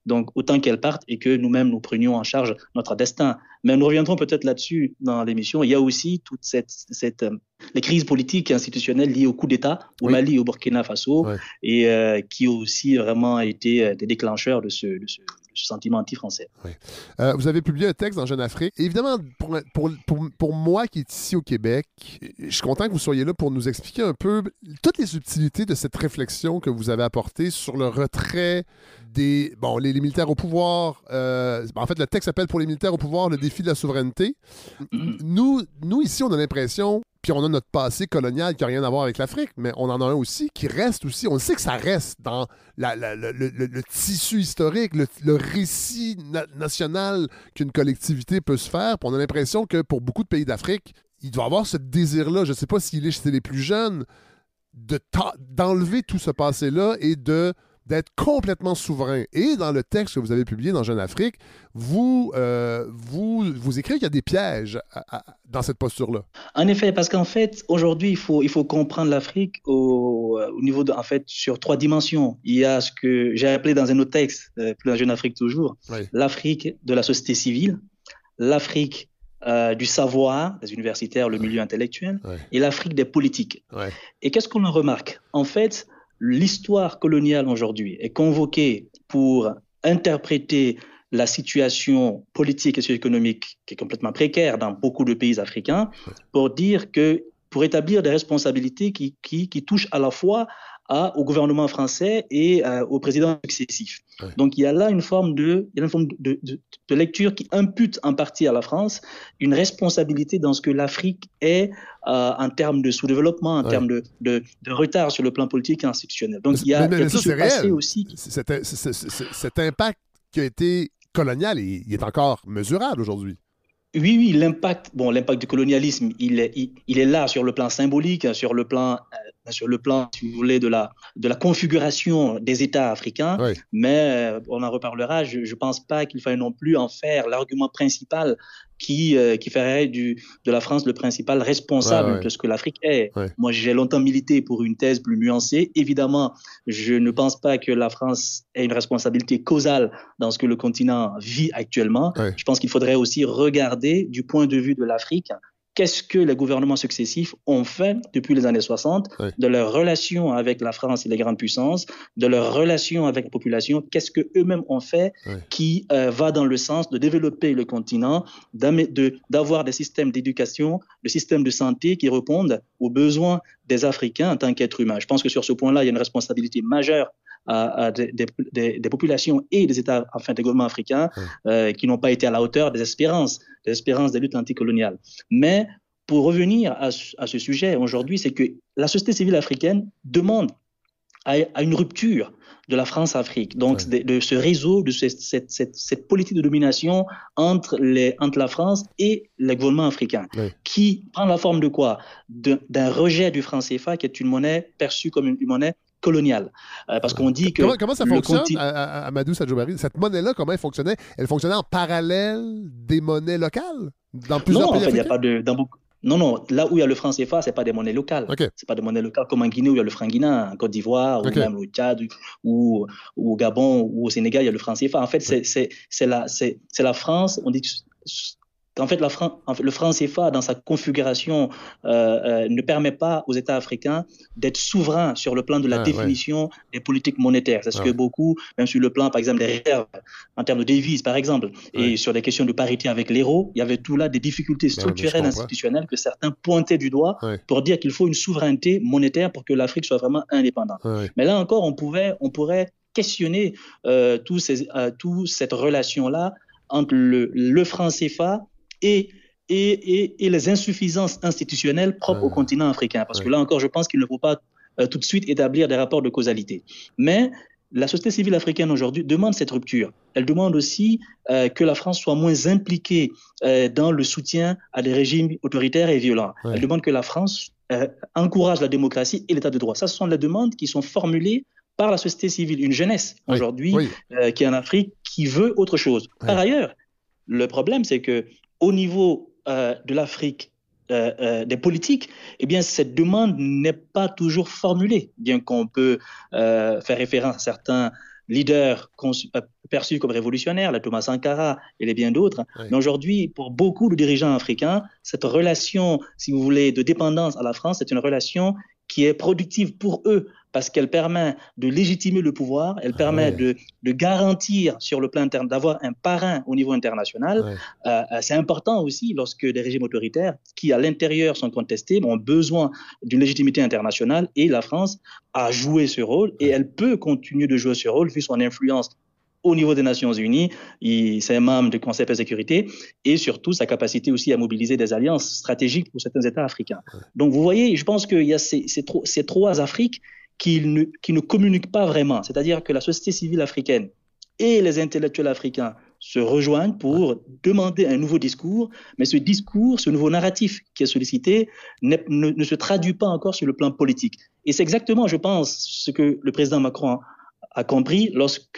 Donc, autant qu'elle parte et que nous-mêmes, nous prenions en charge notre destin. Mais nous reviendrons peut-être là-dessus dans l'émission. Il y a aussi toute cette, cette, euh, les crises politiques et institutionnelles liées au coup d'État au oui. Mali et au Burkina Faso, ouais. et euh, qui ont aussi vraiment été des déclencheurs de ce, de ce, ce sentiment anti-français. Oui. Euh, vous avez publié un texte dans Jeune Afrique. Et évidemment, pour, pour, pour, pour moi qui est ici au Québec, je suis content que vous soyez là pour nous expliquer un peu toutes les subtilités de cette réflexion que vous avez apportée sur le retrait des... Bon, les, les militaires au pouvoir. Euh, en fait, le texte s'appelle « Pour les militaires au pouvoir, le défi de la souveraineté ». Nous, nous, ici, on a l'impression... Puis on a notre passé colonial qui n'a rien à voir avec l'Afrique, mais on en a un aussi qui reste aussi. On sait que ça reste dans la, la, le, le, le tissu historique, le, le récit na- national qu'une collectivité peut se faire. Puis on a l'impression que pour beaucoup de pays d'Afrique, il doit y avoir ce désir-là, je ne sais pas s'il est chez les plus jeunes, de ta- d'enlever tout ce passé-là et de... d'être complètement souverain. Et dans le texte que vous avez publié dans Jeune Afrique, vous, euh, vous, vous écrivez qu'il y a des pièges à, à, dans cette posture-là. En effet, parce qu'en fait, aujourd'hui, il faut, il faut comprendre l'Afrique au, au niveau, de, en fait, sur trois dimensions. Il y a ce que j'ai appelé dans un autre texte, euh, plus dans Jeune Afrique toujours, oui. l'Afrique de la société civile, l'Afrique euh, du savoir, les universitaires, le milieu intellectuel, oui. et l'Afrique des politiques. Oui. Et qu'est-ce qu'on en remarque? En fait, l'histoire coloniale aujourd'hui est convoquée pour interpréter la situation politique et socio-économique qui est complètement précaire dans beaucoup de pays africains, pour dire que, pour établir des responsabilités qui, qui, qui touchent à la fois à, au gouvernement français et euh, au président successif. Ouais. Donc il y a là une forme, de, il y a une forme de, de, de lecture qui impute en partie à la France une responsabilité dans ce que l'Afrique est euh, en termes de sous-développement, en ouais. termes de, de, de retard sur le plan politique et institutionnel. Donc il y a, mais, mais, il y a mais tout ça, ce passé réel. aussi. Cet, cet, cet, cet impact qui a été colonial, il, il est encore mesurable aujourd'hui. Oui, oui, l'impact, bon, l'impact du colonialisme, il est, il, il est là sur le plan symbolique, sur le plan, euh, sur le plan, si vous voulez, de la, de la configuration des États africains. Oui. Mais euh, on en reparlera. Je ne pense pas qu'il faille non plus en faire l'argument principal qui, euh, qui ferait du, de la France le principal responsable ouais, ouais. de ce que l'Afrique est. Ouais. Moi, j'ai longtemps milité pour une thèse plus nuancée. Évidemment, je ne pense pas que la France ait une responsabilité causale dans ce que le continent vit actuellement. Ouais. Je pense qu'il faudrait aussi regarder du point de vue de l'Afrique qu'est-ce que les gouvernements successifs ont fait depuis les années soixante, oui. de leur relation avec la France et les grandes puissances, de leur relation avec la population, qu'est-ce qu'eux-mêmes ont fait oui. qui euh, va dans le sens de développer le continent, de, d'avoir des systèmes d'éducation, des systèmes de santé qui répondent aux besoins des Africains en tant qu'êtres humains. Je pense que sur ce point-là, il y a une responsabilité majeure à, à des, des, des populations et des États, enfin des gouvernements africains oui. euh, qui n'ont pas été à la hauteur des espérances, des espérances des luttes anticoloniales. Mais pour revenir à, à ce sujet aujourd'hui, c'est que la société civile africaine demande à, à une rupture de la France-Afrique, donc oui. de, de ce réseau, de ce, cette, cette, cette politique de domination entre, les, entre la France et les gouvernements africains, oui. qui prend la forme de quoi? de, D'un rejet du franc C F A, qui est une monnaie perçue comme une, une monnaie coloniale. Euh, parce qu'on dit que... Comment, comment ça fonctionne, conti... Amadou Sadjo-Barry? Cette monnaie-là, comment elle fonctionnait? Elle fonctionnait en parallèle des monnaies locales? Dans plusieurs non, pays en fait, il n'y a pas de... Dans beaucoup... Non, non, là où il y a le franc C F A, ce n'est pas des monnaies locales. Okay. Ce n'est pas des monnaies locales comme en Guinée où il y a le franc guinéen, en Côte d'Ivoire, okay. ou même au Tchad, ou, ou au Gabon, ou au Sénégal, il y a le franc C F A. En fait, c'est, c'est, c'est, la, c'est, c'est la France, on dit qu'en fait, la Fran- en fait, le franc C F A, dans sa configuration, euh, euh, ne permet pas aux États africains d'être souverains sur le plan de la ah, définition ouais. des politiques monétaires. C'est ce ah, que ouais. beaucoup, même sur le plan, par exemple, des réserves, en termes de devises, par exemple, ouais. et sur des questions de parité avec l'euro, il y avait tout là des difficultés structurelles, ouais, institutionnelles que certains pointaient du doigt ouais. pour dire qu'il faut une souveraineté monétaire pour que l'Afrique soit vraiment indépendante. Ouais. Mais là encore, on, pouvait, on pourrait questionner euh, tout ces, euh, tout cette relation-là entre le, le franc C F A Et, et, et, et les insuffisances institutionnelles propres ouais. au continent africain. Parce ouais. que là encore, je pense qu'il ne faut pas euh, tout de suite établir des rapports de causalité. Mais la société civile africaine aujourd'hui demande cette rupture. Elle demande aussi euh, que la France soit moins impliquée euh, dans le soutien à des régimes autoritaires et violents. Ouais. Elle demande que la France euh, encourage la démocratie et l'état de droit. Ça, ce sont les demandes qui sont formulées par la société civile, une jeunesse oui. aujourd'hui oui. Euh, qui est en Afrique, qui veut autre chose. Ouais. Par ailleurs, le problème, c'est que au niveau euh, de l'Afrique, euh, euh, des politiques, eh bien, cette demande n'est pas toujours formulée, bien qu'on peut euh, faire référence à certains leaders conçus, euh, perçus comme révolutionnaires, la Thomas Sankara et les bien d'autres. Oui. Mais aujourd'hui, pour beaucoup de dirigeants africains, cette relation, si vous voulez, de dépendance à la France, c'est une relation qui est productive pour eux parce qu'elle permet de légitimer le pouvoir, elle permet ouais. de, de garantir sur le plan interne, d'avoir un parrain au niveau international. Ouais. Euh, c'est important aussi lorsque des régimes autoritaires qui à l'intérieur sont contestés ont besoin d'une légitimité internationale et la France a joué ce rôle et elle peut continuer de jouer ce rôle vu son influence au niveau des Nations Unies, c'est un membre du Conseil de sécurité et surtout sa capacité aussi à mobiliser des alliances stratégiques pour certains États africains. Donc vous voyez, je pense qu'il y a ces, ces, trois, ces trois Afriques qui ne, qui ne communiquent pas vraiment, c'est-à-dire que la société civile africaine et les intellectuels africains se rejoignent pour demander un nouveau discours, mais ce discours, ce nouveau narratif qui est sollicité ne, ne, ne se traduit pas encore sur le plan politique. Et c'est exactement, je pense, ce que le président Macron a compris lorsque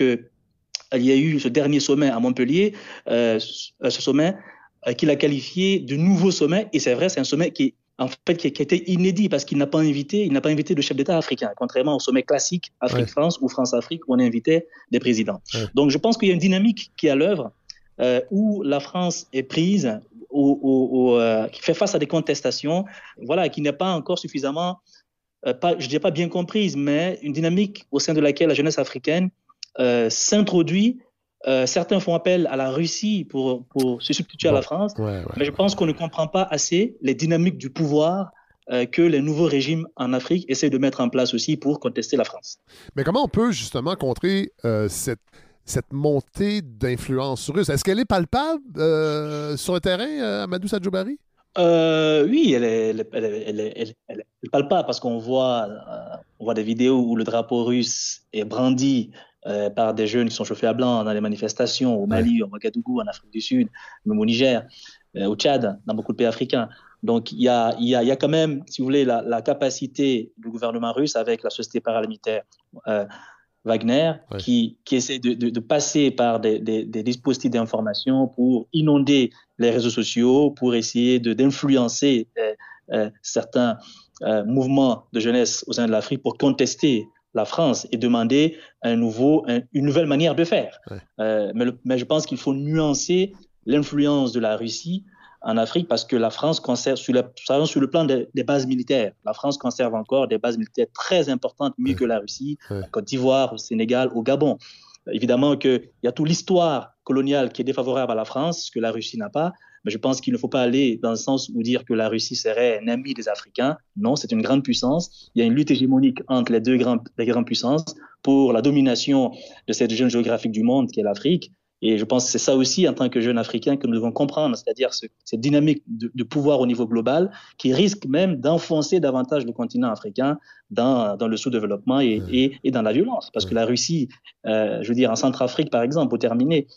il y a eu ce dernier sommet à Montpellier, euh, ce sommet euh, qu'il a qualifié de nouveau sommet, et c'est vrai, c'est un sommet qui, en fait, qui, qui a été inédit parce qu'il n'a pas invité, il n'a pas invité de chef d'État africain, contrairement au sommet classique Afrique-France ouais. ou France-Afrique où on invitait des présidents. Ouais. Donc je pense qu'il y a une dynamique qui est à l'œuvre euh, où la France est prise, où, où, où, euh, qui fait face à des contestations, voilà, qui n'est pas encore suffisamment, euh, pas, je ne dirais pas bien comprise, mais une dynamique au sein de laquelle la jeunesse africaine Euh, s'introduit. Euh, certains font appel à la Russie pour, pour se substituer bon. à la France, ouais, ouais, mais je pense ouais. qu'on ne comprend pas assez les dynamiques du pouvoir euh, que les nouveaux régimes en Afrique essaient de mettre en place aussi pour contester la France. Mais comment on peut justement contrer euh, cette, cette montée d'influence russe? Est-ce qu'elle est palpable euh, sur le terrain, euh, Amadou Sadjo Barry? Euh, oui, elle est, elle, est, elle, est, elle, est, elle, est, elle est palpable parce qu'on voit, euh, on voit des vidéos où le drapeau russe est brandi euh, par des jeunes qui sont chauffés à blanc dans les manifestations au Mali, ouais. au Ouagadougou, en Afrique du Sud, même au Niger, euh, au Tchad, dans beaucoup de pays africains. Donc il y a, il y a, il y a quand même, si vous voulez, la, la capacité du gouvernement russe avec la société paramilitaire euh, Wagner, ouais. qui, qui essaie de, de, de passer par des, des, des dispositifs d'information pour inonder les réseaux sociaux, pour essayer de, d'influencer euh, euh, certains euh, mouvements de jeunesse au sein de l'Afrique pour contester la France et demander un nouveau, un, une nouvelle manière de faire. Ouais. Euh, mais, le, mais je pense qu'il faut nuancer l'influence de la Russie en Afrique parce que la France conserve, sur, la, sur le plan des, des bases militaires, la France conserve encore des bases militaires très importantes, mieux ouais. que la Russie, ouais. en Côte d'Ivoire, au Sénégal, au Gabon. Évidemment qu'il y a toute l'histoire coloniale qui est défavorable à la France, ce que la Russie n'a pas, mais je pense qu'il ne faut pas aller dans le sens où dire que la Russie serait un ami des Africains. Non, c'est une grande puissance. Il y a une lutte hégémonique entre les deux grands, les grandes puissances pour la domination de cette zone géographique du monde qui est l'Afrique. Et je pense que c'est ça aussi, en tant que jeunes Africains, que nous devons comprendre, c'est-à-dire ce, cette dynamique de, de pouvoir au niveau global qui risque même d'enfoncer davantage le continent africain dans, dans le sous-développement et, ouais. et, et dans la violence. Parce ouais. que la Russie, euh, je veux dire, en Centrafrique, par exemple, pour terminer,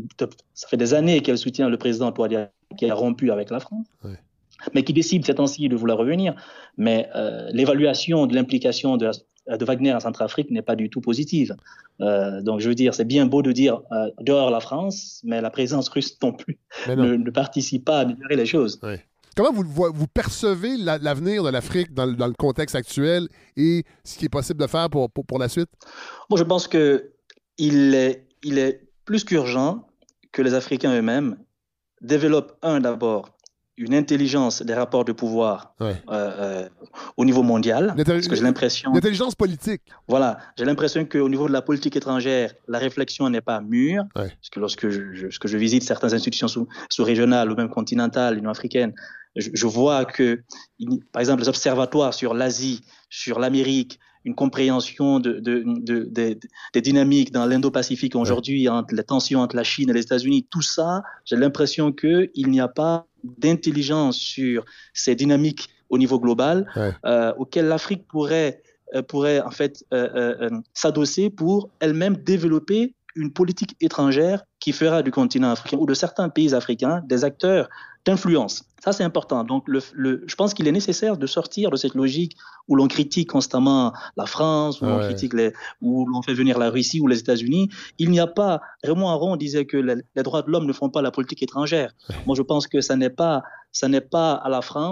ça fait des années qu'elle soutient le président Touadéra, qui a rompu avec la France, ouais. mais qui décide ces temps-ci de vouloir revenir. Mais euh, l'évaluation de l'implication de, la, de Wagner en Centrafrique n'est pas du tout positive. Euh, donc, je veux dire, c'est bien beau de dire euh, dehors la France, mais la présence russe non plus non. Ne, ne participe pas à améliorer les choses. Ouais. Comment vous, vous percevez la, l'avenir de l'Afrique dans, dans le contexte actuel et ce qui est possible de faire pour, pour, pour la suite? Moi, je pense qu'il est, il est plus qu'urgent que les Africains eux-mêmes développent, un, d'abord, une intelligence des rapports de pouvoir ouais. euh, euh, au niveau mondial. Parce que j'ai l'impression... L'intelligence politique. Voilà. J'ai l'impression qu'au niveau de la politique étrangère, la réflexion n'est pas mûre. Ouais. Parce que lorsque je, je, que je visite certaines institutions sous, sous-régionales ou même continentales, l'Union africaine, je, je vois que, par exemple, les observatoires sur l'Asie, sur l'Amérique, une compréhension de, de, de, de, des dynamiques dans l'Indo-Pacifique aujourd'hui, ouais. entre les tensions entre la Chine et les États-Unis, tout ça, j'ai l'impression qu'il n'y a pas d'intelligence sur ces dynamiques au niveau global ouais. euh, auxquelles l'Afrique pourrait, euh, pourrait en fait euh, euh, s'adosser pour elle-même développer une politique étrangère qui fera du continent africain ou de certains pays africains des acteurs d'influence. Ça, c'est important. Donc, le, le, je pense qu'il est nécessaire de sortir de cette logique où l'on critique constamment la France, où, ah ouais. l'on, critique les, où l'on fait venir la Russie ou les États-Unis. Il n'y a pas... Raymond Aron disait que les, les droits de l'homme ne font pas la politique étrangère. Ouais. Moi, je pense que ça n'est pas, ça n'est pas à la France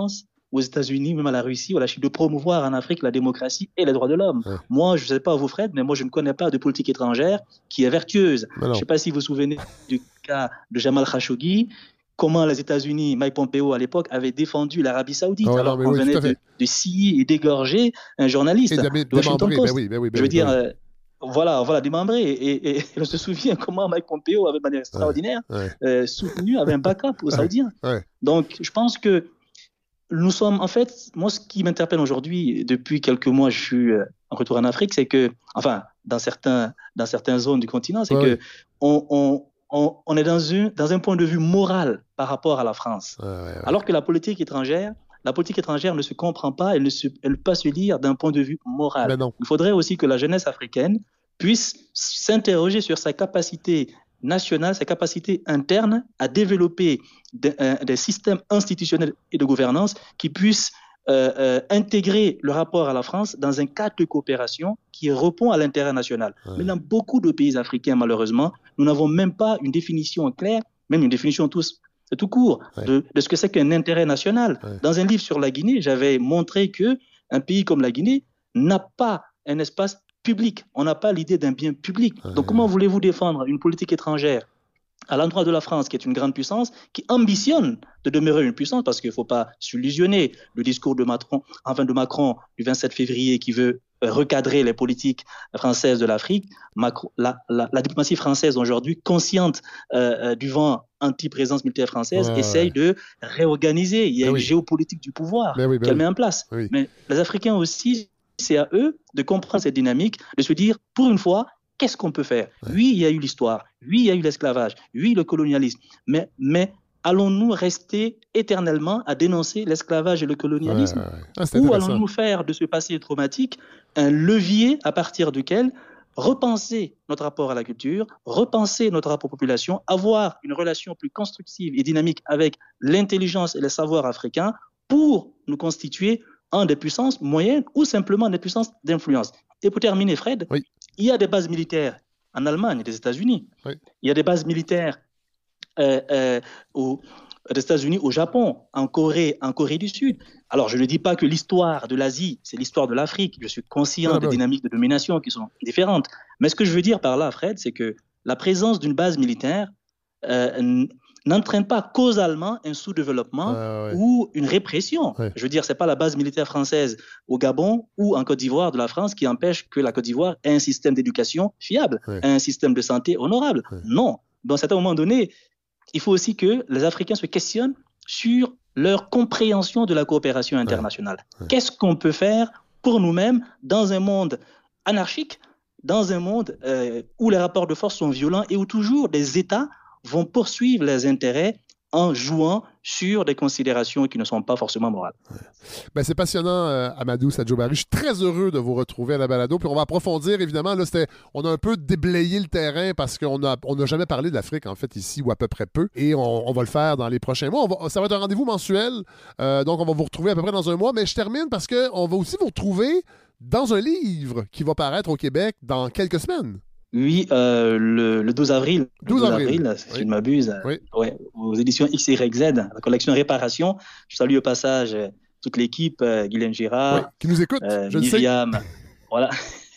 aux États-Unis, même à la Russie ou à la Chine, de promouvoir en Afrique la démocratie et les droits de l'homme. Ouais. Moi, je ne sais pas vous, Fred, mais moi, je ne connais pas de politique étrangère qui est vertueuse. Je ne sais pas si vous vous souvenez du cas de Jamal Khashoggi, comment les États-Unis, Mike Pompeo à l'époque, avait défendu l'Arabie Saoudite, oh, alors qu'on oui, venait de, de scier et d'égorger un journaliste de Washington Post. Ben oui, ben oui, ben je veux oui, dire, ben oui. Euh, voilà, voilà, démembré. Et, et, et on se souvient comment Mike Pompeo, avait de manière extraordinaire, ouais, ouais. Euh, soutenu, avait un backup aux ouais, Saoudiens. Ouais. Donc, je pense que nous sommes, en fait, moi, ce qui m'interpelle aujourd'hui, depuis quelques mois, je suis en retour en Afrique, c'est que, enfin, dans, certains, dans certaines zones du continent, c'est ouais, que on, on, on, on est dans, une, dans un point de vue moral par rapport à la France. Ouais, ouais, ouais. Alors que la politique étrangère, la politique étrangère ne se comprend pas, elle ne, se, elle ne peut pas se lire d'un point de vue moral. Il faudrait aussi que la jeunesse africaine puisse s'interroger sur sa capacité nationale, sa capacité interne à développer des, euh, des systèmes institutionnels et de gouvernance qui puissent euh, euh, intégrer le rapport à la France dans un cadre de coopération qui répond à l'intérêt national. Ouais. Mais dans beaucoup de pays africains, malheureusement, nous n'avons même pas une définition claire, même une définition tous, tout court, ouais. de, de ce que c'est qu'un intérêt national. Ouais. Dans un livre sur la Guinée, j'avais montré qu'un pays comme la Guinée n'a pas un espace public. On n'a pas l'idée d'un bien public. Ouais. Donc, comment voulez-vous défendre une politique étrangère à l'endroit de la France, qui est une grande puissance, qui ambitionne de demeurer une puissance, parce qu'il ne faut pas s'illusionner. Le discours de Macron, enfin de Macron du vingt-sept février, qui veut recadrer les politiques françaises de l'Afrique, Macron, la, la, la diplomatie française aujourd'hui, consciente euh, du vent anti-présence militaire française, ouais, essaye ouais. de réorganiser. Il y a mais une oui. géopolitique du pouvoir oui, qu'elle oui. met en place. Oui. Mais les Africains aussi, c'est à eux de comprendre cette dynamique, de se dire, pour une fois, qu'est-ce qu'on peut faire? Ouais. Oui, il y a eu l'histoire. Oui, il y a eu l'esclavage. Oui, le colonialisme. Mais, mais allons-nous rester éternellement à dénoncer l'esclavage et le colonialisme? Ouais, ouais. Ah, ou allons-nous faire de ce passé traumatique un levier à partir duquel repenser notre rapport à la culture, repenser notre rapport aux populations, avoir une relation plus constructive et dynamique avec l'intelligence et les savoirs africains pour nous constituer en des puissances moyennes ou simplement des puissances d'influence. Et pour terminer, Fred, oui. il y a des bases militaires en Allemagne et des États-Unis. Oui. Il y a des bases militaires euh, euh, aux, des États-Unis au Japon, en Corée, en Corée du Sud. Alors, je ne dis pas que l'histoire de l'Asie, c'est l'histoire de l'Afrique. Je suis conscient ah, des oui. dynamiques de domination qui sont différentes. Mais ce que je veux dire par là, Fred, c'est que la présence d'une base militaire euh, n'entraîne pas causalement un sous-développement euh, ouais. ou une répression. Ouais. Je veux dire, ce n'est pas la base militaire française au Gabon ou en Côte d'Ivoire de la France qui empêche que la Côte d'Ivoire ait un système d'éducation fiable, ouais. un système de santé honorable. Ouais. Non. Dans un certain moment donné, il faut aussi que les Africains se questionnent sur leur compréhension de la coopération internationale. Ouais. Ouais. Qu'est-ce qu'on peut faire pour nous-mêmes dans un monde anarchique, dans un monde euh, où les rapports de force sont violents et où toujours des États vont poursuivre les intérêts en jouant sur des considérations qui ne sont pas forcément morales. Ouais. Ben, c'est passionnant, euh, Amadou Sadio Barry. Je suis très heureux de vous retrouver à la balado. Puis on va approfondir, évidemment. Là, c'était, on a un peu déblayé le terrain parce qu'on n'a on a jamais parlé de l'Afrique, en fait, ici, ou à peu près peu. Et on, on va le faire dans les prochains mois. On va, ça va être un rendez-vous mensuel. Euh, donc, on va vous retrouver à peu près dans un mois. Mais je termine parce qu'on va aussi vous retrouver dans un livre qui va paraître au Québec dans quelques semaines. Oui, euh, le, le douze avril, douze avril, si oui. je ne m'abuse, oui. ouais, aux éditions X Y Z, la collection Réparation. Je salue au passage toute l'équipe, euh, Guylaine Girard, oui, qui nous écoute, euh, je Myriam, le sais. Voilà,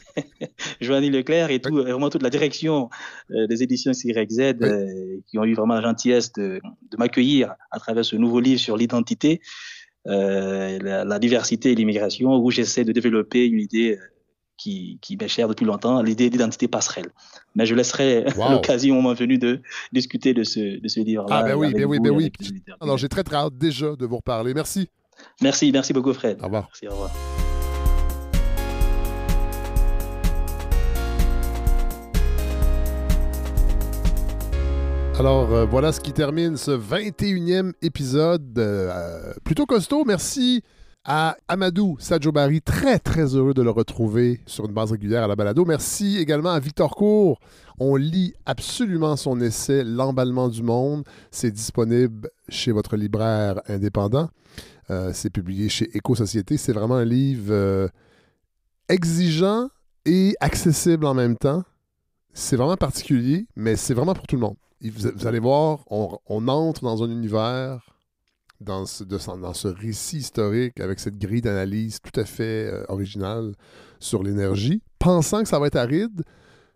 Joanny Leclerc et tout, oui. vraiment toute la direction euh, des éditions X Y Z oui. euh, qui ont eu vraiment la gentillesse de, de m'accueillir à travers ce nouveau livre sur l'identité, euh, la, la diversité et l'immigration, où j'essaie de développer une idée qui, qui m'est chère depuis longtemps, l'idée d'identité passerelle. Mais je laisserai wow. l'occasion au moment venu de discuter de ce, de ce livre-là. Ah ben oui, ben oui, ben oui. Alors j'ai très très hâte déjà de vous reparler. Merci. Merci, merci beaucoup Fred. Au revoir. Merci, au revoir. Alors, euh, voilà ce qui termine ce vingt et unième épisode euh, plutôt costaud. Merci à Amadou Sadio Barry, très très heureux de le retrouver sur une base régulière à la balado. Merci également à Victor Cour. On lit absolument son essai « L'emballement du monde ». C'est disponible chez votre libraire indépendant. Euh, c'est publié chez Éco-Société. C'est vraiment un livre euh, exigeant et accessible en même temps. C'est vraiment particulier, mais c'est vraiment pour tout le monde. Vous, vous allez voir, on, on entre dans un univers dans ce, de, dans ce récit historique avec cette grille d'analyse tout à fait euh, originale sur l'énergie, pensant que ça va être aride.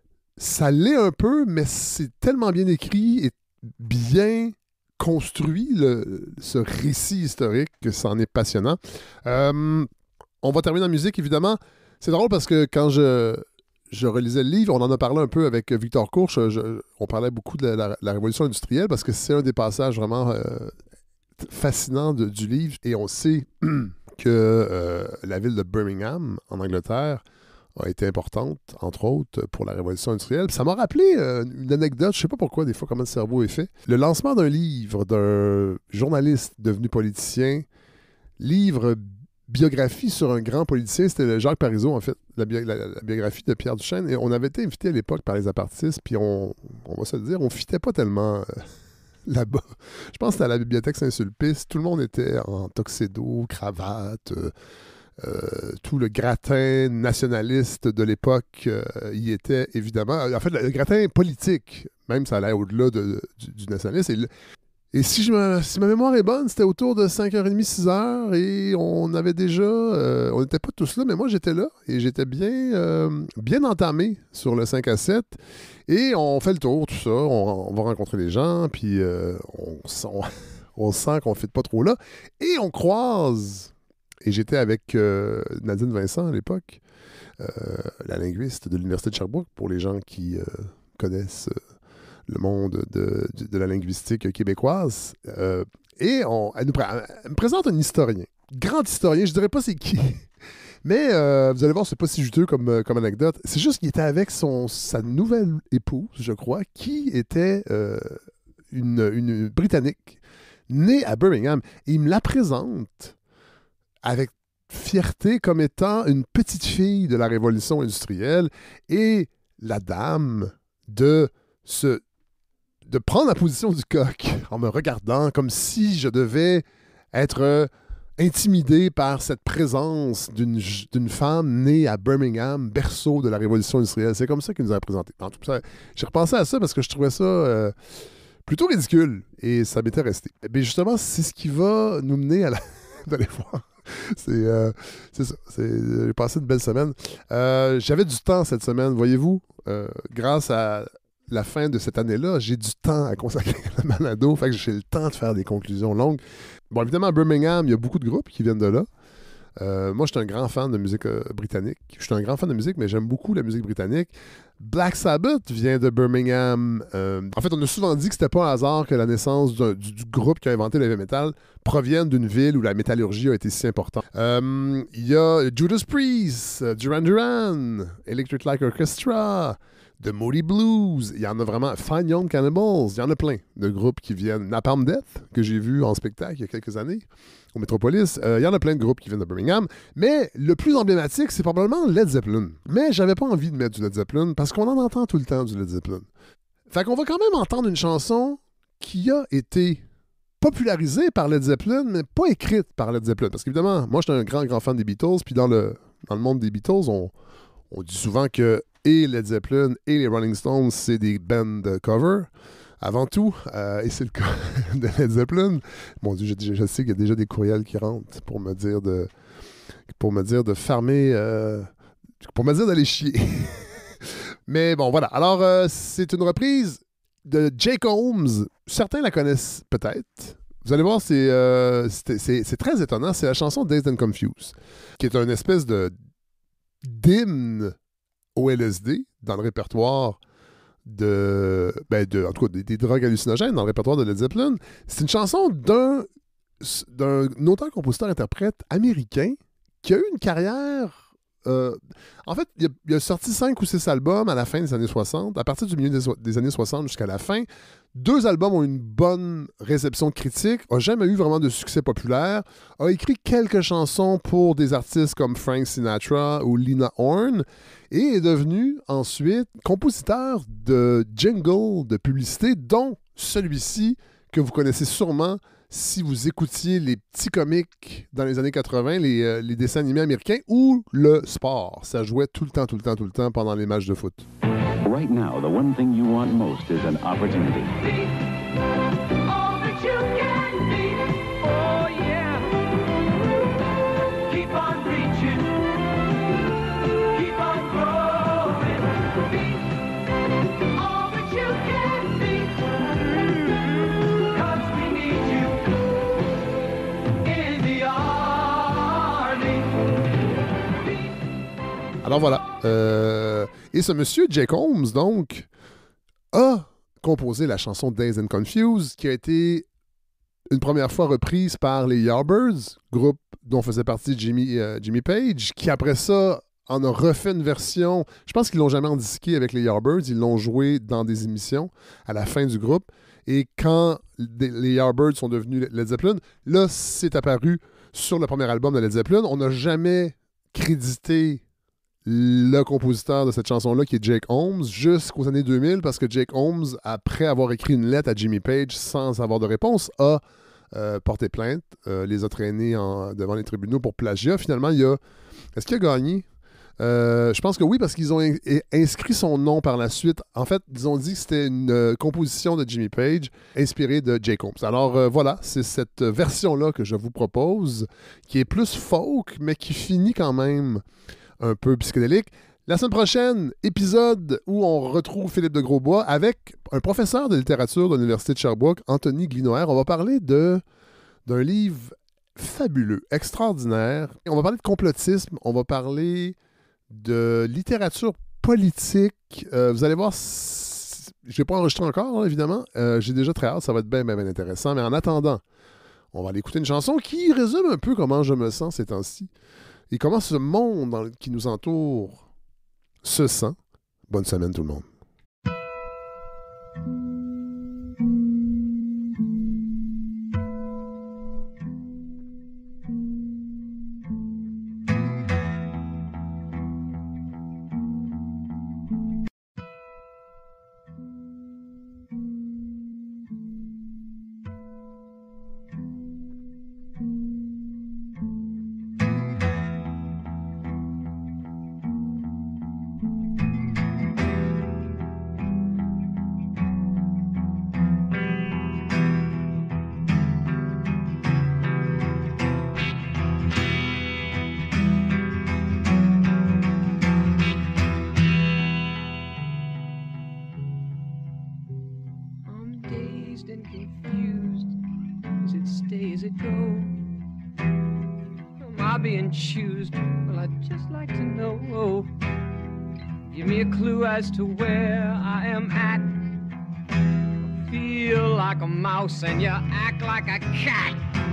Ça l'est un peu, mais c'est tellement bien écrit et bien construit, le, ce récit historique, que c'en est passionnant. Euh, on va terminer en musique, évidemment. C'est drôle parce que quand je, je relisais le livre, on en a parlé un peu avec Victor Courche, je, on parlait beaucoup de la, la, la révolution industrielle parce que c'est un des passages vraiment euh, fascinants de, du livre. Et on sait que euh, la ville de Birmingham, en Angleterre, a été importante, entre autres, pour la révolution industrielle. Puis ça m'a rappelé euh, une anecdote, je ne sais pas pourquoi, des fois, comment le cerveau est fait. Le lancement d'un livre d'un journaliste devenu politicien, livre biographie sur un grand politicien, c'était Jacques Parizeau, en fait, la, bi- la, la biographie de Pierre Duchesne. Et on avait été invité à l'époque par les apartistes, puis on, on va se le dire, on ne fitait pas tellement... Euh, là-bas. Je pense que c'était à la bibliothèque Saint-Sulpice. Tout le monde était en tuxedo, cravate... Euh, Euh, tout le gratin nationaliste de l'époque euh, y était évidemment. En fait, le, le gratin politique, même ça allait au-delà de, de, du, du nationalisme. Et, le, et si, je me, si ma mémoire est bonne, c'était autour de cinq heures trente, six heures et on avait déjà. Euh, on n'était pas tous là, mais moi j'étais là et j'étais bien, euh, bien entamé sur le cinq à sept. Et on fait le tour, tout ça. On, on va rencontrer les gens, puis euh, on, on, on sent qu'on ne fit pas trop là. Et on croise. Et j'étais avec euh, Nadine Vincent à l'époque, euh, la linguiste de l'Université de Sherbrooke, pour les gens qui euh, connaissent euh, le monde de, de, de la linguistique québécoise. Euh, et on, elle, nous pr- elle me présente un historien, grand historien, je ne dirais pas c'est qui, mais euh, vous allez voir, c'est pas si juteux comme, comme anecdote. C'est juste qu'il était avec son, sa nouvelle épouse, je crois, qui était euh, une, une Britannique, née à Birmingham. Et il me la présente avec fierté comme étant une petite fille de la révolution industrielle et la dame de se de prendre la position du coq en me regardant comme si je devais être euh, intimidé par cette présence d'une, d'une femme née à Birmingham, berceau de la révolution industrielle. C'est comme ça qu'il nous a présenté. En tout cas, j'ai repensé à ça parce que je trouvais ça euh, plutôt ridicule et ça m'était resté. Mais justement, c'est ce qui va nous mener à la... d'aller voir. C'est, euh, c'est ça. C'est, j'ai passé une belle semaine. Euh, j'avais du temps cette semaine, voyez-vous. Euh, grâce à la fin de cette année-là, j'ai du temps à consacrer à la balado. Fait que j'ai le temps de faire des conclusions longues. Bon, évidemment, à Birmingham, il y a beaucoup de groupes qui viennent de là. Euh, moi, je suis un grand fan de musique euh, britannique. Je suis un grand fan de musique, mais j'aime beaucoup la musique britannique. Black Sabbath vient de Birmingham. Euh, en fait, on a souvent dit que c'était pas un hasard que la naissance du, du, du groupe qui a inventé le heavy metal provienne d'une ville où la métallurgie a été si importante. Euh, Il y a Judas Priest, Duran Duran, Electric Light Orchestra, The Moody Blues. Il y en a vraiment. Fine Young Cannibals. Il y en a plein de groupes qui viennent. Napalm Death, que j'ai vu en spectacle il y a quelques années au Metropolis. Euh, il y en a plein de groupes qui viennent de Birmingham. Mais le plus emblématique, c'est probablement Led Zeppelin. Mais j'avais pas envie de mettre du Led Zeppelin parce qu'on en entend tout le temps du Led Zeppelin. Fait qu'on va quand même entendre une chanson qui a été popularisée par Led Zeppelin, mais pas écrite par Led Zeppelin. Parce qu'évidemment, moi, je suis un grand, grand fan des Beatles. Puis dans le, dans le monde des Beatles, on, on dit souvent que et Led Zeppelin et les Rolling Stones, c'est des bands cover. Avant tout, euh, et c'est le cas de Led Zeppelin. Mon Dieu, je, je sais qu'il y a déjà des courriels qui rentrent pour me dire de pour me dire de fermer, euh, pour me dire d'aller chier. Mais bon, voilà. Alors, euh, c'est une reprise de Jake Holmes. Certains la connaissent peut-être. Vous allez voir, c'est, euh, c'est, c'est, c'est très étonnant. C'est la chanson Dazed and Confused, qui est une espèce de d'hymne au L S D dans le répertoire de, ben de, en tout cas, des, des drogues hallucinogènes dans le répertoire de Led Zeppelin. C'est une chanson d'un, d'un auteur-compositeur-interprète américain qui a eu une carrière... Euh, en fait, il a, il a sorti cinq ou six albums à la fin des années soixante. À partir du milieu des, des années soixante jusqu'à la fin, deux albums ont une bonne réception critique, n'a jamais eu vraiment de succès populaire, a écrit quelques chansons pour des artistes comme Frank Sinatra ou Lena Horne, et est devenu ensuite compositeur de jingles de publicité, dont celui-ci que vous connaissez sûrement si vous écoutiez les petits comiques dans les années quatre-vingt, les, euh, les dessins animés américains ou le sport. Ça jouait tout le temps, tout le temps, tout le temps pendant les matchs de foot. Right now, the one thing you want most is an opportunity. All that you can be, all Alors voilà. Euh, et ce monsieur, Jake Holmes, donc, a composé la chanson Dazed and Confused, qui a été une première fois reprise par les Yardbirds, groupe dont faisait partie Jimmy, euh, Jimmy Page, qui après ça en a refait une version. Je pense qu'ils l'ont jamais endisqué avec les Yardbirds, ils l'ont joué dans des émissions à la fin du groupe. Et quand les Yardbirds sont devenus Led Zeppelin, là, c'est apparu sur le premier album de Led Zeppelin. On n'a jamais crédité le compositeur de cette chanson-là, qui est Jake Holmes, jusqu'aux années deux mille, parce que Jake Holmes, après avoir écrit une lettre à Jimmy Page sans avoir de réponse, a euh, porté plainte, euh, les a traînés en, devant les tribunaux pour plagiat. Finalement, il a... Est-ce qu'il a gagné? Euh, je pense que oui, parce qu'ils ont in- inscrit son nom par la suite. En fait, ils ont dit que c'était une euh, composition de Jimmy Page inspirée de Jake Holmes. Alors euh, voilà, c'est cette version-là que je vous propose, qui est plus folk, mais qui finit quand même un peu psychédélique. La semaine prochaine, épisode où on retrouve Philippe de Grosbois avec un professeur de littérature de l'Université de Sherbrooke, Anthony Glinoer. On va parler de, d'un livre fabuleux, extraordinaire. On va parler de complotisme, on va parler de littérature politique. Euh, vous allez voir, je ne vais pas enregistrer encore, là, évidemment. Euh, j'ai déjà très hâte, ça va être bien, bien, bien intéressant. Mais en attendant, on va aller écouter une chanson qui résume un peu comment je me sens ces temps-ci et comment ce monde dans le, qui nous entoure se sent. Bonne semaine tout le monde. As to where I am at, I feel like a mouse and you act like a cat.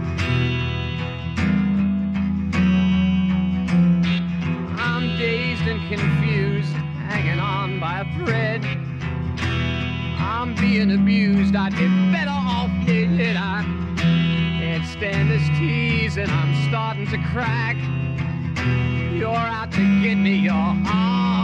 I'm dazed and confused, hanging on by a thread. I'm being abused, I'd be better off dead. I can't stand this tease and I'm starting to crack. You're out to get me, you're on.